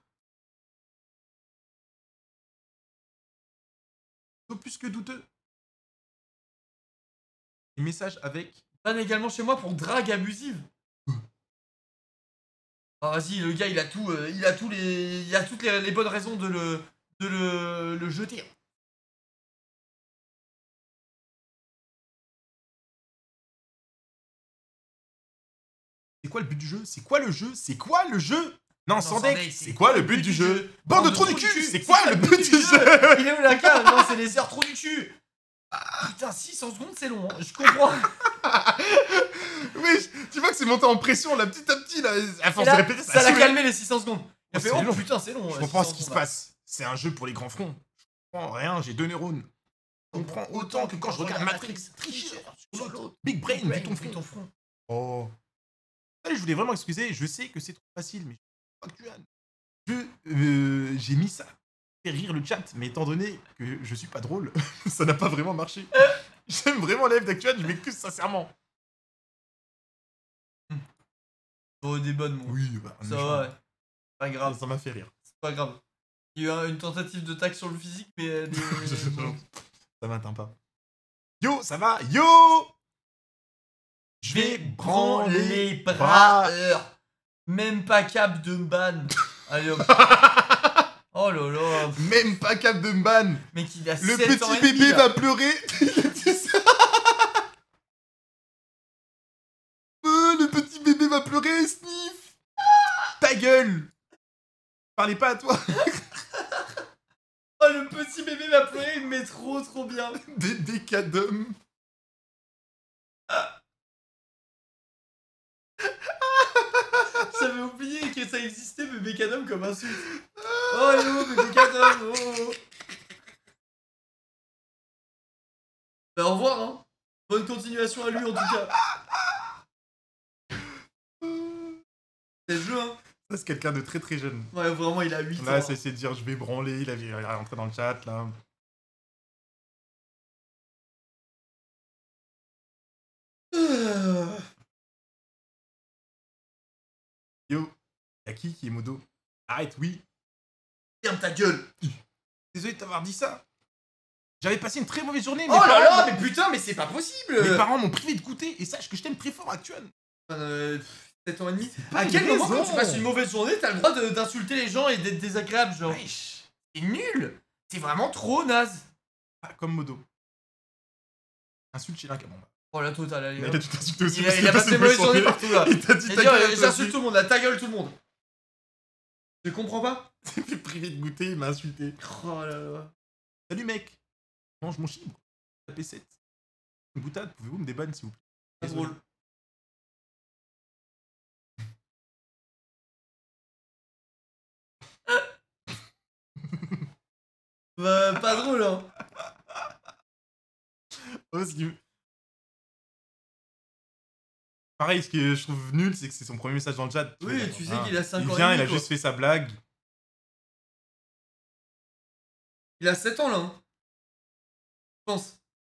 Plus que douteux. Les messages avec... Ban également chez moi pour drague abusive. Ah vas-y, le gars il a tout, euh, il a tous les, il a toutes les, les bonnes raisons de le, de le, le jeter. C'est quoi le but du jeu? C'est quoi le jeu? C'est quoi le jeu? Non, sans Sandek, deck, c'est quoi le but du jeu? Bande Bande de trous du cul, c'est quoi le but du jeu? Il est où la carte? Non, c'est les heures trop du cul. Putain, six cents secondes c'est long, hein. Je comprends. Oui, tu vois que c'est monté en pression là, petit à petit là, à Et force là, de répéter, ça ça a l'a saoulé. calmé les six cents secondes. Il a Oh, fait c'est oh long. putain c'est long. Je ouais, comprends six ce cents qui se secondes, là. passe. C'est un jeu pour les grands fronts. Je comprends rien, j'ai deux neurones. Je comprends autant que quand je regarde Matrix. Tricheur sur l'autre. Big brain, vu ton front. ton front. Oh. Allez, je voulais vraiment excuser, je sais que c'est trop facile, mais je je, euh, j'ai mis ça. Fait rire le chat, mais étant donné que je suis pas drôle, ça n'a pas vraiment marché. J'aime vraiment l'F d'actuel, je m'excuse sincèrement. Oh des bonnes mots. Oui, bah, Ça va ouais. Pas grave, ça m'a fait rire. c'est pas grave. Il y a eu un- une tentative de tac sur le physique mais elle est- Ça m'atteint pas. Yo, ça va? Yo! Je vais branler branler les bras. bras. heure. Même pas cap de ban. Allez hop. Oh là là. Même pas cap de ban. Mec, il a Le sept ans petit et demi, bébé là. va pleurer. Il a dit ça. Euh, le petit bébé va pleurer, Sniff. Ta gueule. Parlez pas à toi. Oh, le petit bébé va pleurer, il me met trop trop bien. Bébé cadom. J'avais oublié que ça existait, bébé cadom comme insulte. Oh yo, bébé cadom, oh, oh. Bah au revoir, hein. Bonne continuation à lui en tout cas. C'est le jeu, hein. Ça, c'est quelqu'un de très très jeune. Ouais, vraiment, il a huit ans. Là, c'est essayer de dire je vais branler. Il a, il est rentré dans le chat, là. Euh... Yo, y'a qui qui est modo? Arrête, oui. Ferme ta gueule. Désolé de t'avoir dit ça. J'avais passé une très mauvaise journée. Oh mes là parents là, m'ont- mais putain, mais c'est pas possible. Mes parents m'ont privé de goûter et sache que je t'aime très fort, Actuan. Euh, sept ans et demi. pas À une quel moment, raison. quand tu passes une mauvaise journée, t'as le droit de- d'insulter les gens et d'être désagréable, genre? Wesh. C'est nul. C'est vraiment trop naze. Pas comme modo. Insulte chez l'un bon, bah. Oh la totale, allez. Il a hop. tout insulté aussi. Il a, parce il qu'il a passe passé une une mauvaise journée journée. partout là. Il t'a dit Il a ta dit, gueule. euh, à toi j'insulte aussi. tout le monde, là, ta gueule tout le monde. Je comprends pas. Il s'est fait priver de goûter, il m'a insulté. Oh là là. Salut mec. Mange mon chibre. La P sept. Une boutade, pouvez-vous me débanner s'il vous plaît? Pas Désolé. drôle. Bah, pas drôle, hein. Oh, ce qui me- Pareil, ce que je trouve nul, c'est que c'est son premier message dans le chat. Oui, vois, tu sais hein. qu'il a cinq Il ans et vient, demi, il a quoi. juste fait sa blague. Il a sept ans là, hein. Je pense.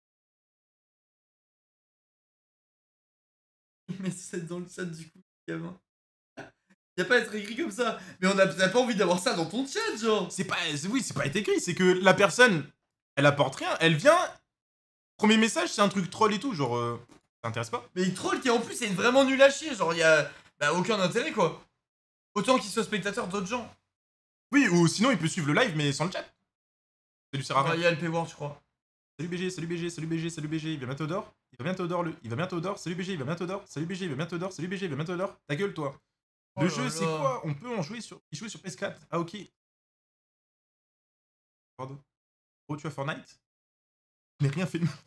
Mais c'est dans le chat du coup, gamin. Y a pas à être écrit comme ça. Mais on a t'as pas envie d'avoir ça dans ton chat, genre. C'est pas, c'est- oui, c'est pas été écrit, c'est que la personne, elle apporte rien, elle vient. Premier message, c'est un truc troll et tout, genre, euh, ça t'intéresse pas? Mais il troll qui en plus est vraiment nul à chier. Genre, y a bah, aucun intérêt quoi. Autant qu'il soit spectateur d'autres gens. Oui, ou sinon il peut suivre le live mais sans le chat. Ça lui sert à Il rien. y a le P-Word, je crois. Salut B G, salut B G, salut B G, salut B G, il va bientôt d'or. Il va bientôt d'or, le. Il va bientôt d'or, salut B G, il va bientôt d'or, salut B G, il va bientôt d'or, salut B G, il va bientôt d'or. Ta gueule toi. Oh Le là jeu c'est là. quoi? On peut en jouer sur. Y jouer sur P S quatre. Ah ok. Pardon. Oh tu as Fortnite? Je n'ai rien fait de mal.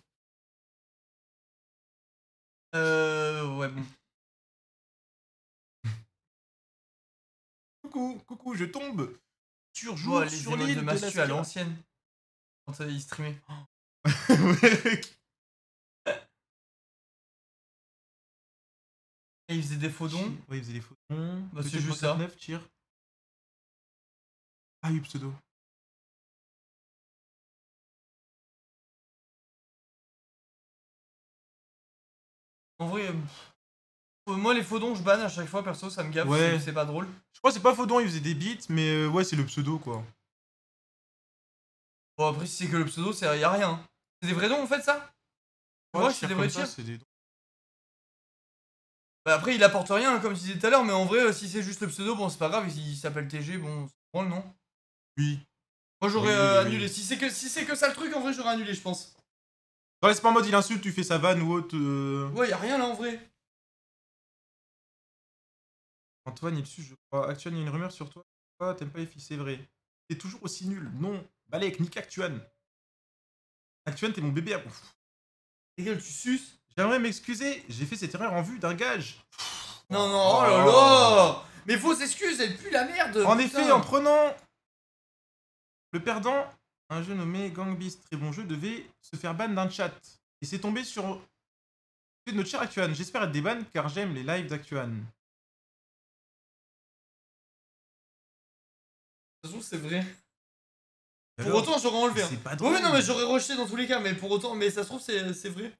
Euh. Ouais, bon. Coucou, coucou, je tombe sur Oh, jour les sur émotes l'île de de Mastu à la l'ancienne. Quand euh, il streamait. Et il faisait des faux dons. Ouais, il faisait des faux dons. Bah, c'est juste ça. neuf, tire. Ah oui, pseudo. En vrai, euh, moi les faux dons je banne à chaque fois perso, ça me gaffe, Ouais. c'est- c'est pas drôle. Je crois que c'est pas faux don, il faisait des beats, mais euh, ouais, c'est le pseudo quoi. Bon après si c'est que le pseudo, c'est y a rien. hein. C'est des vrais dons en fait ça? Tu vois, Ouais, c'est des tire vrais comme ça, tirs. c'est des dons. Bah après il apporte rien hein, comme tu disais tout à l'heure, mais en vrai euh, si c'est juste le pseudo, bon c'est pas grave, il, il s'appelle T G, bon c'est drôle non? Oui. Moi j'aurais Oui, euh, oui. annulé, si c'est que, si c'est que ça le truc en vrai j'aurais annulé je pense. Ouais, c'est pas en mode il insulte, tu fais sa vanne ou autre. euh. Ouais y a rien là en vrai. Antoine, il suit, je crois. Actuan, il y a une rumeur sur toi. Ah, t'aimes pas les filles, c'est vrai. T'es toujours aussi nul. Non. Balek, nique Actuan. Actuan, t'es mon bébé. Ouf. Ta gueule, tu suces? J'aimerais m'excuser, j'ai fait cette erreur en vue d'un gage. Non non, oh là là. Mais fausses excuses, elle pue la merde. En putain. effet, en prenant le perdant, un jeu nommé Gangbeast, très bon jeu, devait se faire ban d'un chat. Et c'est tombé sur de notre cher Actuan. J'espère être des bans car j'aime les lives d'Actuan. De toute façon c'est vrai. Pour Alors, autant j'aurais enlevé. hein. c'est pas Oui, drôle. oui, non, mais j'aurais rejeté dans tous les cas, mais pour autant, mais ça se trouve, c'est c'est vrai.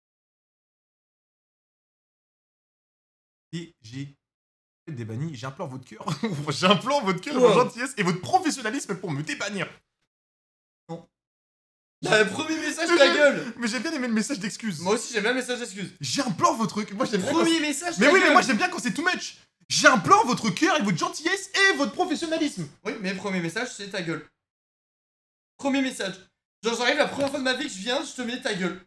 Et j'ai débanni, j'implore votre cœur. J'implore votre cœur, Ouais. votre gentillesse et votre professionnalisme pour me débannir. Non. Bah, premier message, ta gueule. Mais j'ai bien aimé le message d'excuse. Moi aussi, j'aime bien le message d'excuse. J'ai un plan, votre... Moi, j'aime bien quand Premier c'est- message, Mais ta oui, mais gueule. moi, j'aime bien quand c'est too much. J'ai un plan, votre cœur et votre gentillesse et votre professionnalisme. Oui, mais premier message, c'est ta gueule. Premier message. Genre, j'arrive la première fois de ma vie que je viens, je te mets ta gueule.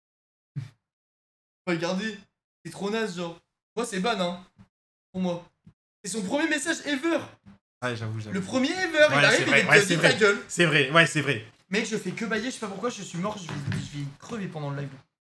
Regardez, c'est trop naze, genre. Moi, c'est ban, hein. Pour moi. C'est son premier message ever. Ouais, j'avoue, j'avoue. Le premier ever, Ouais, il c'est arrive, vrai, il ouais, te c'est dit ta vrai. gueule. C'est vrai, ouais, c'est vrai. Mec, je fais que bailler, je sais pas pourquoi, je suis mort, je vais, je vais crever pendant le live.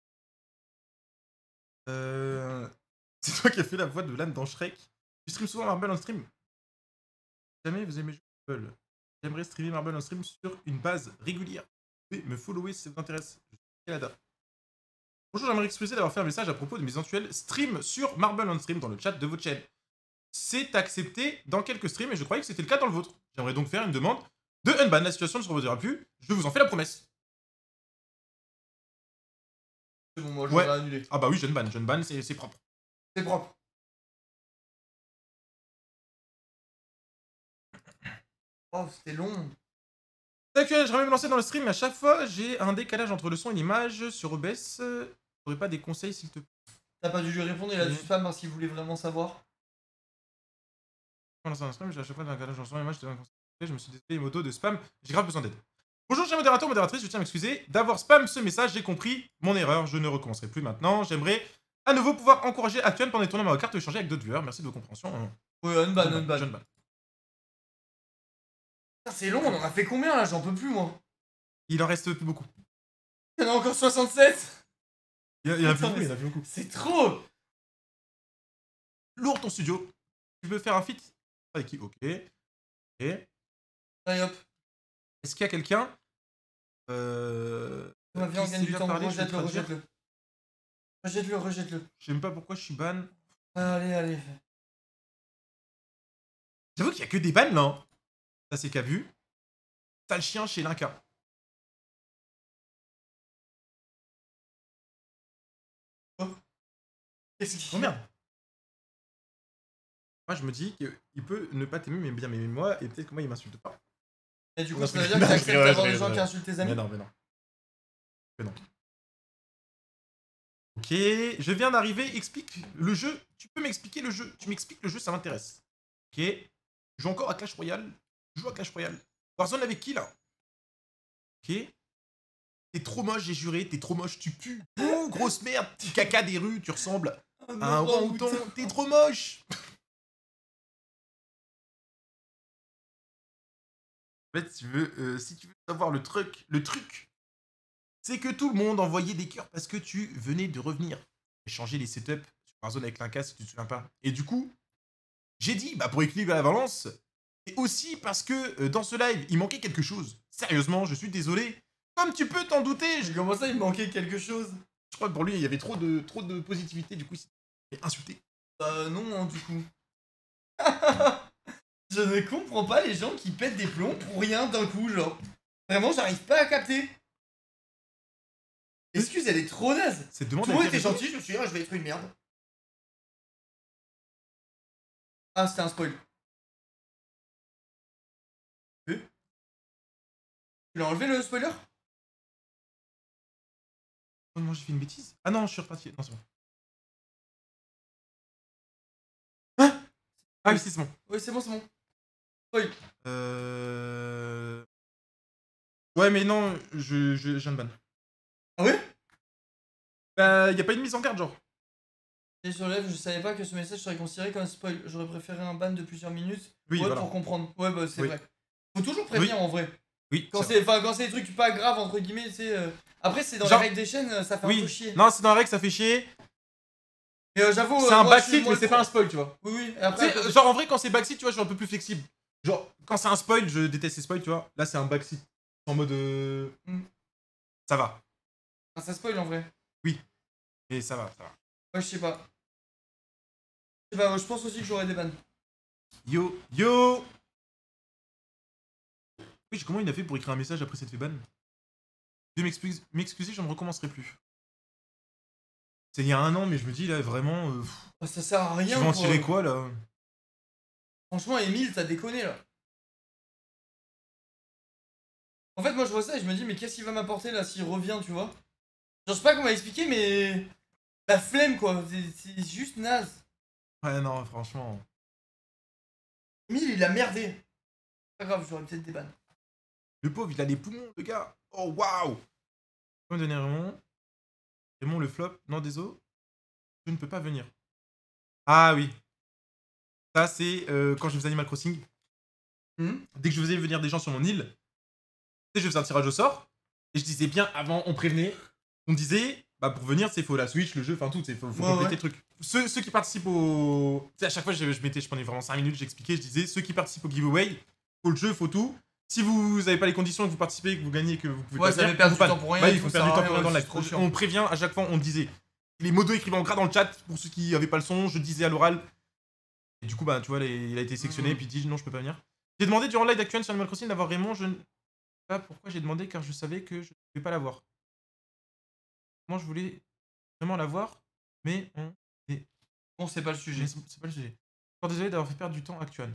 Euh... C'est toi qui as fait la voix de l'âne dans Shrek. Tu streams souvent Marble en stream? Jamais vous aimez jouer à Marble. J'aimerais streamer Marble en stream sur une base régulière. Vous pouvez me follower si ça vous intéresse. Je suis Canada. Bonjour, j'aimerais excuser d'avoir fait un message à propos de mes éventuels streams sur Marble on stream dans le chat de votre chaîne. C'est accepté dans quelques streams et je croyais que c'était le cas dans le vôtre. J'aimerais donc faire une demande de unban. La situation ne se reproduira plus. Je vous en fais la promesse. C'est bon, moi, je Ouais. vais annuler. Ah bah oui, je unban. Je unban, c'est c'est propre. C'est propre. Oh, c'était long. Actuel, j'aimerais me lancer dans le stream, mais à chaque fois, j'ai un décalage entre le son et l'image sur O B S. T'aurais pas des conseils, s'il te plaît? T'as pas dû lui répondre, il a Oui. du spam parce qu'il voulait vraiment savoir. Je me lance dans le stream, j'ai à chaque fois un décalage entre le son et l'image, je devais me concentrer. Je me suis désolé, moto de spam, j'ai grave besoin d'aide. Bonjour, cher modérateur, modératrice, je tiens à m'excuser d'avoir spam ce message, j'ai compris mon erreur, je ne recommencerai plus maintenant. J'aimerais à nouveau pouvoir encourager Actuel pendant les tournois Mario Kart ou échanger avec d'autres viewers. Merci de vos compréhensions. Ouais, unban, Je unban. unban. Putain, c'est long, on en a fait combien là? J'en peux plus, moi. Il en reste plus beaucoup. Il y en a encore soixante-sept. Il y en a, il y en a plus Attends, beaucoup, mais il y en a plus beaucoup. C'est trop. Lourd ton studio. Tu veux faire un feat avec qui? Ok. Ok. Allez hop. Est-ce qu'il y a quelqu'un euh... On viens, on qui gagne sait du bien temps. parler, je vais Rejette-le, traduire. rejette-le. Rejette-le, rejette-le. Je sais même pas pourquoi je suis ban. Allez, allez. J'avoue qu'il y a que des bans là. Hein. Ça c'est qu'a vu. Sale chien chez l'Inca. Qu'est-ce qu'il Oh merde. Moi je me dis qu'il peut ne pas t'aimer mais bien m'aimer moi et peut-être que moi il m'insulte pas. Et du coup, Non, ça je veut dire rigole, que je t'acceptes rigole, d'avoir je des gens rigole. qui insultent tes amis? Mais non, mais non. Mais non. Ok, je viens d'arriver, explique le jeu. Tu peux m'expliquer le jeu. Tu m'expliques le jeu, ça m'intéresse. Ok. Je joue encore à Clash Royale. Je joue à Clash Royale. Warzone avec qui là? Ok. T'es trop moche, j'ai juré, t'es trop moche, tu pues. Oh, grosse merde, petit caca des rues, tu ressembles à un orang-outan, t'es trop moche. En fait, si tu veux, euh, si tu veux savoir le truc, le truc, c'est que tout le monde envoyait des cœurs parce que tu venais de revenir. J'ai changé les setups sur Warzone avec l'Inca, si tu te souviens pas. Et du coup, j'ai dit, bah pour équilibrer la balance, et aussi parce que euh, dans ce live, il manquait quelque chose. Sérieusement, je suis désolé. Comme tu peux t'en douter, je... Comment ça, il me manquait quelque chose? je crois que pour lui, il y avait trop de, trop de positivité, du coup, il s'est insulté. Bah non, hein, du coup. Je ne comprends pas les gens qui pètent des plombs pour rien d'un coup, genre. Vraiment, j'arrive pas à capter. Excuse, elle est trop naze. Cette demande Tout le a monde été était répondue. gentil, je me suis dit, ah, je vais être une merde. Ah, c'était un spoil. Tu l'as enlevé le spoiler? Oh non, j'ai fait une bêtise. Ah non, je suis reparti. Non, c'est bon. Hein? Ah oui, c'est bon. Oui, c'est bon, c'est bon. Spoil. Euh... Ouais, mais non, je, je, je viens de ban. Ah ouais? Bah, y a pas une mise en garde, genre. Et sur le live, je savais pas que ce message serait considéré comme un spoil. J'aurais préféré un ban de plusieurs minutes. Oui, ouais, voilà. pour comprendre. Ouais, bah c'est Oui. vrai. Faut toujours prévenir Oui. en vrai. Oui, Quand c'est c'est enfin, quand c'est des trucs pas graves, entre guillemets, tu sais. euh, Après, c'est dans Genre- les règles des chaînes, ça fait un Oui. peu chier. Non, c'est dans la règle, ça fait chier. Mais euh, j'avoue. C'est euh, un moi, je suis- backseat, moi, mais c'est le pas un pro- spoil, tu vois. Oui, oui. Et Tu après, sais, à côté- genre en vrai, quand c'est backseat, tu vois, je suis un peu plus flexible. Genre, quand c'est un spoil, je déteste les spoils, tu vois. Là, c'est un backseat. En mode. euh, Hmm. Ça va. Ah, ça spoil en vrai. Et ça va, ça va. Ouais, je sais pas. Je sais pas, je pense aussi que j'aurais des bans. Yo, yo. Oui, comment il a fait pour écrire un message après cette fait ban? Je vais m'excuse- m'excuser, je ne recommencerai plus. C'est il y a un an, mais je me dis là, vraiment. euh, pff, Oh, ça sert à tu rien. vas en quoi. tirer quoi là? Franchement, Emile, t'as déconné là. En fait, moi, je vois ça et je me dis, mais qu'est-ce qu'il va m'apporter là s'il revient, tu vois? Genre, je sais pas comment expliquer, mais. La flemme, quoi. C'est juste naze. Ouais, non, franchement. Mille, il a merdé. Pas grave, j'aurais peut-être des bannes. Le pauvre, il a les poumons, le gars. Oh, waouh. On va donner Raymond. Raymond, le flop. Non, désolé. Je ne peux pas venir. Ah oui. Ça, c'est euh, quand je faisais Animal Crossing. Mmh. Dès que je faisais venir des gens sur mon île, tu sais, je faisais un tirage au sort. Et je disais bien, avant, on prévenait. On disait, bah pour venir, c'est faut la Switch, le jeu, enfin tout, c'est faut, faut Ouais, compléter ouais. le truc. Ceux, ceux qui participent au. Tu sais, à chaque fois, je, je mettais, je prenais vraiment cinq minutes, j'expliquais, je disais, ceux qui participent au giveaway, faut le jeu, faut tout. Si vous avez pas les conditions, que vous participez, que vous gagnez, que vous pouvez Ouais, pas ça venir, fait perdre vous du pas- temps pour rien. Bah, et il faut tout, perdre du ça temps sert pour à rien dans le ouais, live. c'est trop chiant. On prévient à chaque fois, on disait. Les modos écrivés en gras dans le chat, pour ceux qui avaient pas le son, je disais à l'oral. Et du coup, bah, tu vois, les- il a été sélectionné, Mhm. et puis il dit non, je peux pas venir. J'ai demandé durant le live actuel sur Animal Crossing d'avoir Raymond, je ne sais pas pourquoi j'ai demandé, car je savais que je ne pouvais pas l'avoir. Moi, je voulais vraiment l'avoir, mais on. Bon, c'est pas le sujet. Mais c'est c'est pas le sujet. Encore désolé d'avoir fait perdre du temps actuel.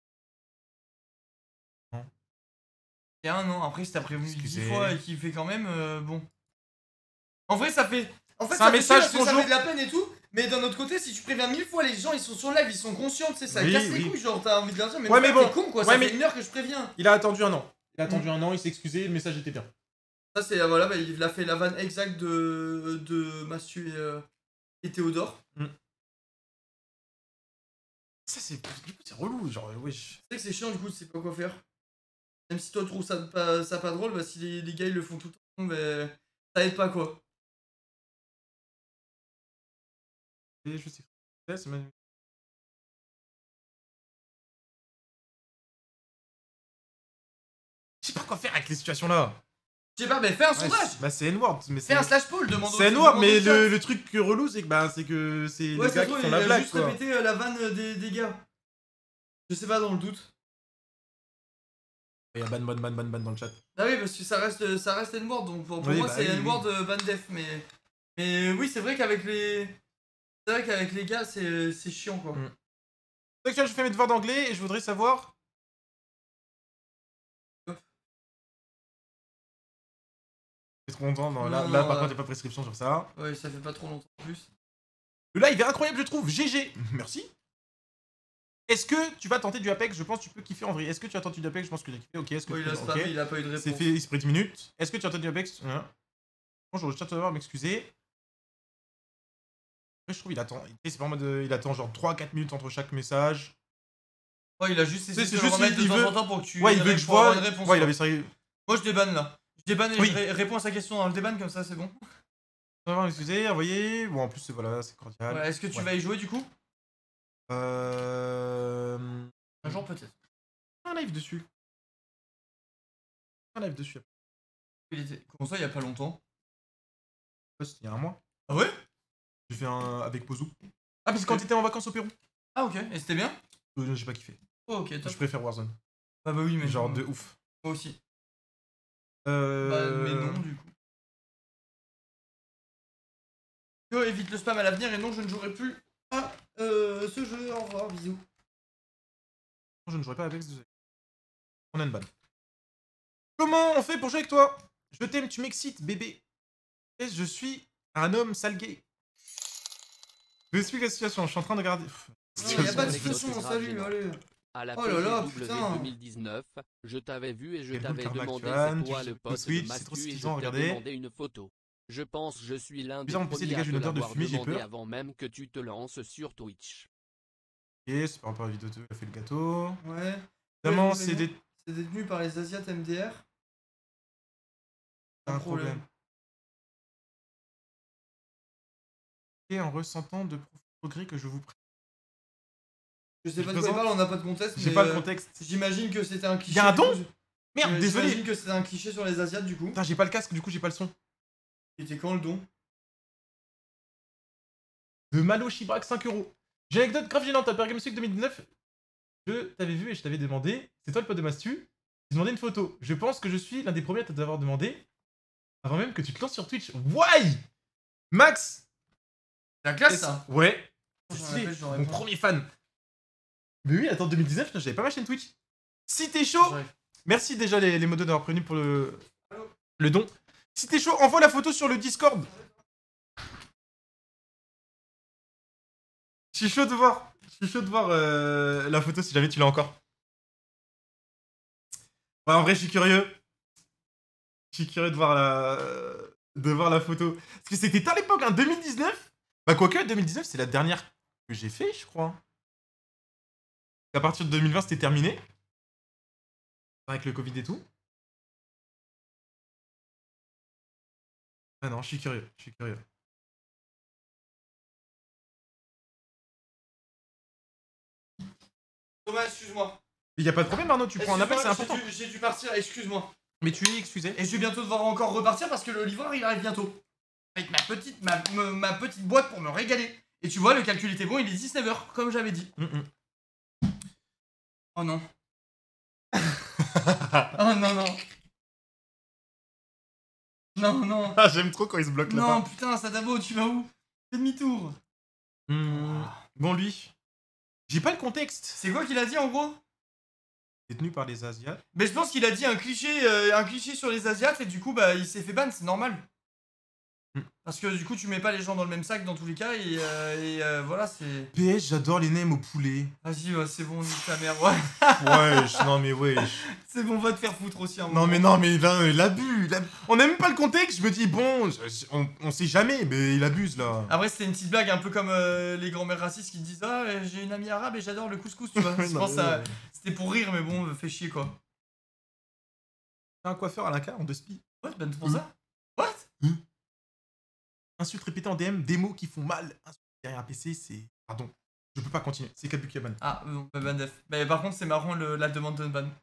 C'est un an. Après, si t'as prévu dix Excusez. fois et qu'il fait quand même, euh, bon. En vrai, ça fait. En fait, C'est ça un fait message, chier parce que ça bonjour. fait de la peine et tout. Mais d'un autre côté, si tu préviens mille fois les gens, ils sont sur live, ils sont conscients, tu sais, ça Oui, casse les oui. couilles. Genre, t'as envie de leur dire, mais, Ouais, frère, mais bon. t'es con quoi, Ouais, ça mais- fait une heure que je préviens. Il a attendu un an. Il a attendu Mm. un an, il s'est excusé, le message était bien. Ça, c'est. euh, Voilà, bah, il a fait la vanne exacte de. de Mastu et, euh, et Théodore. Ça, c'est. Du coup, c'est relou, genre, wesh. C'est que c'est chiant, du coup, tu sais pas quoi faire. Même si toi, tu trouves ça pas, ça pas drôle, bah, si les, les gars ils le font tout le temps, bah, ça aide pas quoi. Et je sais. Ouais, c'est magnifique. Je sais pas quoi faire avec les situations là. Je sais pas, mais fais un Ouais, sondage. c'est- bah, c'est N-word, mais Fais c'est. un slash poll, demande au- C'est N-word, demande mais au chat. le, le truc relou, c'est que bah, c'est que c'est Ouais, les ça gars se qui trouve, font il la a blague, juste quoi. répété euh, la vanne euh, des, des gars. Je sais pas, dans le doute. Il y a ban, ban, ban, ban, ban dans le chat. Ah oui, parce que ça reste, ça reste N-word, donc pour, pour Oui, moi bah c'est oui, N-word euh, ban def, mais... Mais oui, c'est vrai qu'avec les... C'est vrai qu'avec les gars, c'est c'est chiant, quoi. Mm. Actuellement, je fais mes devoirs d'anglais et je voudrais savoir... C'est trop longtemps, non, là, Non, là non, par ouais. contre, il n'y a pas prescription sur ça. Ouais, ça fait pas trop longtemps en plus. Le live est incroyable, je trouve. G G. Merci. Est-ce que tu vas tenter du Apex? Je pense que tu peux kiffer en vrai. Est-ce que tu as tenté du Apex? Je pense que tu as kiffé. Ok, est-ce que Ouais, tu il a peux... spammé, Ok. il a pas eu de réponse. C'est fait, il se prend dix minutes. Est-ce que tu as entendu du Apex? Hein. Bonjour, je tiens à m'excuser. Après, je trouve il attend. C'est pas en mode. euh, Il attend genre trois à quatre minutes entre chaque message. Ouais, il a juste C'est- essayé c'est de le juste, remettre il de temps veut- en temps pour que tu... Ouais, il veut que je pour avoir vois. une réponse. Ouais, il quoi. avait sérieux. Moi, je débanne, là. Je débanne et Oui. je ré- réponds à sa question dans le déban, comme ça, c'est bon. Excusez, envoyez. Bon, en plus, c'est- voilà, c'est cordial. Ouais, est-ce que tu Ouais. vas y jouer, du coup? Euh. Un jour, peut-être. Un live dessus. Un live dessus. Il était... Comment ça, il y a pas longtemps? Il y a un mois. Ah ouais? J'ai fait un avec Pozo. Ah, mais c'est quand t'étais en vacances au Pérou. Ah ok, et c'était bien? Euh, J'ai pas kiffé. Oh, ok, top. Je préfère Warzone. Ah bah oui, mais... Genre de ouf. Moi aussi. Euh... Bah, mais non, du coup. Yo, évite le spam à l'avenir et non, je ne jouerai plus à euh, ce jeu. Au revoir, bisous. Je ne jouerai pas avec ce jeu. On a une banne. Comment on fait pour jouer avec toi? Je t'aime, tu m'excites, bébé. Et je suis un homme sale gay. Je m'explique la situation, je suis en train de regarder. Pff, Non, y a situation, pas de c'est- discussion, salut, allez. À la Oh là là, P G W putain. deux mille dix-neuf, je t'avais vu et je Et le t'avais karma demandé actuel, c'est toi tu- le le pote Switch, de c'est trop Mathieu et je suffisant, t'ai regardez. demandé une photo. Je pense que je suis l'un des Bizarre, mon P C premiers à dégage te une odeur de l'avoir fumée, j'ai demandé peur. avant même que tu te lances sur Twitch. Ok, c'est par rapport à la vidéo, tu as fait le gâteau. Ouais. Évidemment, Ouais, c'est ouais, des... C'est détenu par les Asiates M D R. un problème. Et en ressentant de profonds regrets que je vous prie. Je sais Je pas de quoi il présente- parle, on n'a pas de contexte. J'ai mais, pas le euh, contexte. J'imagine que c'était un cliché. Y a un du don coup. Merde, Euh, désolé. J'imagine que c'était un cliché sur les Asiates du coup. Putain, j'ai pas le casque, du coup j'ai pas le son. C'était quand le don? De Malo Chibrak, cinq euros. J'ai une anecdote grave gênante à Paris Games Week deux mille dix-neuf. Je t'avais vu et je t'avais demandé, c'est toi le pote de Mastu? J'ai demandé une photo. Je pense que je suis l'un des premiers à t'avoir demandé avant même que tu te lances sur Twitch. Why? Max! C'est la classe est-ce- ça. Ouais. Je C'est me stylé. rappelle, j'en Mon réponds. premier fan. Mais oui, attends, deux mille dix-neuf, putain, j'avais pas ma chaîne Twitch. Si t'es chaud, Bref. Merci déjà les, les modos d'avoir prévenu pour le, le don. Si t'es chaud, envoie la photo sur le Discord. Je suis chaud de voir. Je suis chaud de voir euh, la photo si jamais tu l'as encore. Ouais, en vrai, je suis curieux. Je suis curieux de voir la, de voir la photo. Parce que c'était à l'époque, hein, deux mille dix-neuf. Bah, quoique, deux mille dix-neuf, c'est la dernière que j'ai fait, je crois. À partir de deux mille vingt, c'était terminé. Avec le Covid et tout. Ah non, je suis curieux. Je suis curieux. Thomas, excuse-moi. Il y a pas de problème, Arnaud, tu prends un appel, c'est important. J'ai dû, j'ai dû partir, excuse-moi. Mais tu es excusé. Et je vais bientôt devoir encore repartir parce que le livreur il arrive bientôt. Avec ma petite, ma, me- ma petite boîte pour me régaler. Et tu vois, le calcul était bon, il est dix-neuf heures, comme j'avais dit. Mm -mm. Oh non. Oh non, non. Non, non. Ah, j'aime trop quand il se bloque Non, là-bas. putain, Sadabo, tu vas où? Fais demi-tour. Hmm, Bon, lui. J'ai pas le contexte. C'est quoi qu'il a dit en gros? Détenu par les Asiates. Mais je pense qu'il a dit un cliché, euh, un cliché sur les Asiates et du coup, bah, il s'est fait ban, c'est normal. Hmm. Parce que du coup, tu mets pas les gens dans le même sac dans tous les cas et, euh, et euh, voilà, c'est. P S, j'adore les nems au poulet. Vas-y, ouais, c'est bon, nique ta mère, ouais. Wesh, non mais wesh. C'est bon, va te faire foutre aussi un moment. Non mais non, mais là, il abuse. il ab- On a même pas le contexte. Je me dis, bon, je- on, on sait jamais, mais il abuse là. Après, c'était une petite blague un peu comme euh, les grands-mères racistes qui disent ah, euh, j'ai une amie arabe et j'adore le couscous, tu vois. Je Non, pense mais que ça- ouais. c'était pour rire, mais bon, fait chier quoi. Un coiffeur à la carte en deux spi. What? Ben, pour ça? What? Insulte répétée en D M, des mots qui font mal. Insulte derrière un P C, c'est. Pardon. Je peux pas continuer. C'est Kabuki-Yaman. Ah, bon, bah, ban def. Mais par contre, c'est marrant le- la demande de ban.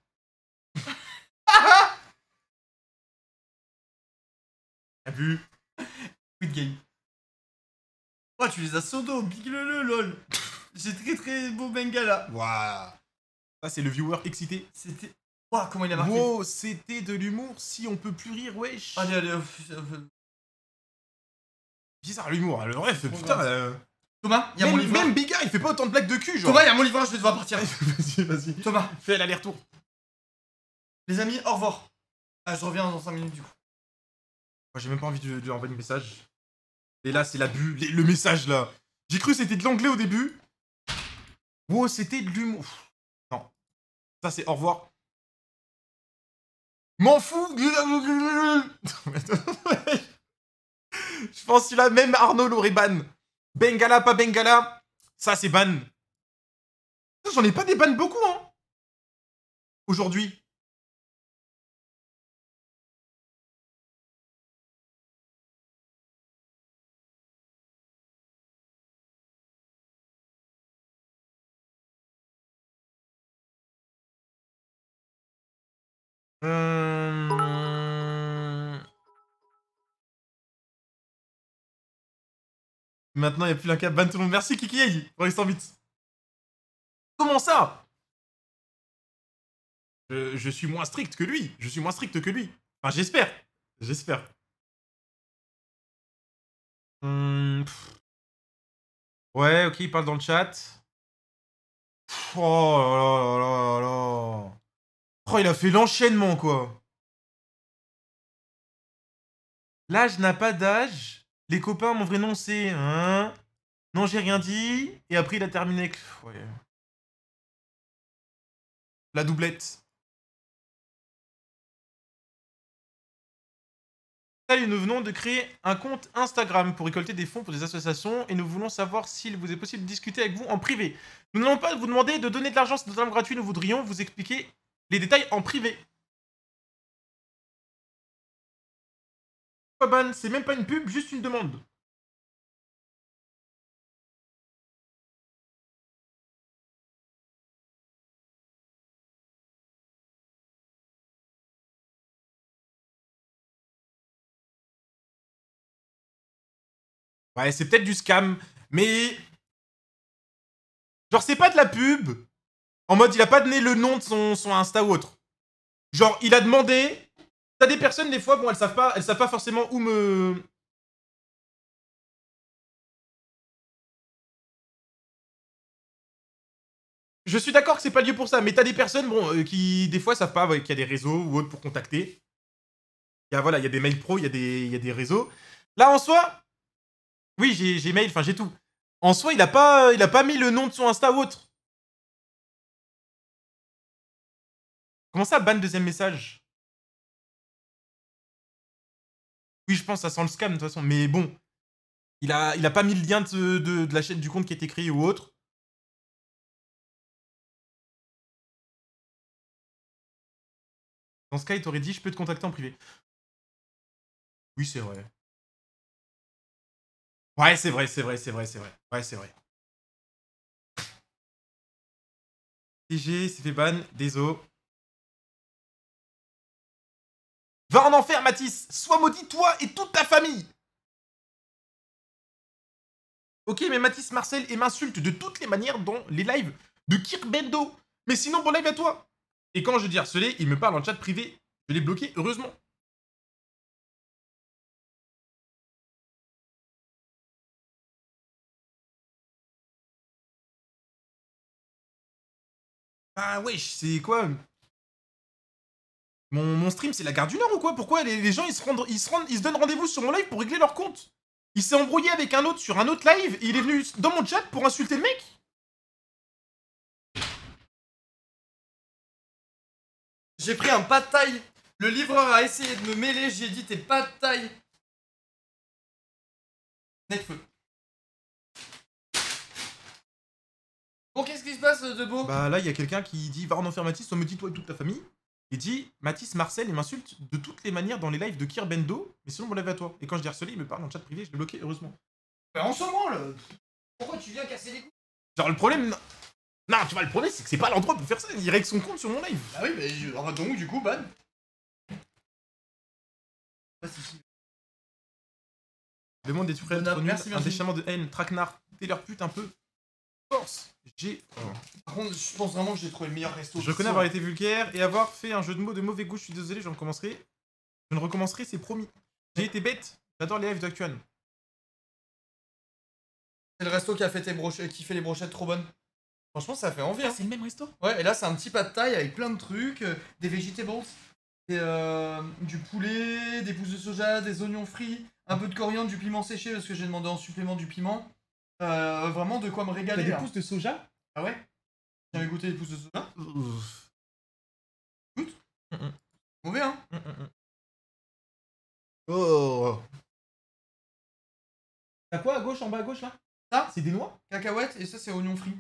Abus. Quit game. Oh, tu les as sodo, big le le lol. J'ai très très beau Bengala. Waouh. Ça, c'est le viewer excité. C'était. Ouah, comment il a marqué. Wow, c'était de l'humour. Si on peut plus rire, wesh. Allez, allez, hop, hop. Bizarre l'humour. Le ref, Trop putain. grave. euh, Thomas, il y a mon Même, livreur. même Biga, il fait pas autant de blagues de cul, genre. Thomas, il y a mon livreur, je vais devoir partir. Vas-y, vas-y. Thomas, Fais l'aller-retour. les amis, au revoir. Ah, je reviens dans cinq minutes du coup. Moi, j'ai même pas envie de, de lui envoyer un message. Et là, c'est l'abus. Les- Le message, là. J'ai cru que c'était de l'anglais au début. Wow, c'était de l'humour. Non. Ça, c'est au revoir. M'en fous. Je pense que là, même Arnaud l'aurait ban. Bengala, pas Bengala. Ça, c'est ban. J'en ai pas des bans beaucoup, hein. Aujourd'hui. Hum... Maintenant, il n'y a plus l'un cap. Ban tout le monde. Merci, Kiki. Pour les cent bits. Comment ça? je, je suis moins strict que lui. Je suis moins strict que lui. Enfin, j'espère. J'espère. Hum, pff. Ouais, ok, il parle dans le chat. Pff, oh là là là là là. Oh, il a fait l'enchaînement, quoi. L'âge n'a pas d'âge. Les copains, mon vrai nom, c'est... Hein? Non, j'ai rien dit. Et après, il a terminé avec... Ouais. La doublette. Salut, nous venons de créer un compte Instagram pour récolter des fonds pour des associations et nous voulons savoir s'il vous est possible de discuter avec vous en privé. Nous n'allons pas vous demander de donner de l'argent, c'est totalement gratuit, nous voudrions vous expliquer les détails en privé. Pas ban, c'est même pas une pub, juste une demande. Ouais, c'est peut-être du scam, mais... Genre, c'est pas de la pub. En mode, il a pas donné le nom de son, son Insta ou autre. Genre, il a demandé... T'as des personnes, des fois, bon, elles savent pas, elles savent pas forcément où me... je suis d'accord que c'est pas lieu pour ça, mais t'as des personnes, bon, euh, qui, des fois, savent pas ouais, qu'il y a des réseaux ou autres pour contacter. Il y a, voilà, il y a des mails pro, il y, a des- il y a des réseaux. Là, en soi, oui, j'ai j'ai mail, enfin, j'ai tout. En soi, il a, pas, il a pas mis le nom de son Insta ou autre. Comment ça, ban deuxième message? Oui, je pense, ça sent le scam, de toute façon. Mais bon, il a, il a pas mis le lien de, de- de la chaîne du compte qui a été créé ou autre. Dans ce cas, il t'aurait dit, je peux te contacter en privé. Oui, c'est vrai. Ouais, c'est vrai, c'est vrai, c'est vrai, c'est vrai. Ouais, c'est vrai. T G s'est fait ban, désolé. Va en enfer, Mathis. Sois maudit, toi et toute ta famille. Ok, mais Mathis Marcel et m'insulte de toutes les manières dans les lives de Kirkbendo. Mais sinon, bon live à toi. Et quand je dis harcelé, il me parle en chat privé. Je l'ai bloqué, heureusement. Ah wesh, c'est quoi mon, mon stream, c'est la gare du Nord ou quoi? Pourquoi les, les gens, ils se, rendent, ils, se rendent, ils se donnent rendez-vous sur mon live pour régler leur compte? Il s'est embrouillé avec un autre sur un autre live et il est venu dans mon chat pour insulter le mec? J'ai pris un pas de taille. Le livreur a essayé de me mêler, j'ai dit t'es pas de taille. Necfeu. Bon, qu'est-ce qui se passe de beau? Bah là, il y a quelqu'un qui dit va en enfer Mathis, soit me dit toi et toute ta famille. Il dit Mathis Marcel, il m'insulte de toutes les manières dans les lives de Kirbendo, mais sinon, bon live à toi. Et quand je dis harcelé, il me parle en chat privé, je l'ai bloqué, heureusement. Mais en ce moment, là. Pourquoi tu viens casser les couilles? Genre, le problème. Non, tu vois, le problème, c'est que c'est pas l'endroit pour faire ça. Il règle son compte sur mon live. Ah oui, mais je... ah, donc, du coup, ban. Ah, si, si. Le monde est très Donab, trop nul. merci, Un merci. déchaînement de haine, traquenard, t'es leur pute un peu. Force. J'ai. Par contre, je pense vraiment que j'ai trouvé le meilleur resto. Je reconnais avoir été vulgaire et avoir fait un jeu de mots de mauvais goût. Je suis désolé, je recommencerai. Je ne recommencerai, c'est promis. J'ai été bête. J'adore les lives d'Actuan. C'est le resto qui a fait, tes brochettes, qui fait les brochettes trop bonnes. Franchement, ça fait envie. Ah, Hein. c'est le même resto? Ouais, et là, c'est un petit pas de taille avec plein de trucs, euh, des vegetables, des, euh, du poulet, des pousses de soja, des oignons frits, un peu de coriandre, du piment séché parce que j'ai demandé en supplément du piment. Euh, vraiment de quoi me T'as régaler. des là. pousses de soja? Ah ouais? J'avais goûté les pousses de soja. Ouf. Goûte. Mm, mm. Mauvais, hein? Mm, mm, mm. Oh. T'as quoi à gauche, en bas à gauche là? Ça, C'est des noix? cacahuètes et ça, c'est oignons frits.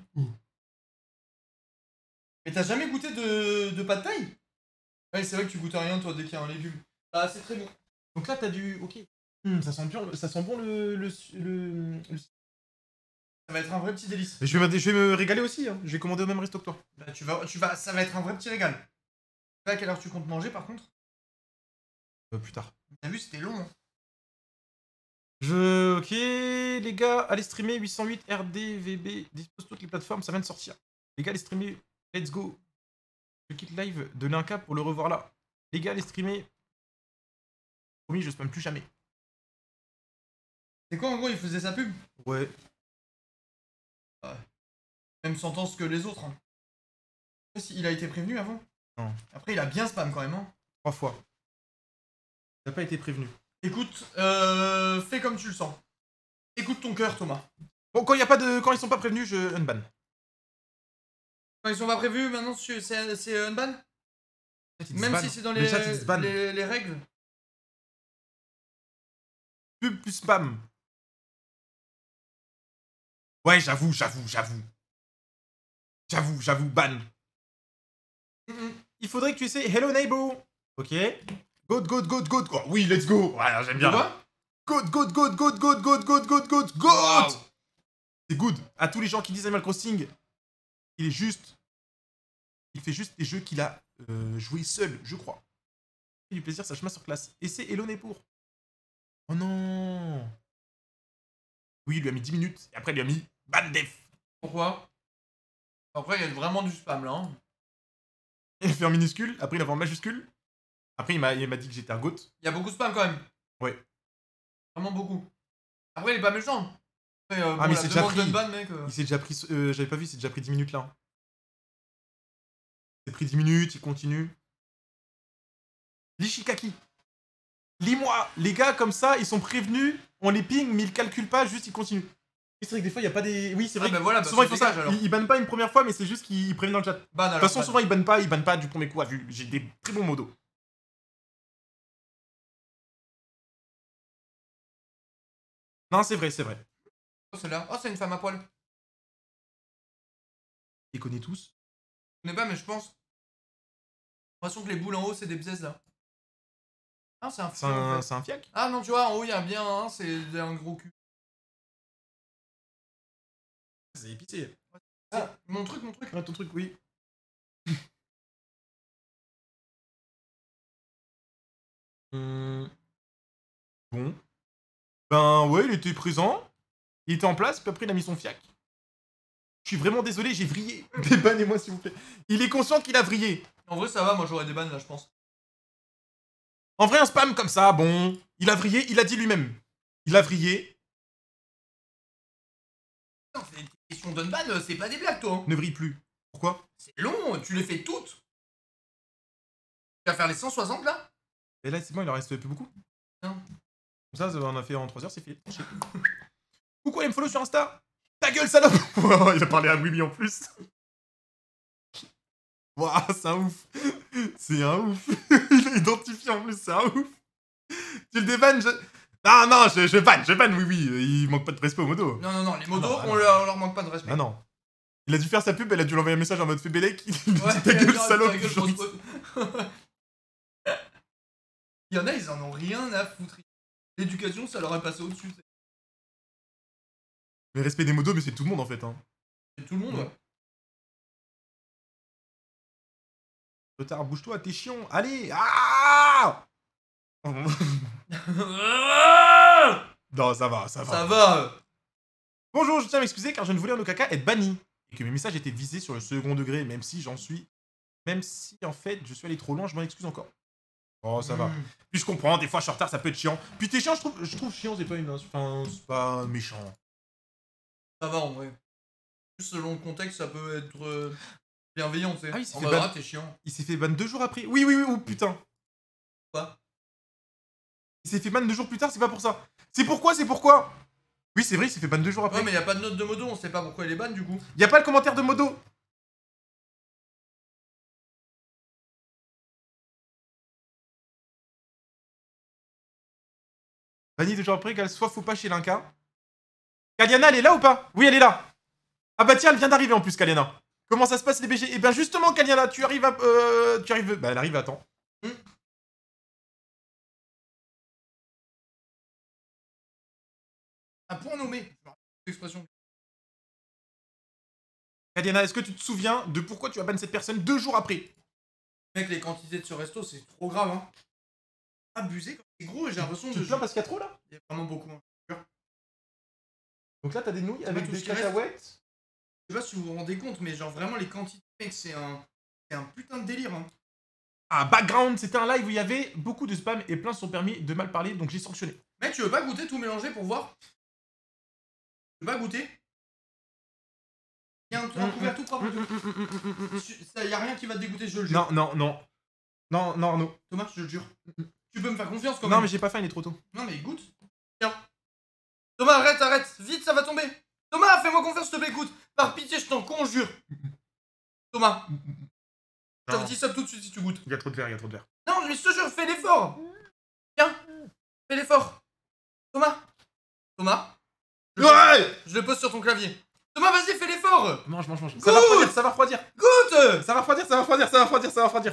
Mais t'as jamais goûté de, de pâte thaï? Ouais, c'est vrai que tu goûtes à rien, toi, dès qu'il y a un légume. Ah, c'est très bon. Donc là, t'as du. Ok. Hmm, ça, sent bien, ça sent bon le. le, le, le- Ça va être un vrai petit délice. Je, vais me, je vais me régaler aussi. Hein. Je vais commander au même resto que toi. Bah, tu vas, tu vas, ça va être un vrai petit régal. Tu sais à quelle heure tu comptes manger, par contre? Euh, plus tard. T'as vu, c'était long. Hein. Je. Ok, les gars, allez streamer huit cent huit R D V B. Dispose toutes les plateformes, ça vient de sortir. Les gars, allez streamer. Let's go. Je quitte live de Linka pour le revoir là. Les gars, allez streamer. Promis, je spamme plus jamais. C'est quoi, en gros, il faisait sa pub? Ouais. Même sentence que les autres. Hein. Je sais pas si il a été prévenu avant. Non. Après, il a bien spam quand même. Hein. Trois fois. T'as pas été prévenu. Écoute, euh, fais comme tu le sens. Écoute ton cœur, Thomas. Bon, quand, y a pas de... quand ils sont pas prévenus, je unban. Quand ils sont pas prévus, maintenant c'est c'est unban? Même si c'est dans Le les, chat, il se ban. les, les règles. Pub plus spam. Ouais, j'avoue, j'avoue, j'avoue. J'avoue, j'avoue, ban. Mm -mm. Il faudrait que tu essaies Hello Neighbor. Ok. Good, good, good, good. Oh, oui, let's go. Ouais, j'aime bien. Quoi? Good, good, good, good, good, good, good, good, good, good. Wow. C'est good. À tous les gens qui disent Animal Crossing, il est juste. Il fait juste des jeux qu'il a euh, joué seul, je crois. Il du plaisir, sa chemin sur classe. Et c'est Hello Neighbor. Oh non. Oui, il lui a mis dix minutes. Et après, il lui a mis ban def. Pourquoi? Après, il y a vraiment du spam là. Hein. Il a fait en minuscule. Après, il a fait en majuscule. Après, il m'a il m'a dit que j'étais un goat. Il y a beaucoup de spam quand même. Ouais. Vraiment beaucoup. Après, il est pas méchant. Après, euh, Ah, bon, mais la c'est déjà demande pris. d'unban, mec. euh. Il s'est déjà pris. Euh, J'avais pas vu, il s'est déjà pris dix minutes là. pris dix minutes, il continue. L'Ishikaki. Lis-moi. Les gars, comme ça, ils sont prévenus, on les ping, mais ils calculent pas, juste ils continuent. Oui, c'est vrai que des fois, il n'y a pas des... Oui, c'est vrai Ah, bah que voilà, bah, souvent, ça ils font ça. dégage, alors. Ils, ils bannent pas une première fois, mais c'est juste qu'ils préviennent dans le chat. De Ban, alors. toute façon, ban. souvent, ils bannent pas, ils bannent pas du premier coup, à vue. J'ai des très bons modos. Non, c'est vrai, c'est vrai. Oh, c'est là. Oh, c'est une femme à poil. Je Les connaît tous. connais pas, mais je pense. J'ai l'impression que les boules en haut, c'est des bzaises là. Ah, c'est un C'est fou, en un, fait. c'est un fiac. Ah non, tu vois, en haut, il y a bien un, c'est un gros cul. C'est épicé. Ah, mon truc, mon truc. Ouais, ton truc, oui. Hum. Bon. Ben ouais, il était présent. Il était en place, puis après il a mis son fiac. Je suis vraiment désolé, j'ai vrillé. Débannez-moi s'il vous plaît. Il est conscient qu'il a vrillé. En vrai, ça va, moi j'aurais des bannes là, je pense. En vrai, un spam comme ça, bon. Il a vrillé, il a dit lui-même. Il a vrillé. Non, c'est des questions d'un ban, c'est pas des blagues, toi. hein. Ne vrille plus. Pourquoi? C'est long, tu les fais toutes. Tu vas faire les cent soixante là? Et là, c'est bon, il en reste plus beaucoup. Non. Comme ça, on a fait en trois heures, c'est fait. Coucou, allez me follow sur Insta. Ta gueule, salope. Wow, il a parlé à Willy en plus. Waouh, c'est un ouf. C'est un ouf. Il a identifié en plus, c'est un ouf. Tu le débannes, je... Non, non, je, je banne, je banne, oui, oui. Il manque pas de respect au modo. Non, non, non, les modos, Ah non, ah on, non. leur, on leur manque pas de respect. Ah non. Il a dû faire sa pub, elle a dû lui envoyer un message en mode Fébélec. Il dit Ouais, ta gueule, ta salope. gueule, genre, grosse pote. Il y en a, ils en ont rien à foutre. L'éducation, ça leur est passé au-dessus. Mais respect des modos, mais c'est tout le monde en fait. Hein. C'est tout le monde, ouais. Retard, bouge-toi, t'es chiant. Allez. Ah. Non, ça va, ça va. Ça va. Bonjour, je tiens à m'excuser car je ne voulais en aucun cas être banni. Et que mes messages étaient visés sur le second degré, même si j'en suis... Même si, en fait, je suis allé trop loin, je m'en excuse encore. Oh, ça va. Mm. Puis je comprends, des fois je suis en retard, ça peut être chiant. Puis t'es chiant, je trouve, je trouve chiant, c'est pas une... Enfin, c'est pas méchant. Ça va, en vrai. Juste selon le contexte, ça peut être euh, bienveillant, tu sais. Ah oui, c'est en fait mode, ban- ah, t'es chiant. Il s'est fait ban deux jours après. Oui, oui, oui, oh putain. Quoi? Il s'est fait ban deux jours plus tard, c'est pas pour ça. C'est pourquoi, c'est pourquoi. Oui, c'est vrai, il s'est fait ban deux jours après. Ouais, mais y a pas de note de modo, on sait pas pourquoi il est ban, du coup. Y a pas le commentaire de modo. Banni deux jours après, qu'elle soit faut pas chez Linka. Kaliana, elle est là ou pas? Oui, elle est là. Ah bah tiens, elle vient d'arriver en plus, Kaliana. Comment ça se passe les B G? Eh bien justement, Kaliana, tu arrives à... Euh, tu arrives... Bah elle arrive à temps. Hmm. Un point nommé. L'expression. Kaliana, est-ce que tu te souviens de pourquoi tu as ban cette personne deux jours après? Mec, les quantités de ce resto, c'est trop grave, hein. Abusé, quand c'est gros, et j'ai l'impression Tu de... te plains parce qu'il y a trop là? Il y a vraiment beaucoup, hein. Donc là, t'as des nouilles C'est avec pas tout des ce qui reste. cacahuètes. Je sais pas si vous vous rendez compte, mais genre vraiment les quantités, mec, c'est un... C'est un putain de délire, hein. Ah, background, c'était un live où il y avait beaucoup de spam et plein se sont permis de mal parler, donc j'ai sanctionné. Mec, tu veux pas goûter tout mélanger pour voir? Tu veux pas goûter? Y'a un, un Mm, couvert tout propre. Mm, mm, mm, mm, mm, mm, mm. Tu- ça, y a rien qui va te dégoûter, je le jure. Non, non, non. Non, non, non. Thomas, je te le jure. Tu peux me faire confiance quand Non, même. mais j'ai pas faim, il est trop tôt. Non, mais goûte. Tiens. Thomas, arrête, arrête. Vite, ça va tomber. Thomas, fais-moi confiance, s'il te plaît, écoute. Par pitié, je t'en conjure. Thomas, je te Non. dis ça tout de suite si tu goûtes. Il y a trop de verre, il y a trop de verre. Non, mais je te jure, fais l'effort. Tiens, fais l'effort. Thomas. Thomas. Je, Ouais. je le pose sur ton clavier. Thomas, vas-y, fais l'effort. Mange, mange, mange. Ça va refroidir, ça va refroidir. Goûte. Ça va refroidir, ça va refroidir, ça va refroidir, ça va refroidir.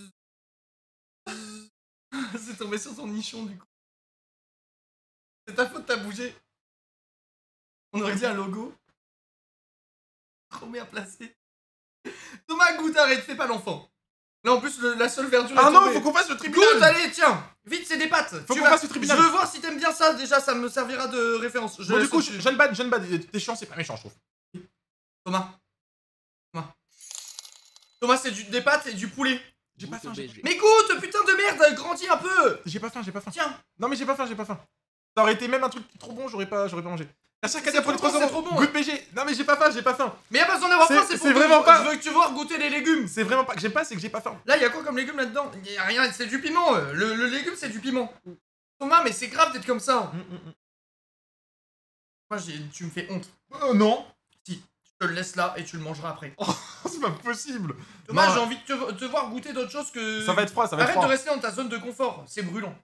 C'est tombé sur ton nichon, du coup. C'est ta faute, t'as bougé. On aurait dit un logo. Trop bien placé. Thomas, goûte, arrête, fais pas l'enfant. Là, en plus, le- la seule verdure Ah est non, tombée. faut qu'on fasse le tribunal. Goûte, allez, tiens. Vite, c'est des pâtes. Faut Tu qu'on vas- fasse le tribunal. Je veux voir si t'aimes bien ça, déjà, ça me servira de référence. Je Bon, du laisse coup, au-dessus. jeune bad, jeune bad. T'es chiant, c'est pas méchant, je trouve. Thomas. Thomas. Thomas, c'est du- des pâtes et du poulet. J'ai pas Goûte faim, j'ai B G. Mais goûte, putain de merde, grandis un peu. j'ai pas faim, j'ai pas faim. Tiens. Non, mais j'ai pas faim, j'ai pas faim. Ça aurait été même un truc trop bon, j'aurais pas, j'aurais pas mangé. Merci C'est Arcadia pour les trop trois bon, euros. c'est trop bon. Goûte B G. Non mais j'ai pas faim, j'ai pas faim. Mais y'a pas besoin d'avoir C'est- faim, c'est c'est pour vraiment te- pas- Je veux que tu vois goûter les légumes. C'est vraiment pas que j'aime pas, c'est que j'ai pas faim. Là, y'a quoi comme légumes là-dedans? Y'a rien, c'est du piment. euh. Le, le légume, c'est du piment. Thomas, mais c'est grave d'être comme ça. Hum, hum, hum. Moi, j'ai- tu me fais honte. Oh non. Si, je te le laisse là et tu le mangeras après. C'est pas possible. Thomas, Non. j'ai envie de te, te voir goûter d'autres choses que. Ça va être froid, ça va être Arrête de froid. rester dans ta zone de confort, c'est brûlant.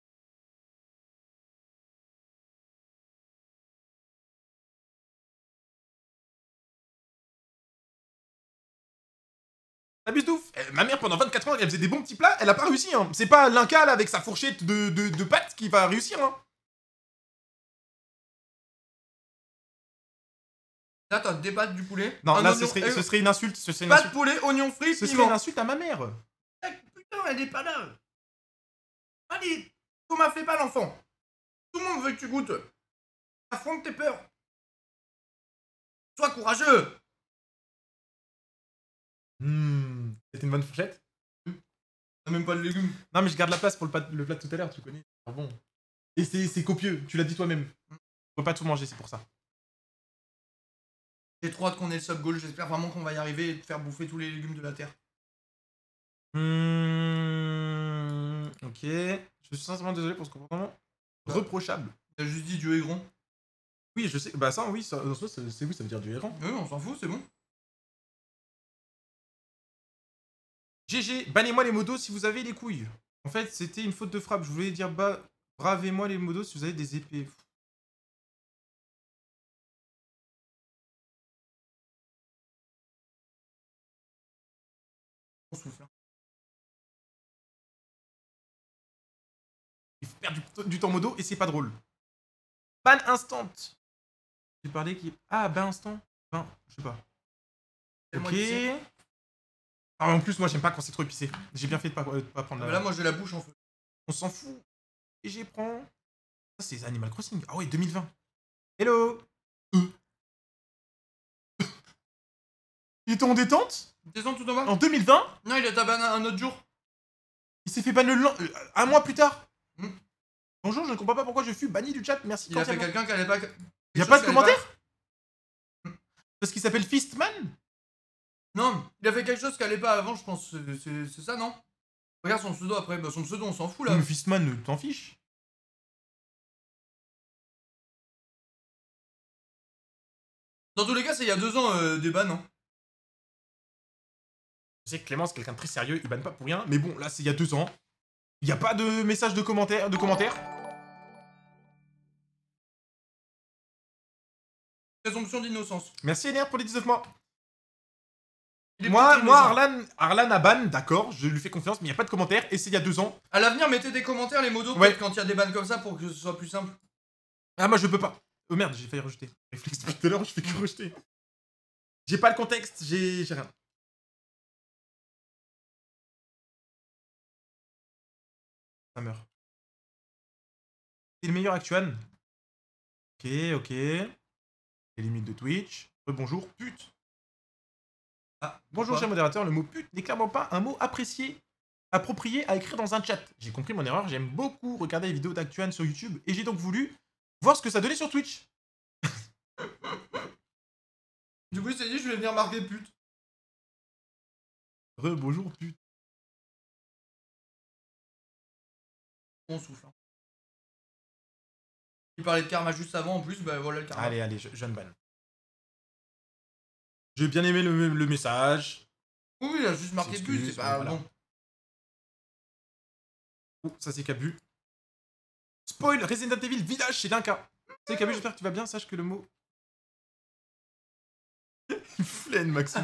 T'abuses de ouf. Eh, ma mère pendant vingt-quatre ans elle faisait des bons petits plats, elle a pas réussi hein. C'est pas l'Inca là avec sa fourchette de, de, de pâtes qui va réussir hein. Là, t'as des pâtes du poulet. Non, un là oignon- ce serait, euh, ce serait une insulte, ce serait une Pâtes insulte. poulet, oignons frits, Ce serait piment. une insulte à ma mère. Eh, putain, elle est pas là. Allez, Thomas, fais pas l'enfant. Tout le monde veut que tu goûtes. Affronte tes peurs. Sois courageux. Hmm, c'était une bonne fourchette. T'as même pas de légumes. Non mais je garde la place pour le plat, le plat de tout à l'heure, tu connais. Ah bon. Et c'est c'est copieux, tu l'as dit toi-même. On peut pas tout manger, c'est pour ça. J'ai trop hâte qu'on ait le sub goal. J'espère vraiment qu'on va y arriver et te faire bouffer tous les légumes de la terre. Hmm, ok. Je suis sincèrement désolé pour ce comportement reprochable. T'as juste dit Dieu est grand. Oui, je sais. Bah ça, oui, ça, en soi, c'est c'est oui, ça veut dire du errant. Oui, on s'en fout, c'est bon. G G, bannez-moi les modos si vous avez les couilles. En fait, c'était une faute de frappe. Je voulais dire bah, bravez-moi les modos si vous avez des épées. On souffle. hein. Il faut perdre du, du temps modo et c'est pas drôle. Ban instant. J'ai parlé qui. Ah, ban instant. Ben, je sais pas. Tellement Ok. épicé. Ah, en plus, moi, j'aime pas quand c'est trop épicé. J'ai bien fait de pas, euh, de pas prendre Ah, la. bah là, moi, j'ai la bouche en feu. On s'en fout. Et j'y prends. Ça, c'est Animal Crossing. Ah ouais, deux mille vingt. Hello. Euh. Il était en détente Descends tout en bas. en deux mille vingt. Non, il a ta banane un autre jour. Il s'est fait ban le lan- euh, un mois plus tard. Hmm. Bonjour, je ne comprends pas pourquoi je fus banni du chat. Merci. Il a fait cordialement. quelqu'un qui allait pas. Il y a quelque pas chose de qui allait commentaire Parce qu'il s'appelle Fistman. Non, il a fait quelque chose qui allait pas avant, je pense. C'est- C'est c'est ça, non? Regarde son pseudo après. Bah, son pseudo, on s'en fout là. Mais Fistman, euh, t'en fiches. Dans tous les cas, c'est il y a deux ans euh, des bans, hein. Je sais que Clément, c'est quelqu'un de très sérieux. Il banne pas pour rien. Mais bon, là, c'est il y a deux ans. Il n'y a pas de message de commentaire. De commentaires. Présomption d'innocence. Merci N R pour les dix-neuf mois. Il est Moi, plutôt moi innocent. Arlan, Arlan a ban, d'accord, je lui fais confiance, mais il n'y a pas de commentaire, et c'est il y a deux ans. À l'avenir, mettez des commentaires, les modos, Ouais. peut-être quand il y a des bans comme ça pour que ce soit plus simple. Ah, moi je peux pas. Oh merde, j'ai failli rejeter. Réflexe depuis tout à l'heure, je fais que rejeter. J'ai pas le contexte, j'ai j'ai rien. Ça meurt. C'est le meilleur actuel. Ok, ok. Les limites de Twitch. Bonjour, pute. Ah, Bonjour, pourquoi cher modérateur, le mot pute n'est clairement pas un mot apprécié, approprié à écrire dans un chat. J'ai compris mon erreur, j'aime beaucoup regarder les vidéos d'Actuan sur YouTube et j'ai donc voulu voir ce que ça donnait sur Twitch. Du coup, il s'est dit, je vais venir marquer pute. Re, bonjour, pute. On souffle. hein. Il parlait de karma juste avant, en plus, bah voilà le karma. Allez, allez, je, je ne banne. J'ai bien aimé le, le message. Oui, il a juste marqué S'excuse, pute, c'est pas voilà. bon. Oh, ça c'est Cabu. Spoil, Resident Evil Village chez Linka. Salut Cabu, j'espère que tu vas bien, sache que le mot... Il flène, Maxime.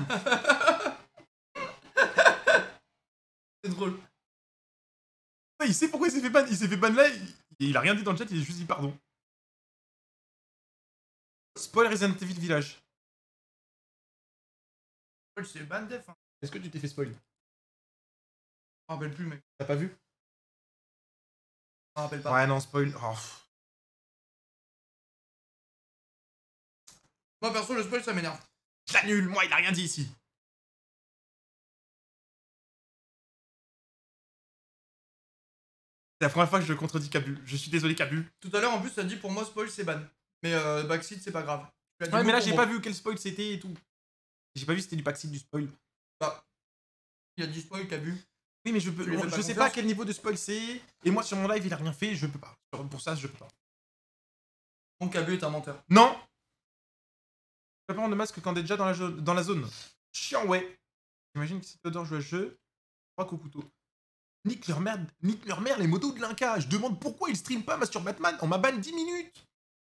C'est drôle. Il sait pourquoi il s'est fait ban. Il s'est fait ban là, il, il a rien dit dans le chat, il a juste dit pardon. Spoil Resident Evil Village. C'est ban def. Hein. Est-ce que tu t'es fait spoil? Je me rappelle plus, mec. T'as pas vu? Je me rappelle pas. Ouais, non, spoil. Oh. Moi, perso, le spoil, ça m'énerve. Je l'annule, moi, il a rien dit ici. C'est la première fois que je contredis Cabu. Je suis désolé, Cabu. Tout à l'heure, en plus, t'as dit pour moi, spoil, c'est ban. Mais euh, backseat, c'est pas grave. Tu as dit Ouais, mais là, mot j'ai pour pas mot. vu quel spoil c'était et tout. J'ai pas vu si c'était du backseat, du spoil. Il y a du spoil, t'as vu. Oui, mais je peux, Tu lui fais je pas sais pas à confiance quel niveau de spoil c'est. Et moi, sur mon live, il a rien fait, je peux pas. Pour ça, je peux pas. Donc Cabu est un menteur. Non! Je peux pas prendre de masque quand t'es déjà dans la, jo- dans la zone. Chiant, ouais. J'imagine que si Todor joue à ce jeu, trois coups au couteau. Nique leur merde, nique leur mère les motos de l'Inca. Je demande pourquoi ils streament pas Master Batman. On m'a ban dix minutes.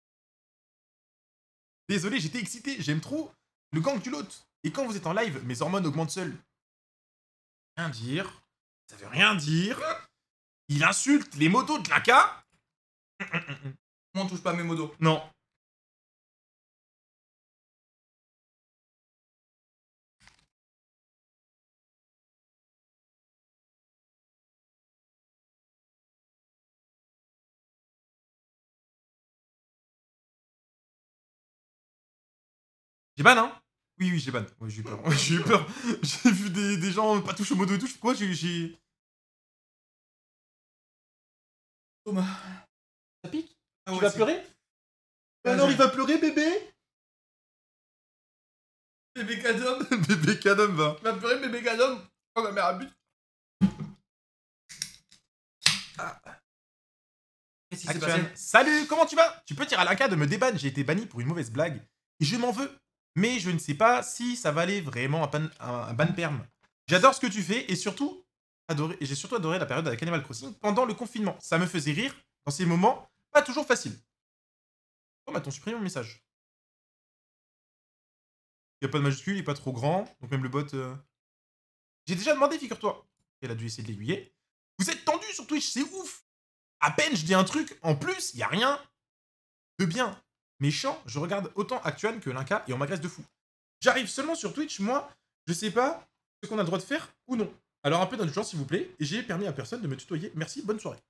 Désolé, j'étais excité. J'aime trop le gang du lot. Et quand vous êtes en live, mes hormones augmentent seules. Rien dire. Ça veut rien dire. Il insulte les motos de l'Inca. Moi, on touche pas à mes modos. Non. J'ai ban, hein? Oui, oui, j'ai ban. Ouais, j'ai eu peur. Ouais, j'ai eu peur. J'ai vu des, des gens pas toucher au modo et tout. Pourquoi j'ai. j'ai- Thomas. Ça pique? Ah Tu ouais, vas c'est- pleurer? Ah, Alors, j'ai- il va pleurer, bébé? Bébé Cadom. Bébé Cadom va. Tu vas pleurer, bébé Cadom. Oh, ma mère a but. Qu'est-ce qui s'est passé? Actuel. Salut, comment tu vas? Tu peux dire à l'Inca de me déban, j'ai été banni pour une mauvaise blague. Et je m'en veux. Mais je ne sais pas si ça valait vraiment un, pan, un, un ban perm. J'adore ce que tu fais et surtout, adoré, et j'ai surtout adoré la période avec Animal Crossing pendant le confinement. Ça me faisait rire dans ces moments pas toujours faciles. Oh, m'a-t-on supprimé mon message? Il n'y a pas de majuscule, il est pas trop grand, donc même le bot... euh, J'ai déjà demandé, figure-toi. Elle a dû essayer de l'aiguiller. Vous êtes tendu sur Twitch, c'est ouf. À peine je dis un truc, en plus, il y a rien de bien. Méchant, je regarde autant Actuan que l'Inca et on m'agresse de fou. J'arrive seulement sur Twitch, moi, je sais pas ce qu'on a le droit de faire ou non. Alors un peu d'indulgence, s'il vous plaît, et j'ai permis à personne de me tutoyer. Merci, bonne soirée.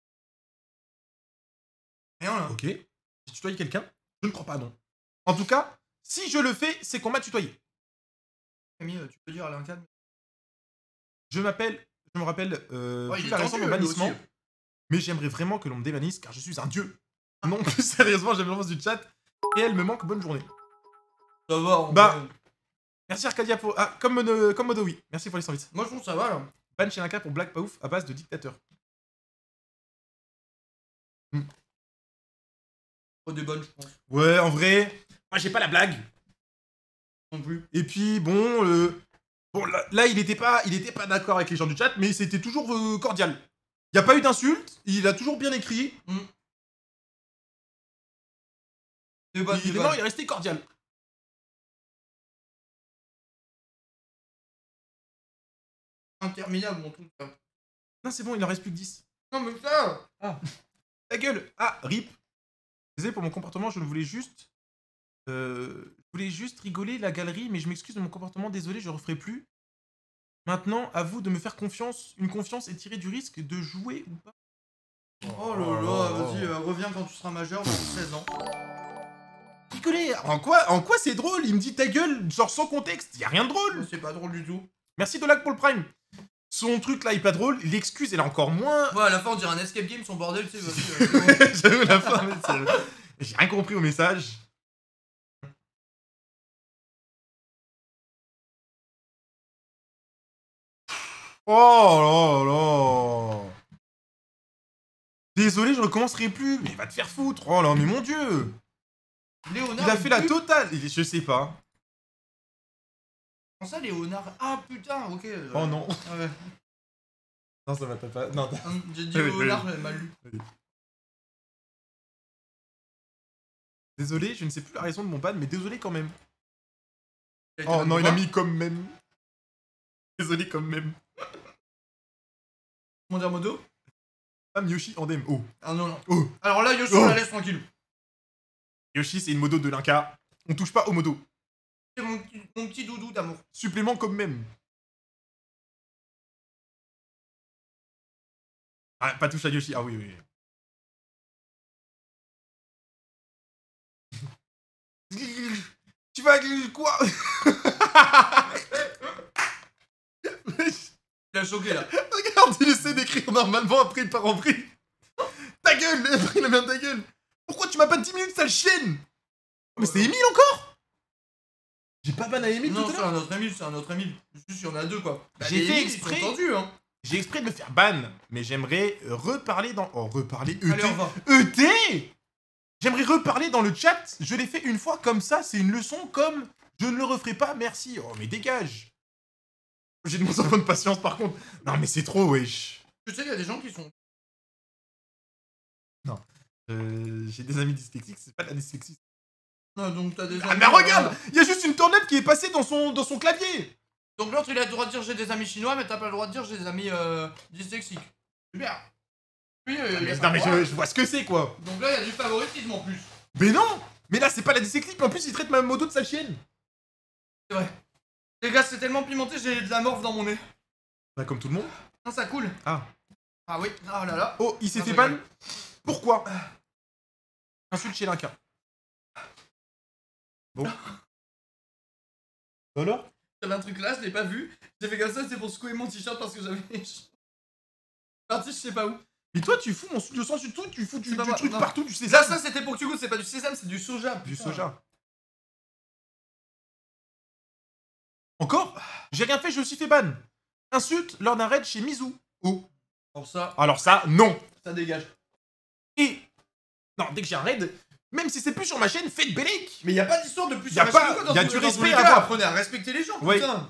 Rien là. Ok. J'ai tutoyé quelqu'un? Je ne crois pas, non. En tout cas, si je le fais, c'est qu'on m'a tutoyé. Camille, tu peux dire à l'Inca. Je m'appelle, je me rappelle, euh, Ouais, plus il est la raison tendu, de mon lui bannissement, aussi. mais j'aimerais vraiment que l'on me débannisse car je suis un dieu. Non, plus sérieusement, j'aime l'avance du chat et elle me manque. Bonne journée. Ça va. on Bah. peut- Merci Arcadia pour. Ah, comme, Mono- comme Modo, oui. Merci pour les cent huit. Moi, je trouve que ça va là. Ban chez l'Inca pour blague pas ouf à base de dictateur. Pas des bonnes, je pense. Ouais, en vrai, moi j'ai pas la blague. Non plus. Et puis, bon, euh, bon là, là, il était pas, il était pas d'accord avec les gens du chat, mais c'était toujours euh, cordial. Il y a pas eu d'insulte, il a toujours bien écrit. Des bonnes, des Il est bonnes. mort, il est resté cordial. Interminable, mon truc. ça. Non, c'est bon, il en reste plus que dix. Non, mais ça. Ta gueule. Ah, rip. Désolé pour mon comportement, je voulais juste... Euh, je voulais juste rigoler la galerie, mais je m'excuse de mon comportement, désolé, je referai plus. Maintenant, à vous de me faire confiance, une confiance et tirer du risque de jouer ou pas. Oh là là, vas-y, euh, reviens quand tu seras majeur, dans seize ans. Rigoler. En quoi, en quoi c'est drôle? Il me dit ta gueule, genre sans contexte, y a rien de drôle. C'est pas drôle du tout. Merci Dolac pour le prime. Son truc là est pas drôle, l'excuse elle est encore moins... Ouais, à la fin, on dirait un escape game, son bordel, tu sais, vas-y. euh, c'est bon. J'avoue la fin, mais c'est- j'ai rien compris au message. Oh là là. Désolé, je recommencerai plus. Mais va te faire foutre. Oh là, mais mon dieu. Léonard. Il a fait la pute. totale. Il- Je sais pas. Comment ça, Léonard? Ah putain, ok. euh, Oh non. ah ouais. Non, ça va t'as pas. Non, t'as- Hum, J'ai dit Oui, oui, Léonard, oui. j'ai mal lu. Désolé, je ne sais plus la raison de mon ban, mais désolé quand même. Il a été Oh mal non, il a droit. mis comme même. Désolé quand même. Comment dire modo? Ah, Yoshi en dem. Oh. Ah non, non. Oh. Alors là, Yoshi, Oh. on la laisse tranquille. Yoshi, c'est une modo de l'Inca. On touche pas au modo. C'est mon, petit- mon petit doudou d'amour. Supplément comme même. Ah, pas touche à Yoshi. Ah oui, oui. oui. Tu vas... Quoi? Il a choqué là. Regarde, il essaie d'écrire normalement, après il part en vrille. Ta gueule! Après il a bien ta gueule. Pourquoi tu m'as ban dix minutes, sale chienne. Mais c'est Emile encore. J'ai pas ban à Emile Non, tout à c'est l'heure. un autre Emile, c'est un autre Emile. Juste, il y en a deux, quoi. Bah, J'ai les fait Emile, ils sont exprès. tendus, hein. J'ai exprès de le faire ban, mais j'aimerais reparler dans... Oh, reparler E T. Allez, on va. E T. J'aimerais reparler dans le chat. Je l'ai fait une fois comme ça, c'est une leçon comme... Je ne le referai pas, merci. Oh, mais dégage. J'ai de moins en moins de patience, par contre. Non, mais c'est trop, wesh. Tu sais qu'il y a des gens qui sont... Euh, j'ai des amis dyslexiques, c'est pas de la dyslexie. Non, donc t'as des Ah, amis, mais regarde, voilà. il y a juste une tournette qui est passée dans son, dans son clavier. Donc l'autre, il a le droit de dire j'ai des amis chinois, mais t'as pas le droit de dire j'ai des amis euh, dyslexiques. Super. Puis, euh, Ah, il y mais, a non, pas mais le droit. je, je vois ce que c'est, quoi. Donc là, il y a du favoritisme en plus. Mais non. Mais là, c'est pas la dyslexie, mais en plus, il traite ma moto de sale chienne. C'est vrai. Les gars, c'est tellement pimenté, j'ai de la morve dans mon nez. Bah, comme tout le monde. Non, ça coule. Ah. Ah oui, oh là là. Oh, il s'est Non, fait je ban. rigole. Pourquoi? Insulte chez l'Inca. Bon. Alors? J'avais un truc là, je l'ai pas vu. J'ai fait comme ça, c'est pour secouer mon t-shirt parce que j'avais. Parti, je sais pas où. Mais toi, tu fous mon studio sans du tout, tu fous du, C'est pas du moi, truc non. partout, du Là, sésame. ça c'était pour que tu goûtes, c'est pas du sésame, c'est du soja. Du putain. soja. Encore? J'ai rien fait, je me suis fait ban. Insulte lors d'un raid chez Mizu. Oh. Alors ça, Alors ça, non. ça dégage. Et... Non, dès que j'ai un raid, même si c'est plus sur ma chaîne, faites Belek. Mais y a pas d'histoire de plus Y a sur pas- ma chaîne, quoi, y a dans du tous- dans tous respect les à cas, avoir. Apprenez à respecter les gens, Ouais. putain.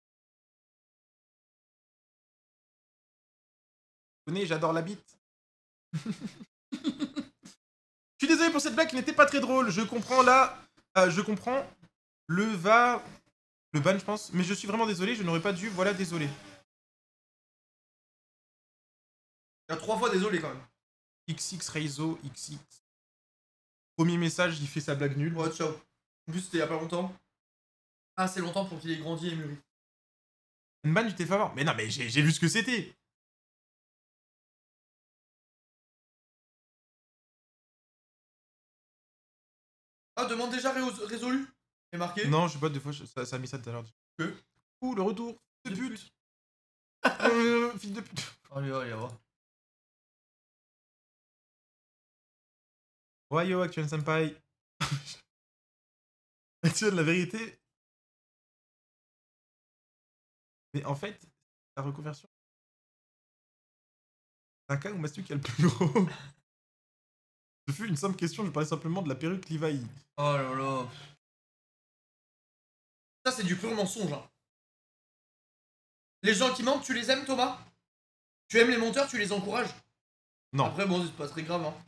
Tenez, j'adore la bite. Je suis désolé pour cette blague qui n'était pas très drôle. Je comprends là... euh, je comprends le va... Le ban, je pense. Mais je suis vraiment désolé, je n'aurais pas dû. Voilà, désolé. Y a trois fois désolé quand même. X X Reizo, X X. Premier message, il fait sa blague nulle. Ouais, ciao. En plus, c'était y a pas longtemps. Ah, c'est longtemps pour qu'il ait grandi et mûri. Une ban, je t'ai fait avoir. Mais non, mais j'ai j'ai vu ce que c'était. Ah, demande déjà rés- résolu. C'est marqué. Non, je sais pas, des fois, je- ça, ça a mis ça tout à l'heure. Que Ouh, le retour. De De pute. euh, fille de pute. Allez, allez, on va. Ouais, yo, Action Senpai. Action, la vérité. Mais en fait, la reconversion. C'est un cas où Mastu qui a le plus gros. Ce fut une simple question, je parlais simplement de la perruque Levi. Oh là là. Ça, c'est du pur mensonge. Hein. Les gens qui mentent, tu les aimes, Thomas? Tu aimes les menteurs, tu les encourages? Non, Après, bon, c'est pas très grave. Hein.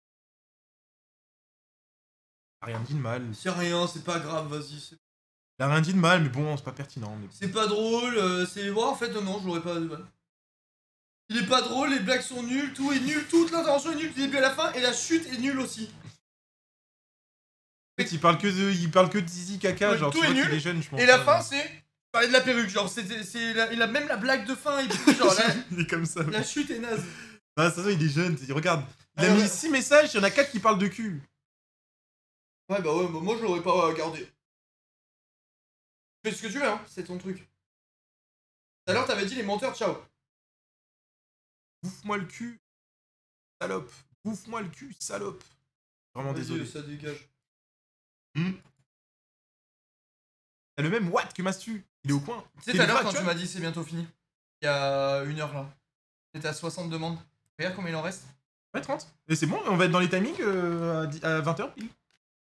il a rien dit de mal. C'est rien, c'est pas grave, vas-y. C'est- Il a rien dit de mal, mais bon, c'est pas pertinent. Mais... C'est pas drôle, euh, c'est. Ouais, en fait, non, non, j'aurais pas de mal. Il est pas drôle, les blagues sont nulles, tout est nul, toute l'intervention est nulle du début à la fin, et la chute est nulle aussi. En fait, il parle que de, il parle que de zizi caca, Ouais, genre tout tu est vois qu'il nul, est jeune, je pense. Et la pas, fin, c'est. Parler de la perruque, genre, c'est. c'est la- Il a même la blague de fin, et puis, genre, la, il est comme ça. la chute est naze. Ah, de toute façon, il est jeune, tu- regarde. Il a Ah, mis ouais. six messages, il y en a quatre qui parlent de cul. Ouais, bah ouais, bah moi je l'aurais pas gardé. Fais ce que tu veux, hein, c'est ton truc. Tout à l'heure, t'avais dit les menteurs, ciao. Bouffe-moi le cul, salope. Bouffe-moi le cul, salope. Vraiment Vas-y, désolé. ça dégage. Hmm. T'as le même Watt que Mastu. Il est au coin. Tu sais, Il tout à est l'heure, pas quand tu actuel. m'as dit c'est bientôt fini, il y a une heure là, t'étais à soixante demandes. Regarde combien il en reste. Ouais, trente. Et c'est bon, on va être dans les timings euh, à dix- à vingt heures pile.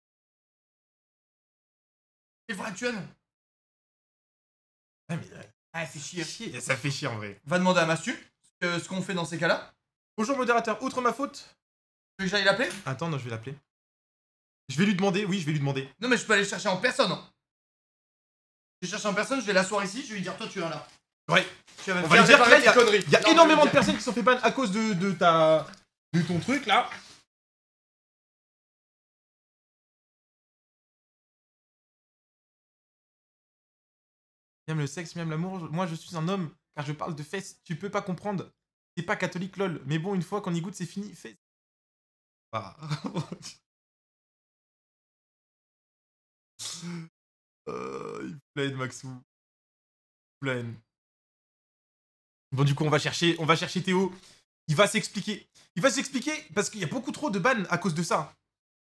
C'est vrai, actuel. Ouais, mais euh, Ah, c'est chier. chier, ça fait chier en vrai. Va demander à Mastu ce que- ce qu'on fait dans ces cas-là. Bonjour modérateur, outre ma faute. Tu veux que j'aille l'appeler? Attends, non, je vais l'appeler. Je vais lui demander, oui, je vais lui demander. Non, mais je peux aller chercher en personne. Hein. Je vais chercher en personne, je vais l'asseoir ici, je vais lui dire toi tu viens là. Ouais. Tu vas On va lui dire que là, il y a, conneries. il y a Non, on va énormément lui de dire. personnes qui sont fait ban à cause de, de ta. de ton truc là. Miam le sexe, miam l'amour. Moi, je suis un homme, car je parle de fesses. Tu peux pas comprendre. C'est pas catholique, lol. Mais bon, une fois qu'on y goûte, c'est fini. Fesses. Ah. euh, il plaît, Maxou. Il plaît. Bon, du coup, on va chercher, on va chercher Théo. Il va s'expliquer. Il va s'expliquer parce qu'il y a beaucoup trop de ban à cause de ça.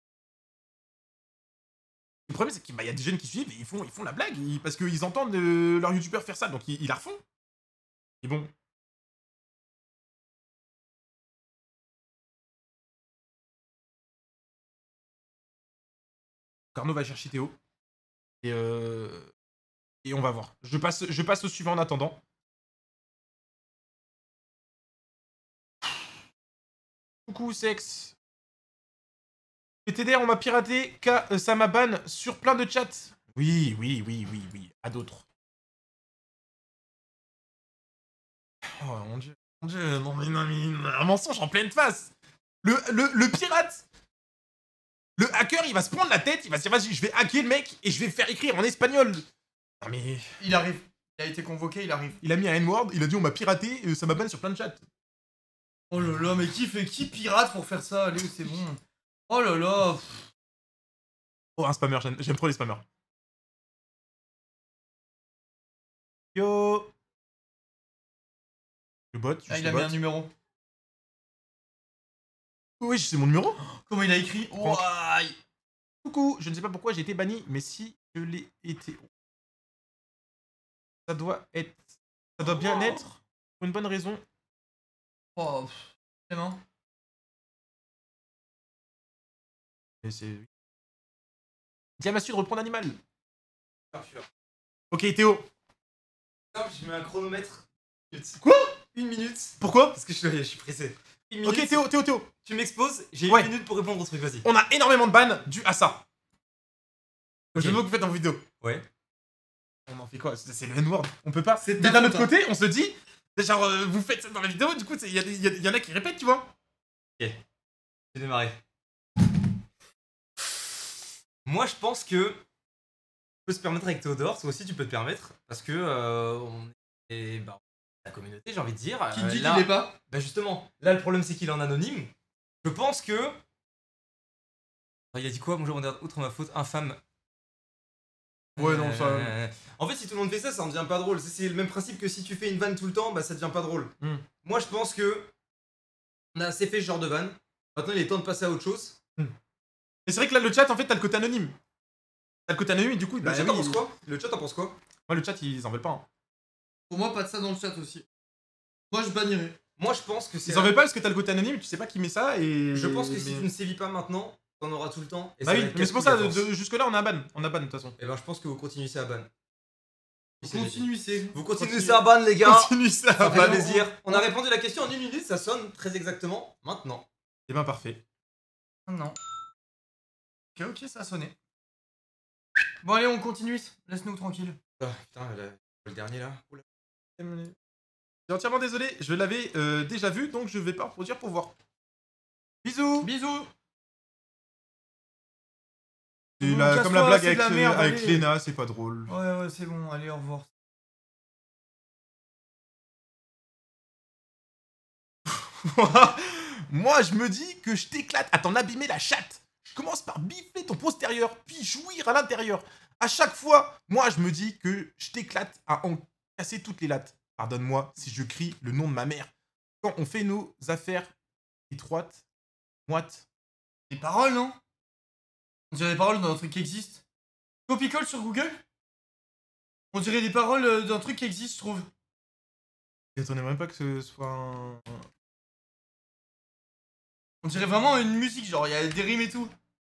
Le problème, c'est qu'il bah, y a des jeunes qui suivent et ils font, ils font la blague ils- parce qu'ils entendent euh, leur youtubeur faire ça, donc ils, ils la refont. Et bon. Carnot va chercher Théo. Et, euh, et on va voir. Je passe, je passe au suivant en attendant. Coucou, sexe. Et T D R, on m'a piraté, car euh, ça m'a ban sur plein de chats. Oui, oui, oui, oui, oui, à d'autres. Oh mon dieu, mon dieu, non mais non mais un mensonge en pleine face. Le, le, le pirate, le hacker, il va se prendre la tête, il va se dire vas-y, je vais hacker le mec et je vais faire écrire en espagnol. Non mais... Il arrive. Il a été convoqué, il arrive. Il a mis un N-word, il a dit on m'a piraté, euh, ça m'a ban sur plein de chats. Oh là là, mais qui fait qui pirate pour faire ça? Allez, c'est bon. Oh là là. Oh, un spammer, j'aime j'aime trop les spammers. Yo. Le bot, Ah, juste il a le mis bot. un numéro. Oui, c'est mon numéro. Comment il a écrit? Franck. Ouaille. Coucou, je ne sais pas pourquoi j'ai été banni, mais si je l'ai été... Ça doit être... Ça doit bien Oh. être pour une bonne raison. Oh, pff, c'est bon. Et c'est... Dis à Massu de reprendre animal. Ok, Théo. Simple, je mets un chronomètre. Quoi? Une minute. Pourquoi? Parce que je suis, je suis pressé. Une Ok, minute. Théo, Théo, Théo. Tu m'exposes, j'ai Ouais. une minute pour répondre au truc, vas-y. On a énormément de bans dû à ça. Ok. Je veux que vous faites en vidéo. Ouais. On en fait quoi? C'est c'est le N-word. On peut pas. C'est Mais ta d'un faute, autre côté, on se dit... Genre, euh, vous faites ça dans la vidéo, du coup, il y, a des- y, a- y en a qui répètent, tu vois. J'ai démarré. Moi, je pense que tu peux se permettre avec Théodore, toi aussi tu peux te permettre, parce que euh, on est bah, la communauté, j'ai envie de dire. Qui Euh, dit là, qu'il est pas? Bah justement, là le problème c'est qu'il est en anonyme. Je pense que. Ah, il a dit quoi? Bonjour, on est outre ma faute, infâme. Ouais, non, ça... Euh, En fait, si tout le monde fait ça, ça en devient pas drôle. C'est- C'est le même principe que si tu fais une vanne tout le temps, bah ça devient pas drôle. Hmm. Moi, je pense que on a assez fait ce genre de vanne. Maintenant, il est temps de passer à autre chose. Mais c'est vrai que là, le chat, en fait, t'as le côté anonyme. T'as le côté anonyme, et du coup... Le bah, chat, oui, t'en penses quoi? Le chat, t'en penses quoi? Moi, le chat, ils en veulent pas. Hein. Pour moi, pas de ça dans le chat aussi. Moi, je bannirais. Moi, je pense que c'est. Ils en veulent pas parce que t'as le côté anonyme, tu sais pas qui met ça, et... Je pense que si mais- tu ne sévis pas maintenant, t'en auras tout le temps. Et Bah ça oui, va être mais c'est pour ça, casse-couille à force. de- jusque-là, on a un ban. On a ban, de toute façon. Et ben, je pense que vous continuez ça à ban. Continue, c'est. Vous continuez Continue. ça à ban, les gars. Continue ça, Ça fait ban. plaisir. On a répondu à la question en une minute, ça sonne très exactement maintenant. Eh ben, parfait. Non. Ok, ok, ça a sonné. Bon, allez, on continue. Laisse-nous tranquille. Ah, putain, le, le dernier là. Oula. Je suis entièrement désolé, je l'avais euh, déjà vu, donc je vais pas reproduire pour voir. Bisous. Bisous. Et Mmh, la- casse-toi, comme la blague c'est de avec, la euh, merde, avec allez. Léna, c'est pas drôle. Ouais, ouais, c'est bon. Allez, au revoir. Moi, je me dis que je t'éclate à t'en abîmer la chatte. Je commence par biffer ton postérieur, puis jouir à l'intérieur. À chaque fois, moi, je me dis que je t'éclate à en casser toutes les lattes. Pardonne-moi si je crie le nom de ma mère. Quand on fait nos affaires étroites, moites. Des paroles, non? On dirait des paroles d'un truc qui existe. Copy-colle sur Google? On dirait des paroles euh, d'un truc qui existe, je trouve. Et t'en aimerais pas que ce soit un... On dirait vraiment une musique, genre, il y a des rimes et tout.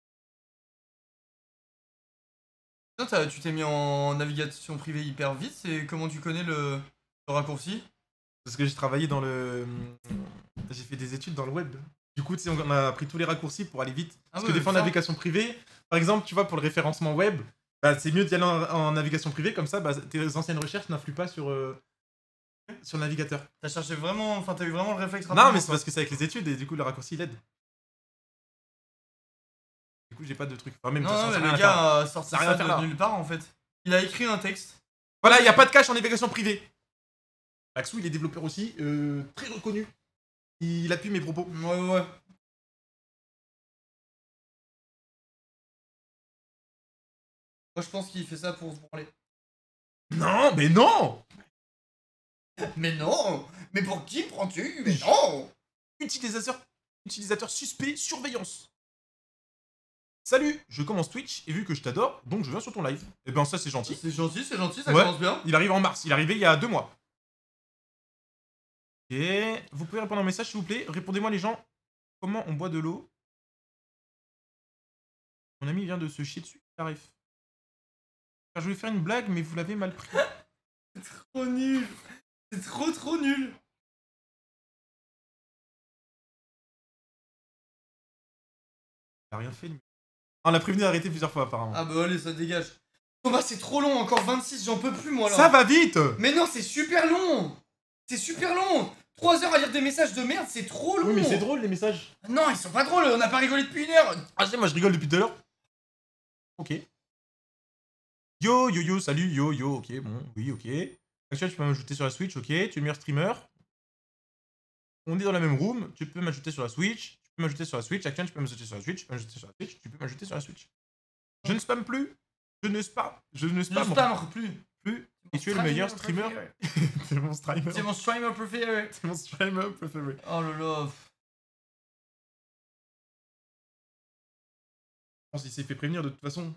Putain, t'as- tu t'es mis en navigation privée hyper vite, c'est comment tu connais le, le raccourci? Parce que j'ai travaillé dans le... J'ai fait des études dans le web. Du coup, tu sais, on a pris tous les raccourcis pour aller vite. Ah Parce ouais, que des fois, en fort. navigation privée, par exemple, tu vois, pour le référencement web, bah, c'est mieux d'y aller en, en navigation privée, comme ça, bah, tes anciennes recherches n'influent pas sur, euh, sur le navigateur. T'as cherché vraiment, enfin t'as eu vraiment le réflexe Non, rapidement, mais c'est quoi. parce que c'est avec les études, et du coup, le raccourci, il aide. Du coup, j'ai pas de truc. Enfin, même Non, de toute non, façon, mais ça le n'a rien à faire. gars a sorti Ça a ça, rien à faire de là. nulle part en fait. Il a écrit un texte. Voilà, il n'y a pas de cache en navigation privée. Axou, il est développeur aussi, euh, très reconnu. Il appuie mes propos. Ouais, ouais, ouais. Moi je pense qu'il fait ça pour se branler. Non, mais non! Mais non! Mais pour qui prends-tu? Mais non! Utilisateur, utilisateur suspect, surveillance. Salut, je commence Twitch et vu que je t'adore, donc je viens sur ton live. Et ben ça c'est gentil. C'est gentil, c'est gentil, ça Ouais. commence bien. Il arrive en mars, il est arrivé il y a deux mois. Ok, vous pouvez répondre à un message s'il vous plaît. Répondez-moi les gens, comment on boit de l'eau? Mon ami vient de se chier dessus, il arrive. Je voulais faire une blague mais vous l'avez mal pris. C'est trop nul. C'est trop trop nul. Il a rien fait. lui. Ah, on l'a prévenu d'arrêter plusieurs fois apparemment. Ah bah allez, ça dégage. Thomas, c'est trop long, encore vingt-six, j'en peux plus moi là. Ça va vite. Mais non, c'est super long. C'est super long. trois heures à lire des messages de merde, c'est trop long. Oui mais c'est drôle les messages. Non, ils sont pas drôles, on a pas rigolé depuis une heure. Ah c'est moi je rigole depuis tout à l'heure. Ok. Yo yo yo salut yo yo ok bon oui ok. Actuellement tu peux m'ajouter sur la Switch ok tu es le meilleur streamer. On est dans la même room tu peux m'ajouter sur la Switch tu peux m'ajouter sur la Switch Actuellement tu peux m'ajouter sur la Switch tu peux m'ajouter sur la Switch tu peux m'ajouter sur la Switch. Je ne spam plus je ne spam je ne Je spam spam plus. plus et tu es le meilleur streamer. C'est mon streamer. C'est mon streamer préféré. C'est mon streamer préféré. Oh là là. Je pense qu'il s'est fait prévenir de toute façon.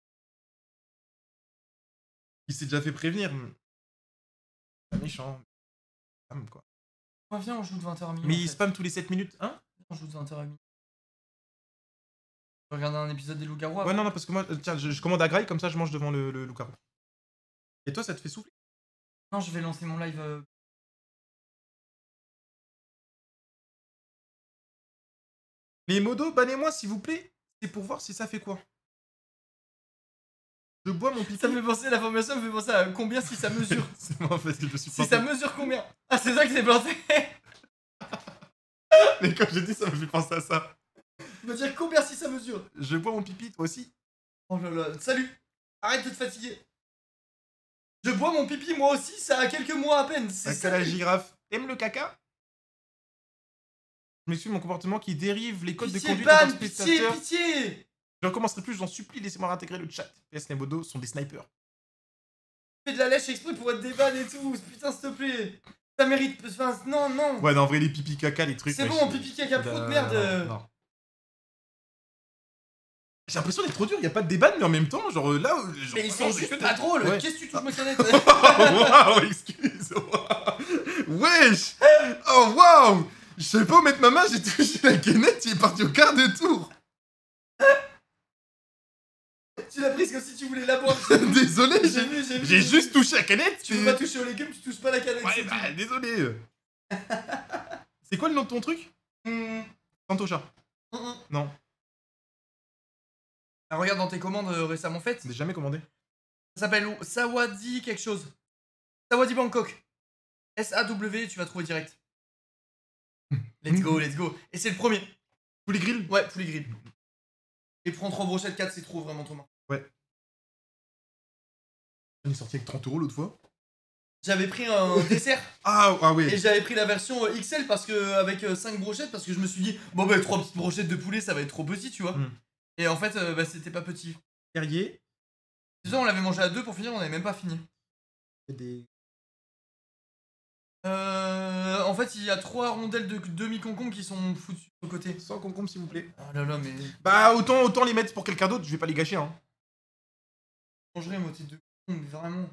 Il s'est déjà fait prévenir. Pas méchant. Spam, quoi. Ouais, viens, on joue de vingt heures à minuit. Mais en il fait. spam tous les sept minutes. Hein? On joue de vingt heures à minuit. Je regarde un épisode des loups-garous. Ouais, non, non, parce que moi, euh, tiens, je, je commande à Grail, comme ça je mange devant le, le loup-garou. Et toi, ça te fait souffler? Non, je vais lancer mon live. euh, Les modos, bannez-moi s'il vous plaît. C'est pour voir si ça fait quoi. Je bois mon pipi. Ça me fait penser, la formation me fait penser à combien si ça mesure. C'est moi en fait que je me suis Si planté. ça mesure combien. Ah, c'est ça que c'est planté. Mais quand j'ai dit ça me fait penser à ça. Tu veux dire combien si ça mesure. Je bois mon pipi, toi aussi. Oh là là. Salut. Arrête de te fatiguer. Je bois mon pipi moi aussi, ça a quelques mois à peine. C'est Avec ça. la girafe. T'aimes le caca? Je m'excuse de mon comportement qui dérive les codes de Pitié, conduite en tant ban, que pitié, spectateur. pitié. Je recommencerai plus, j'en supplie, laissez-moi réintégrer le chat. P S les modos sont des snipers. Fais de la lèche exprès pour être des vannes et tout. Putain, s'il te plaît. Ça mérite. Enfin, non, non. Ouais, non, en vrai, les pipi caca, les trucs. C'est ouais, bon, je- pipi caca je- prout, euh, merde. non, non. J'ai l'impression d'être trop dur, y a pas de débat, mais en même temps, genre là. Genre, Mais ils sont vraiment, juste c'est que pas des- drôles. Ouais. Qu'est-ce que tu touches ma canette? Waouh, excuse-moi. Wesh. Oh, waouh. Je savais pas où mettre ma main, j'ai touché la canette, il est parti au quart de tour. Tu l'as prise comme si tu voulais la boire. Désolé, J'ai j'ai vu, j'ai vu. j'ai juste touché la canette. Tu veux pas toucher aux légumes, tu touches pas la canette. Ouais, c'est bah, tout. désolé. C'est quoi le nom de ton truc? Hum, Santocha. hum, hum. Non, Ah, regarde dans tes commandes euh, récemment faites. j'ai jamais commandé. Ça s'appelle Sawadi quelque chose. Sawadi Bangkok. S A W, tu vas trouver direct. Let's go, let's go. Et c'est le premier. Poulet grill? Ouais, poulet grill. Et prends trois brochettes, quatre, c'est trop vraiment Thomas. On est sorti avec trente euros l'autre fois. J'avais pris un dessert Ah, ah et ouais. j'avais pris la version euh, X L parce que avec cinq brochettes parce que je me suis dit bon bah trois petites brochettes de poulet ça va être trop petit tu vois. Mm. Et en fait euh, bah, c'était pas petit. Terrier. Déjà on l'avait mangé à deux pour finir on avait même pas fini. Des... Euh, en fait il y a trois rondelles de demi-concombre qui sont foutues de côté. Sans concombre s'il vous plaît. Oh là là mais Bah autant, autant les mettre pour quelqu'un d'autre, je vais pas les gâcher hein. je mangerai moitié de concombre mais vraiment.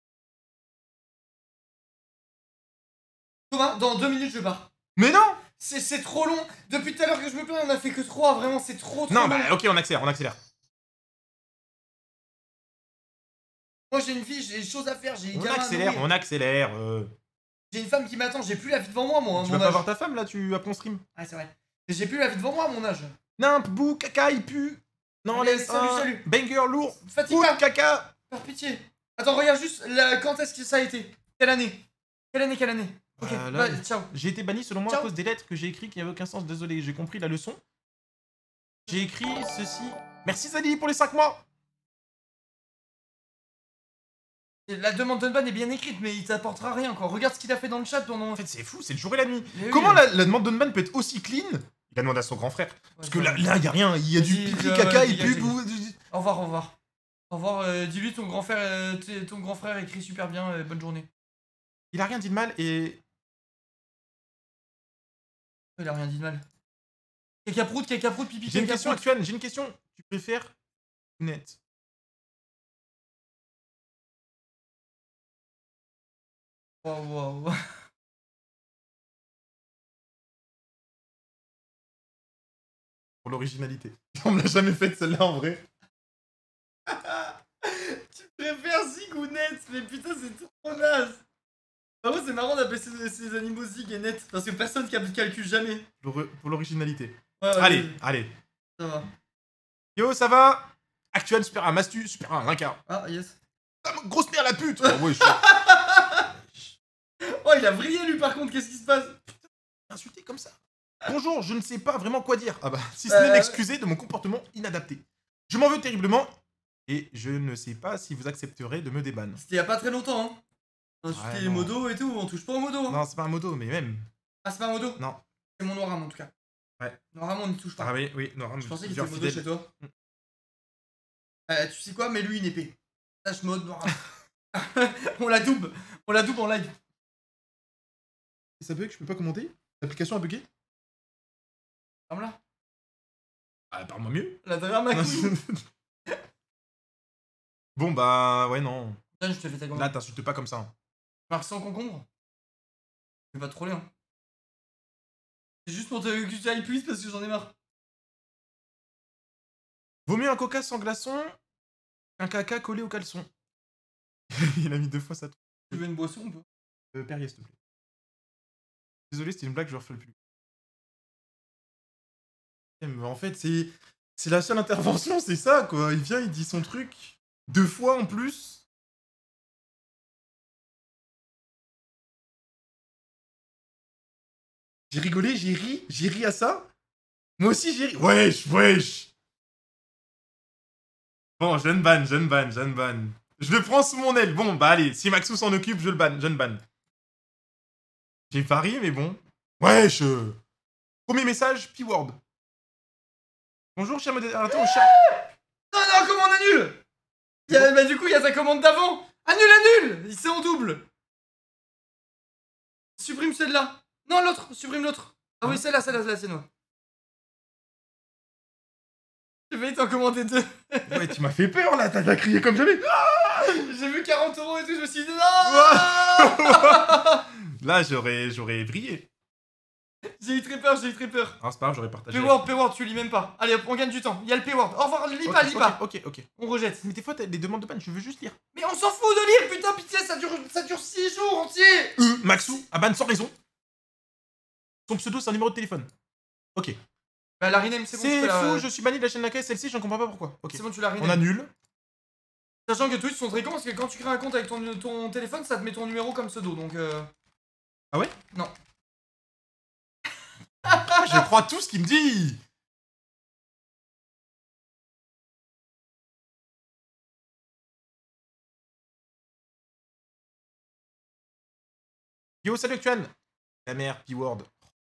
Thomas dans deux minutes je pars. Mais non. C'est c'est trop long. Depuis tout à l'heure que je me plains on a fait que trois vraiment c'est trop trop Non long. bah ok on accélère, on accélère. Moi j'ai une fille j'ai des choses à faire j'ai des On gamins à accélère, nourrir. on accélère. euh. J'ai une femme qui m'attend, j'ai plus la vie devant moi, moi, à Tu mon vas pas âge. voir ta femme là, tu après on stream. Ah, c'est vrai. Mais j'ai plus la vie devant moi à mon âge. Nimp, bouh, caca, il pue. Non, Allez, laisse salut, un salut. banger lourd. Fatigue Bouh, pas, caca. par pitié. Attends, regarde juste la... quand est-ce que ça a été. Quelle année Quelle année, quelle année Ok, Euh, là, bah, ciao. J'ai été banni selon moi Ciao. à cause des lettres que j'ai écrites qui n'avaient aucun sens. Désolé, j'ai compris la leçon. J'ai écrit ceci. Merci Zali pour les cinq mois. La demande de ban est bien écrite, mais il t'apportera rien, quoi. Regarde ce qu'il a fait dans le chat pendant... En fait, c'est fou, c'est le jour et la nuit. Mais oui. Comment la, la demande d'Unban peut être aussi clean? Il a demandé à son grand frère. Parce que là, là, y a rien. Il y a du Vas-y, pipi, euh, caca, ouais, il pue. dégagez. bouh. Au revoir, au revoir. Au revoir, euh, dis-lui ton grand frère, euh, t- ton grand frère écrit super bien, euh, bonne journée. Il a rien dit de mal et. Il a rien dit de mal. Caca prout, caca prout, pipi, J'ai une caca question prout. actuelle, j'ai une question. tu préfères net? Waouh, waouh. Pour l'originalité. On me l'a jamais fait celle-là en vrai. Tu préfères Zig ou Net? Mais putain, c'est trop naze. Par contre, c'est marrant d'appeler ces, ces animaux Zig et Net parce que personne ne calcule jamais. Pour, pour l'originalité. Ouais, ouais, Allez, ouais, allez. ça va. Yo, ça va? Actuel, super un Mastu, super un Linka. Ah, yes. Ah, grosse merde la pute. Oh, ouais, je suis Oh, il a vrillé lui par contre, qu'est-ce qui se passe? insulté comme ça. Bonjour, je ne sais pas vraiment quoi dire. Ah bah, si ce Euh, n'est m'excuser de mon comportement inadapté. Je m'en veux terriblement et je ne sais pas si vous accepterez de me débanner. C'était il y a pas très longtemps, hein. Insulter Ouais, les non. modos et tout, on touche pas aux modos. Hein. Non, c'est pas un modo, mais même. Ah, c'est pas un modo? Non. C'est mon Noram en tout cas. Ouais. Noram, on n'y touche pas. Ah oui, oui, non, Je pensais qu'il genre était modo fidèle. chez toi. Mm. Euh, tu sais quoi? Mets-lui une épée. Tâche mode Noram. On la double. On la double en live. Ça bug, je peux pas commenter? L'application a bugué? Ferme-la. Ah, parle-moi mieux. La drama queen. Bon bah, ouais, non. Putain, je te fais ta commande. Là, t'insultes pas comme ça. hein. Marque sans concombre. Je vais pas troller, hein. C'est juste pour te, que tu ailles plus parce que j'en ai marre. Vaut mieux un coca sans glaçon qu'un caca collé au caleçon. Il a mis deux fois ça. Tu veux une boisson ou pas? Euh, Perrier, s'il te plaît. Désolé, c'était une blague, je refais le plus. Mais en fait, c'est c'est la seule intervention, c'est ça, quoi. Il vient, il dit son truc. Deux fois en plus. J'ai rigolé, j'ai ri, j'ai ri à ça. Moi aussi, j'ai ri. Wesh, wesh. Bon, je le ban, je le ban, je le ban. Je le prends sous mon aile. Bon, bah allez, si Maxou s'en occupe, je le ban, je le ban. J'ai pas ri, mais bon. Wesh. euh. Premier message, P-word. Bonjour, cher modérateur, cher... Non, non, commande annule. Il y a, bah, du coup, il y a ta commande d'avant. Annule, annule. C'est en double. Supprime celle-là. Non, l'autre. Supprime l'autre. Ah oui, Hein? celle-là, celle-là, celle-là, c'est moi. J'ai failli t'en commander deux. Ouais, tu m'as fait peur, là, t'as t'as crié comme jamais. J'ai vu quarante euros et tout, je me suis dit non. Là, j'aurais j'aurais brillé. J'ai eu très peur, j'ai eu très peur. Ah, c'est pas grave, j'aurais partagé. P-word, P-word, tu lis même pas. Allez hop, on gagne du temps. Il y a le P-word. Au revoir, lis pas, lis Ok, pas. ok, ok, ok. On rejette. Mais des fois, t'as des demandes de ban, je veux juste lire. Mais on s'en fout de lire, putain, pitié, ça dure, ça dure six jours entiers. Euh, Maxou, à ban sans raison. Son pseudo, c'est un numéro de téléphone. Ok. Bah, la rename, c'est bon, tu C'est peux la- fou, je suis banni de la chaîne d'accueil, celle-ci, je ne comprends pas pourquoi. Ok. C'est bon, tu la rename. On annule. Sachant que Twitch sont très cons parce que quand tu crées un compte avec ton, ton téléphone, ça te met ton numéro comme pseudo, donc euh... Ah ouais? Non. Je crois tout ce qu'il me dit. Yo, salut Actuan. La mère, P-word.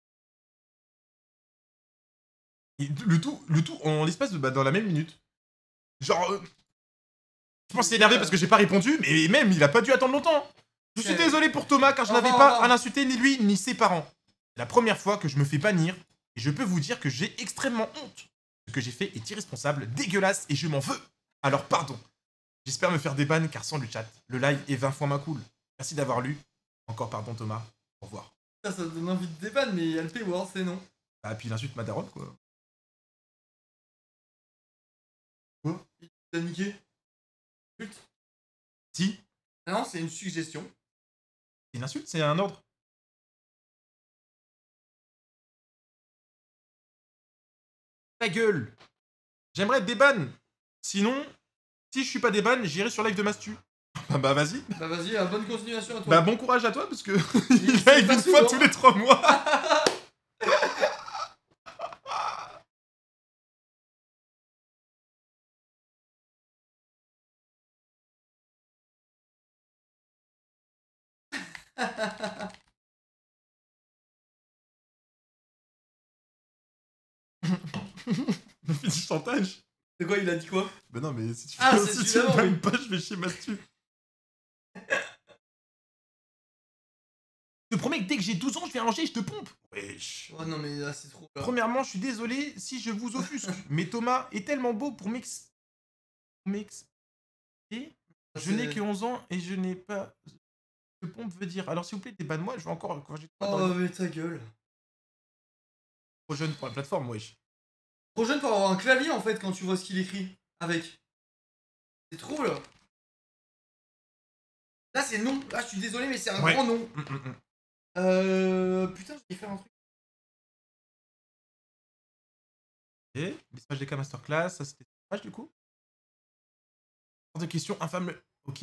Et Le tout, le tout en l'espace de bah, dans la même minute. Genre, euh, je pense qu'il est énervé parce que j'ai pas répondu, mais même il a pas dû attendre longtemps. Je suis Ok. désolé pour Thomas car je Au n'avais revoir, au pas revoir. à l'insulter ni lui ni ses parents. C'est la première fois que je me fais bannir et je peux vous dire que j'ai extrêmement honte. Ce que j'ai fait est irresponsable, dégueulasse et je m'en veux. Alors pardon. J'espère me faire des bans car sans le chat, le live est vingt fois moins cool. Merci d'avoir lu. Encore pardon Thomas. Au revoir. Ça, ça donne envie de dépanner, mais il y a le P-word, c'est non. Ah puis il insulte ma daronne quoi. T'as niqué. Putain. Si, Ah non, c'est une suggestion. c'est une insulte, c'est un ordre. Ta gueule. J'aimerais être déban. Sinon, si je suis pas déban, j'irai sur live de Mastu. bah bah vas-y. Bah vas-y, euh, bonne continuation à toi. Bah bon courage à toi parce que Il il fait live pas une fois souvent. tous les trois mois. Me fait du chantage. C'est quoi, il a dit quoi? Bah non mais si tu Ah, fais c'est si tu celui-là, me oui. bannes pas, je vais chez Mastu. te promets que dès que j'ai douze ans, je vais ranger et je te pompe. Wesh. Oh non, mais là, c'est trop. Là. Premièrement, je suis désolé si je vous offusque, mais Thomas est tellement beau pour m'ex... m'expliquer. Je n'ai que onze ans et je n'ai pas... Ce que pompe veut dire. Alors s'il vous plaît, débanne-moi, je vais encore... Quand j'ai Oh, mais ta gueule. trop jeune pour la plateforme, wesh. Trop jeune pour avoir un clavier, en fait, quand tu vois ce qu'il écrit. Avec. C'est trop, là. Là, c'est non. Là, je suis désolé, mais c'est un Ouais. grand non. Mm, mm, mm. Euh... Putain, je vais faire un truc. Ok, message des cas masterclass, ça c'était dommage du coup. Hors de question, infâme. Ok.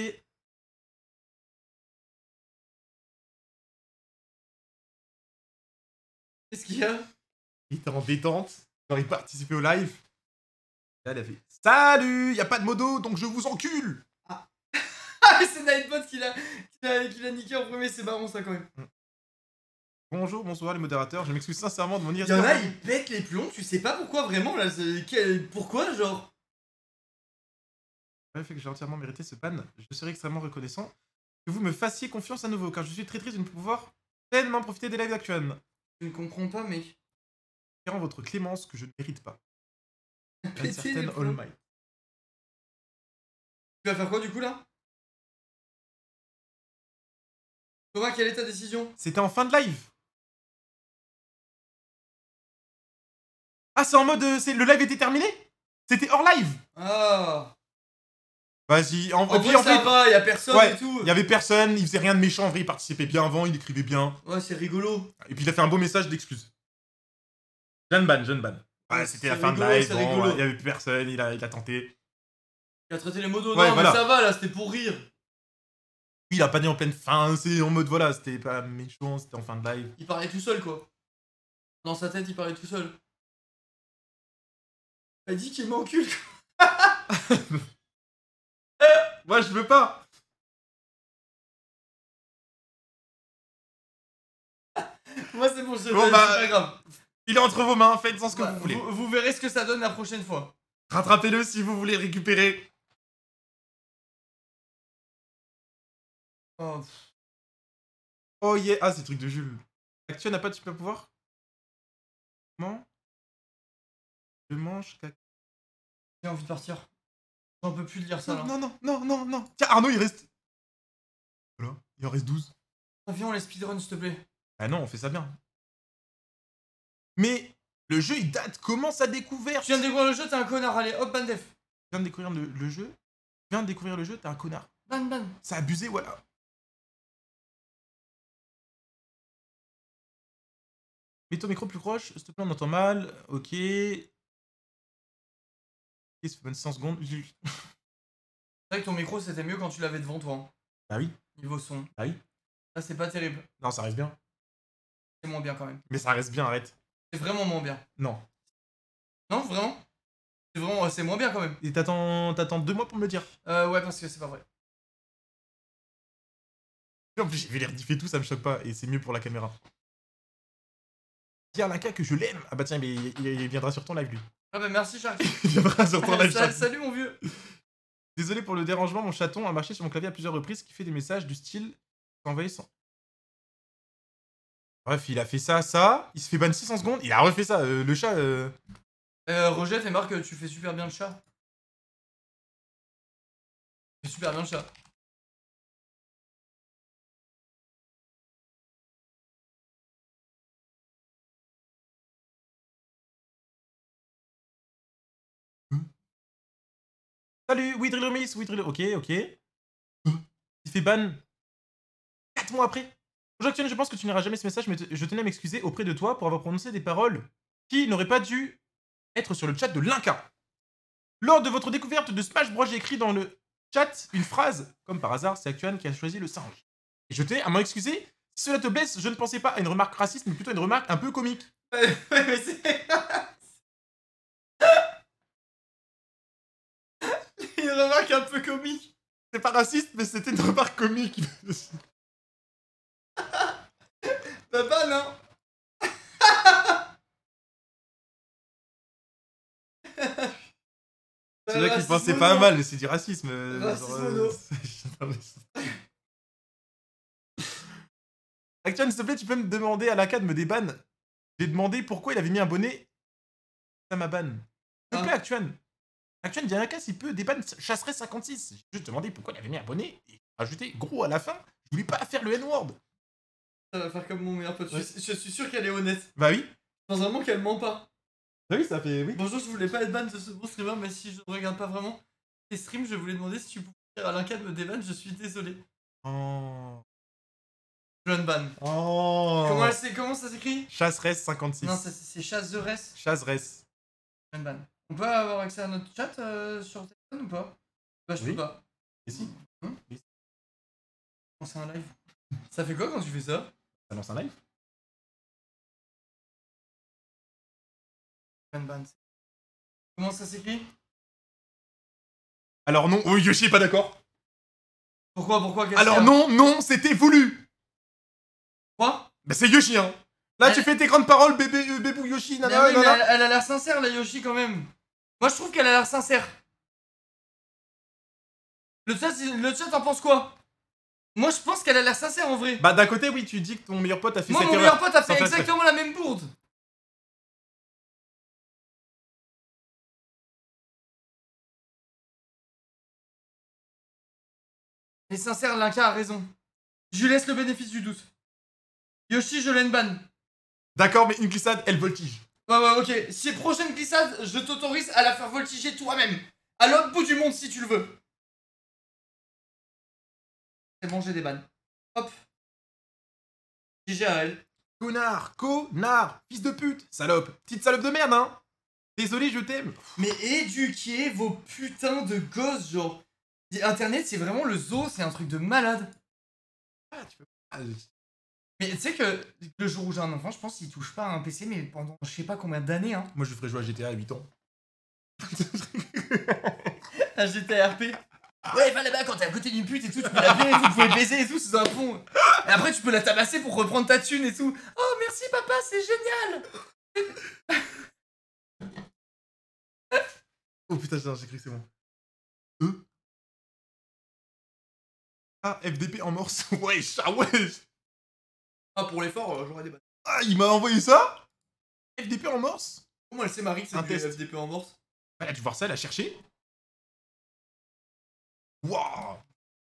Qu'est-ce qu'il y a? Il était en détente. Genre il participait au live. Là, il a fait salut, y a pas de modo, donc je vous encule. Ah, c'est Nightbot qui l'a qui l'a qui l'a niqué en premier, c'est marrant ça quand même. Bonjour, bonsoir les modérateurs, je m'excuse sincèrement de mon Il y en irresponsable. a, ils pètent les plombs, tu sais pas pourquoi vraiment là. c'est- quel- Pourquoi, genre? Le fait que j'ai entièrement mérité ce ban, je serais extrêmement reconnaissant que vous me fassiez confiance à nouveau, car je suis très triste de ne pouvoir pleinement profiter des lives actuels. Je ne comprends pas, mec. Car votre clémence que je ne mérite pas. Une Péter les certaine All plombs. Might. Tu vas faire quoi du coup là? Thomas, quelle est ta décision? C'était en fin de live. Ah, c'est en mode. euh, c'est- le live était terminé? C'était hors live? Ah. Vas-y, en, En et puis vrai, en ça fait, va, y a personne ouais, et tout. il y avait personne, il faisait rien de méchant, en vrai, il participait bien avant, il écrivait bien. Ouais, c'est rigolo. Et puis il a fait un beau message d'excuse. Jeune ban, jeune ban. Ouais, Ouais, c'était c'est la fin rigolo, de live, c'est bon, rigolo. ouais, il y avait plus personne, il a, il a tenté. Il a traité les modos. Ouais, non, voilà. mais ça va là, c'était pour rire. Il a pas dit en pleine fin, c'est en mode voilà, c'était pas méchant, c'était en fin de live. Il parlait tout seul quoi. Dans sa tête, il parlait tout seul. Il a dit qu'il m'encule. Moi, je veux pas. Moi, c'est bon, c'est Bon, bah, pas grave. Il est entre vos mains, faites-en ce que Bah, vous voulez. vous, vous verrez ce que ça donne la prochaine fois. Rattrapez-le si vous voulez le récupérer. Oh, pff. Oh yeah, ah, c'est le truc de Jules. Actua n'a pas de super pouvoir? Comment? Je mange caca. J'ai envie de partir. J'en peux plus de lire ça là. Non, non, non, non, non. Tiens, Arnaud, il reste. Voilà, il en reste douze. Viens, on les speedrun s'il te plaît. Ah non, on fait ça bien. Mais le jeu, il date. Comment sa découverte? Tu viens de découvrir le jeu, t'es un connard. Allez, hop, ban def. Tu viens de découvrir le, le jeu. Tu viens de découvrir le jeu, t'es un connard. Ban, ban. C'est abusé, voilà. Mets ton micro plus proche, s'il te plaît, on entend mal. Ok. Ok, ça fait vingt-cinq secondes. C'est vrai que ton micro c'était mieux quand tu l'avais devant toi. hein. Bah oui. Niveau son. Ah oui. Là, c'est pas terrible. Non, ça reste bien. C'est moins bien quand même. Mais ça reste bien, arrête. C'est vraiment moins bien. Non. Non, vraiment? C'est vraiment, c'est moins bien quand même. Et t'attends, t'attends deux mois pour me le dire. Euh, ouais, parce que c'est pas vrai. En plus, j'ai vu les rediffs et tout, ça me choque pas. Et c'est mieux pour la caméra. Dis à Linka que je l'aime. Ah bah tiens, mais il, il viendra sur ton live, lui. Ah bah merci, Shark. Il viendra sur ton live. Sa- Charles. Salut mon vieux. Désolé pour le dérangement, mon chaton a marché sur mon clavier à plusieurs reprises, qui fait des messages du style envoyé sans. Bref, il a fait ça, ça, il se fait ban six cents secondes, il a refait ça, euh, le chat. Euh... Euh, Roger, et Marc, tu fais super bien le chat. Tu fais super bien le chat. Salut, oui, Driller Miss, oui, Driller. Ok, ok. Il fait ban quatre mois après. Aujourd'hui, je pense que tu n'iras jamais ce message, mais te- je tenais à m'excuser auprès de toi pour avoir prononcé des paroles qui n'auraient pas dû être sur le chat de Linka. Lors de votre découverte de Smash Bros, j'ai écrit dans le chat une phrase, comme par hasard, c'est Actuan qui a choisi le singe. Et je tenais à m'en excuser. Si cela te blesse, je ne pensais pas à une remarque raciste, mais plutôt à une remarque un peu comique. Ouais, mais c'est. Une remarque un peu comique. C'est pas raciste, mais c'était une remarque comique. Bah, pas, non. C'est là qu'il pensait pas mal, c'est du racisme. euh, Racisme genre, euh, mono. c'est- Action, s'il te plaît, tu peux me demander à l'A K de me déban. J'ai demandé pourquoi il avait mis un bonnet. Ça m'a ban. S'il te Ah. plaît, Action. Action, dis à l'A K s'il peut déban chasserait cinquante-six. J'ai juste demandé pourquoi il avait mis un bonnet et ajouté gros à la fin. Je voulais pas faire le N-word. Ça va faire comme mon meilleur pote. Ouais. Je, je suis sûr qu'elle est honnête. Bah oui. Je pense vraiment qu'elle ment pas. Bah oui, ça fait oui. Bonjour, je voulais pas être ban de ce bon streamer, mais si je ne regarde pas vraiment tes streams, je voulais demander si tu pouvais dire à l'Inca de me déban, je suis désolé. Oh. Jeune ban. Oh. Comment, elle s'est- comment ça s'écrit? Chasserait cinquante-six. Non, ça, c'est c'est chasse de res. Chasseresse. Jeune ban. On peut avoir accès à notre chat euh, sur téléphone ou pas? Bah, je Oui. peux pas. Et si Quand c'est un live. Ça fait quoi quand tu fais ça? ça lance un live. Jeune ban. Comment ça s'écrit? Alors non. Oui, Yoshi est pas d'accord. Pourquoi, pourquoi qu'est-ce Alors qu'il y a non, non, c'était voulu. Quoi? Bah c'est Yoshi, hein. Là, Elle- tu fais tes grandes paroles, bébé, euh, bébou Yoshi, Mais nana, oui, mais nana. elle, elle a l'air sincère, la Yoshi, quand même. Moi, je trouve qu'elle a l'air sincère. Le chat, c'est- le chat en pense quoi? Moi, je pense qu'elle a l'air sincère, en vrai. Bah d'un côté, oui, tu dis que ton meilleur pote a fait Moi, cette mon erreur. meilleur pote a Sans fait faire exprès. exactement la même bourde. Elle est sincère, Linka a raison. Je lui laisse le bénéfice du doute. Yoshi, je l'enban. D'accord, mais une glissade, elle voltige. Ouais, ouais, ok. Si prochaine glissade, je t'autorise à la faire voltiger toi-même. À l'autre bout du monde, si tu le veux. C'est bon, j'ai des bannes. Hop. G G à elle. Connard, connard, fils de pute, salope, petite salope de merde, hein. Désolé, je t'aime. Mais éduquez vos putains de gosses, genre. Internet, c'est vraiment le zoo, c'est un truc de malade. Ah, tu peux pas. Mais tu sais que le jour où j'ai un enfant, je pense qu'il touche pas à un P C, mais pendant je sais pas combien d'années, hein. Moi, je ferais jouer à G T A à huit ans. À G T A R P. Ouais, va là-bas quand t'es à côté d'une pute et tout, tu peux la virer et tout, tu peux baiser et tout sous un pont. Et après, tu peux la tabasser pour reprendre ta thune et tout. Oh, merci papa, c'est génial. Oh putain, j'ai j'ai cru que c'est bon. E Ah, F D P en morse. Wesh, ah wesh. Ah, pour l'effort, euh, j'aurais des bannes. Ah, il m'a envoyé ça. F D P en morse. Comment elle sait, Marie, que c'est Un du test. F D P en morse? Elle a dû voir ça, elle a cherché. Waouh.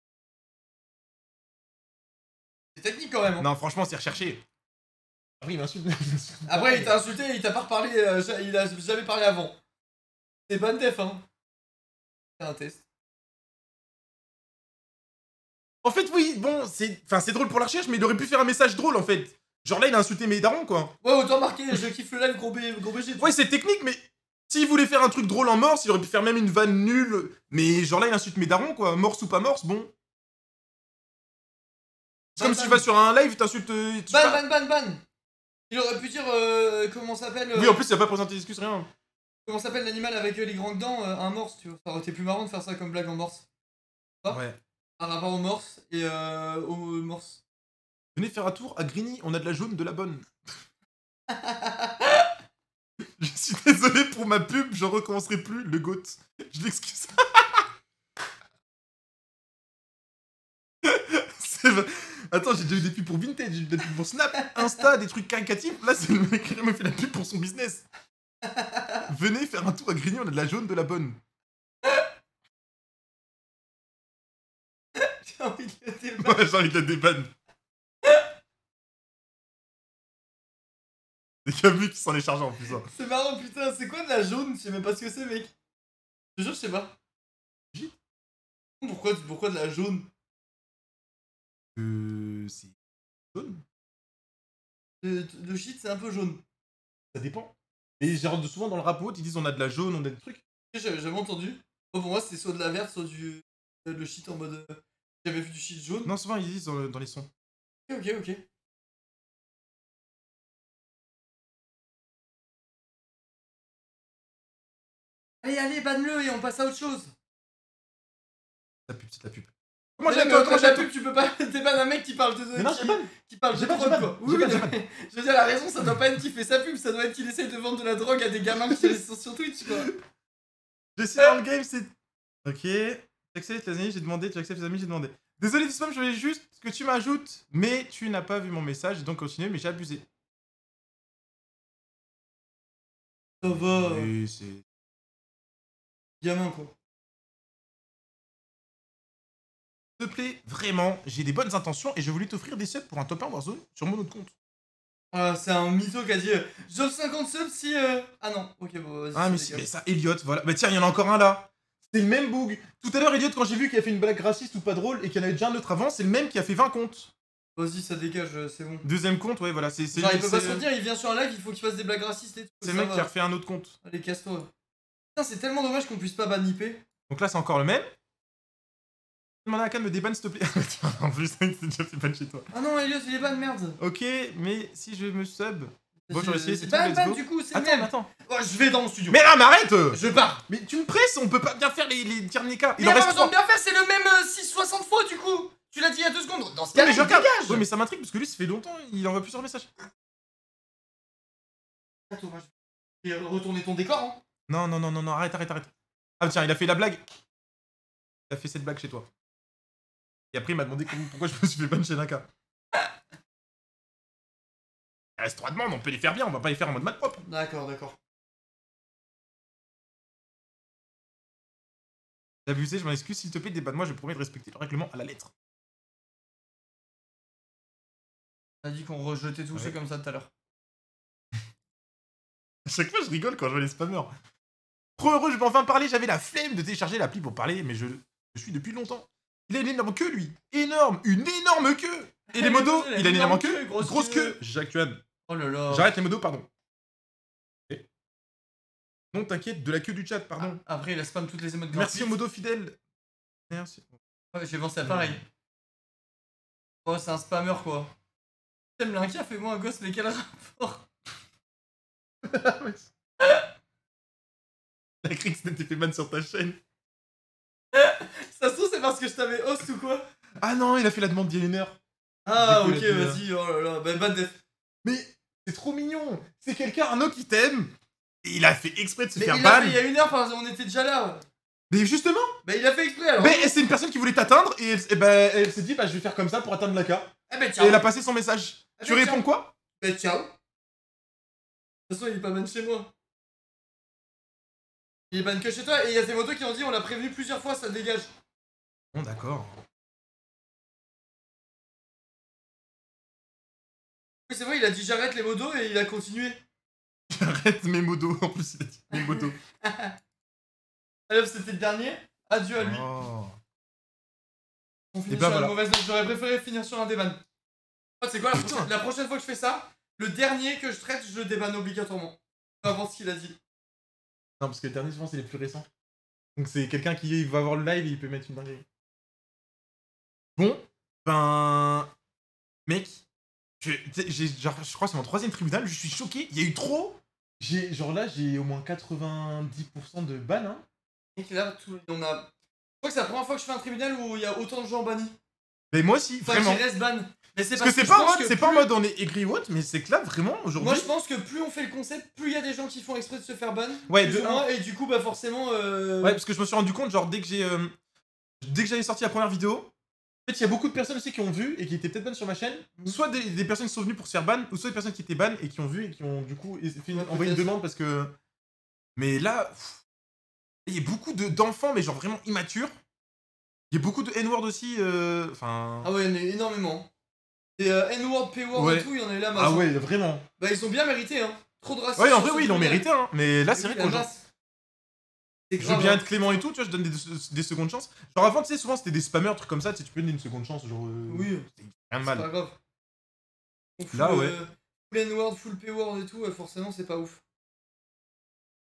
C'est technique quand même. Hein. Non, franchement, c'est recherché. Ah oui, il m'insulte. Après, il t'a insulté, il t'a pas reparlé, euh, ja- il a jamais parlé avant. C'est bonne def, hein. C'est un test. En fait, oui, bon, c'est enfin, c'est drôle pour la recherche, mais il aurait pu faire un message drôle, en fait. Genre là, il a insulté mes darons, quoi. Ouais, autant marquer, je kiffe le live, gros, B, gros B G. Ouais, c'est technique, mais s'il voulait faire un truc drôle en morse, il aurait pu faire même une vanne nulle. Mais genre là, il insulte mes darons, quoi. Morse ou pas morse, bon. C'est comme Ban, si tu ban. vas sur un live, t'insultes. euh, tu sais Ban, pas- ban, ban, ban. Il aurait pu dire, euh, comment s'appelle euh, Oui, en plus, il a pas présenté d'excuses, rien. comment s'appelle l'animal avec euh, les grandes dents, euh, un morse, tu vois. Ça aurait été plus marrant de faire ça comme blague en morse. Ah. Ouais. Par rapport au morse et euh, au morse. Venez faire un tour à Grigny, on a de la jaune, de la bonne. Je suis désolé pour ma pub, je recommencerai plus, le goat. Je l'excuse. C'est vrai. Attends, j'ai déjà eu des pubs pour Vintage, j'ai eu des pubs pour Snap, Insta, des trucs caricatifs. Là, c'est le mec qui me fait la pub pour son business. Venez faire un tour à Grigny, on a de la jaune, de la bonne. J'ai envie de le débattre. Ouais, j'ai envie de la débanne. C'est Camus qui s'en est chargé en plus. Hein. C'est marrant, putain, c'est quoi de la jaune? Je sais même pas ce que c'est, mec. Je te jure, je sais pas. Pourquoi, pourquoi de la jaune? Euh. C'est. jaune. Le, le shit, c'est un peu jaune. Ça dépend. Et genre, souvent dans le rap ou autre, ils disent on a de la jaune, on a des trucs. J'avais jamais entendu. Moi, pour moi, c'était soit de la verte, soit du. euh, Le shit en mode. euh, J'avais vu du shit jaune. Non, souvent ils disent dans, le- dans les sons. Ok, ok, ok. Allez, allez, banne-le et on passe à autre chose. La pub, c'est de la pub. Comment Mais j'ai non, mais comment auprès de j'ai la pub, tu peux pas. T'es pas un mec qui parle de. Mais non, qui, j'ai pas. qui parle de j'ai pas, drogue, j'ai pas. quoi. J'ai Oui, pas, oui, j'ai non, pas. mais je veux dire, la raison, ça doit pas être qui fait sa pub, ça doit être qu'il essaye de vendre de la drogue à des gamins qui sont sur Twitch, quoi. Je suis dans le game, c'est. Ok. J'accepte les amis, j'ai demandé, tu acceptes les amis, j'ai demandé. Désolé du spam, je voulais juste que tu m'ajoutes, mais tu n'as pas vu mon message, donc continue, mais j'ai abusé. Ça va. Oui, c'est... Gamin, quoi. S'il te plaît, vraiment, j'ai des bonnes intentions et je voulais t'offrir des subs pour un top un Warzone sur mon autre compte. Ah, c'est un mytho qui a dit euh, j'offre cinquante subs si. Euh... Ah non, ok, bon, vas-y. Ah, mais, c'est mais ça, Elliot, voilà. Bah tiens, il y en a encore un là. C'est le même bug. Tout à l'heure, Elliot, quand j'ai vu qu'il a fait une blague raciste ou pas drôle et qu'il y en avait déjà un autre avant, c'est le même qui a fait vingt comptes. Vas-y, ça dégage, euh, c'est bon. Deuxième compte, ouais, voilà. C'est Genre, il peut pas se c'est- retenir, il vient sur un live, il faut qu'il fasse des blagues racistes et tout. c'est le ça mec va. qui a refait un autre compte. Allez, casse-toi. Putain, c'est tellement dommage qu'on puisse pas ban I P. Donc là, c'est encore le même. Demande à Khan de me débanne, s'il te plaît. En plus, c'est déjà fait ban chez toi. Ah non, Elliot, il est ban, merde. Ok, mais si je me sub. Bon, je vais essayer, c'est tout, Ban, let's ban, go. du coup, c'est le Attends, même. attends. Oh, je vais dans mon studio. Mais là, mais arrête. Je pars. Mais tu me presses, on peut pas bien faire les, les derniers cas. Il Mais en on reste va trois. bien faire, c'est le même euh, six soixante fois du coup. Tu l'as dit il y a deux secondes. Dans ce Ouais, cas-là, mais il je regarde. dégage. Ouais, mais ça m'intrigue parce que lui, ça fait longtemps, il envoie plusieurs messages. Attends, moi, je vais retourner ton décor, hein. Non, non, non, non, non, arrête, arrête, arrête. Ah, tiens, il a fait la blague. Il a fait cette blague chez toi. Et après, il m'a demandé comment- pourquoi je me suis fait ban chez Naka. Il reste trois demandes, on peut les faire bien, on va pas les faire en mode mal propre. D'accord, d'accord. T'as abusé, je m'en excuse, s'il te plaît, débat de moi, je promets de respecter le règlement à la lettre. T'as dit qu'on rejetait tous Ouais. ceux comme ça tout à l'heure. À chaque fois, je rigole quand je vois les spammers. Trop heureux, je peux enfin parler, j'avais la flemme de télécharger l'appli pour parler, mais je, je suis depuis longtemps. Il a une énorme queue, lui. Énorme, une énorme queue. Et les modos, il a une énorme queue, grosse grosse queue. queue. J'actuane. Oh là là. J'arrête les modos, pardon. Ok. Non, t'inquiète, de la queue du chat, pardon. Ah, après, il a spam toutes les émotes Merci gratuites. aux modos fidèles. Merci. Ouais, j'ai pensé à pareil. Oh, c'est un spammer quoi. T'aimes l'Inca, fais-moi un gosse, mais quel rapport? La Crix n'était fait ban sur ta chaîne. Ça se trouve, c'est parce que je t'avais host ou quoi? Ah non, il a fait la demande d'il y a une heure. Ah, Du ok, coup, il a dit, vas-y, oh là là. Bah, ban def. Mais c'est trop mignon. C'est quelqu'un, un autre qui t'aime. Et il a fait exprès de se Mais faire il l'a ban. fait il y a une heure, parce qu'on était déjà là. Mais justement. Bah, il a fait exprès alors. Mais c'est une personne qui voulait t'atteindre et, elle, et ben, elle s'est dit bah je vais faire comme ça pour atteindre la K. Eh bah, Et ciao. elle a passé son message. Ah, Tu bah, réponds tiens. quoi? Bah, ciao. De toute façon, il est pas ban chez moi. Il est ban que chez toi, et il y a des motos qui ont dit on l'a prévenu plusieurs fois, ça dégage. Bon d'accord. Oui, c'est vrai, il a dit j'arrête les modos et il a continué. J'arrête mes modos. En plus il a dit mes modos. Alors, c'était le dernier. Adieu à lui. Oh. On finit Et sur bah, une voilà. mauvaise note. J'aurais préféré finir sur un déban. Ah, c'est quoi la Putain. prochaine... la prochaine fois que je fais ça, le dernier que je traite, je le débanne obligatoirement. Peu importe ce qu'il a dit. Non parce que le dernier souvent c'est les plus récents. Donc c'est quelqu'un qui va voir le live et il peut mettre une dinguerie. Bon, ben... Mec, je, j'ai, genre, je crois que c'est mon troisième tribunal, je suis choqué, il y a eu trop. J'ai, genre là, j'ai au moins quatre-vingt-dix pour cent de ban, hein. Et là, tout... on a... Je crois que c'est la première fois que je fais un tribunal où il y a autant de gens bannis. Mais moi aussi, Enfin, vraiment. qui restent ban. Mais c'est Parce que c'est je pas, en pense mode, que c'est pas en plus- mode on est aigri ou autre, mais c'est que là, vraiment, aujourd'hui... Moi, je pense que plus on fait le concept, plus il y a des gens qui font exprès de se faire ban. Ouais, plus de ou moins, et du coup, bah forcément... Euh... Ouais, parce que je me suis rendu compte, genre, dès que j'ai... euh, Dès que j'avais sorti la première vidéo, en fait, il y a beaucoup de personnes aussi qui ont vu et qui étaient peut-être ban sur ma chaîne. Soit des, des personnes qui sont venues pour se faire ban, ou soit des personnes qui étaient ban et qui ont vu et qui ont, du coup, fait une- Ouais, envoyé une peut-être. demande parce que... Mais là... pff, il y a beaucoup de- d'enfants, mais genre vraiment immatures. Il y a beaucoup de N-word aussi, euh, enfin... Ah ouais, il y en a énormément. Et euh, N-word, P-word Ouais. et tout, il y en a eu là, Ah ouais, vraiment. Bah, ils ont bien mérité, hein. Trop de racisme. Ouais, en sur vrai, ce oui, ils l'ont tribunal. mérité, hein. Mais là, c'est Oui, vrai la qu'aujourd'hui... masse. C'est Je veux grave, bien hein. être clément et tout, tu vois, je donne des, des secondes chances. Genre avant, tu sais, souvent c'était des spammers, trucs comme ça, tu sais, tu peux donner une seconde chance, genre... euh, Oui. c'était rien de C'est mal. pas grave. Donc, full, Là, ouais. euh, full N-word, full P-word et tout, euh, forcément, c'est pas ouf.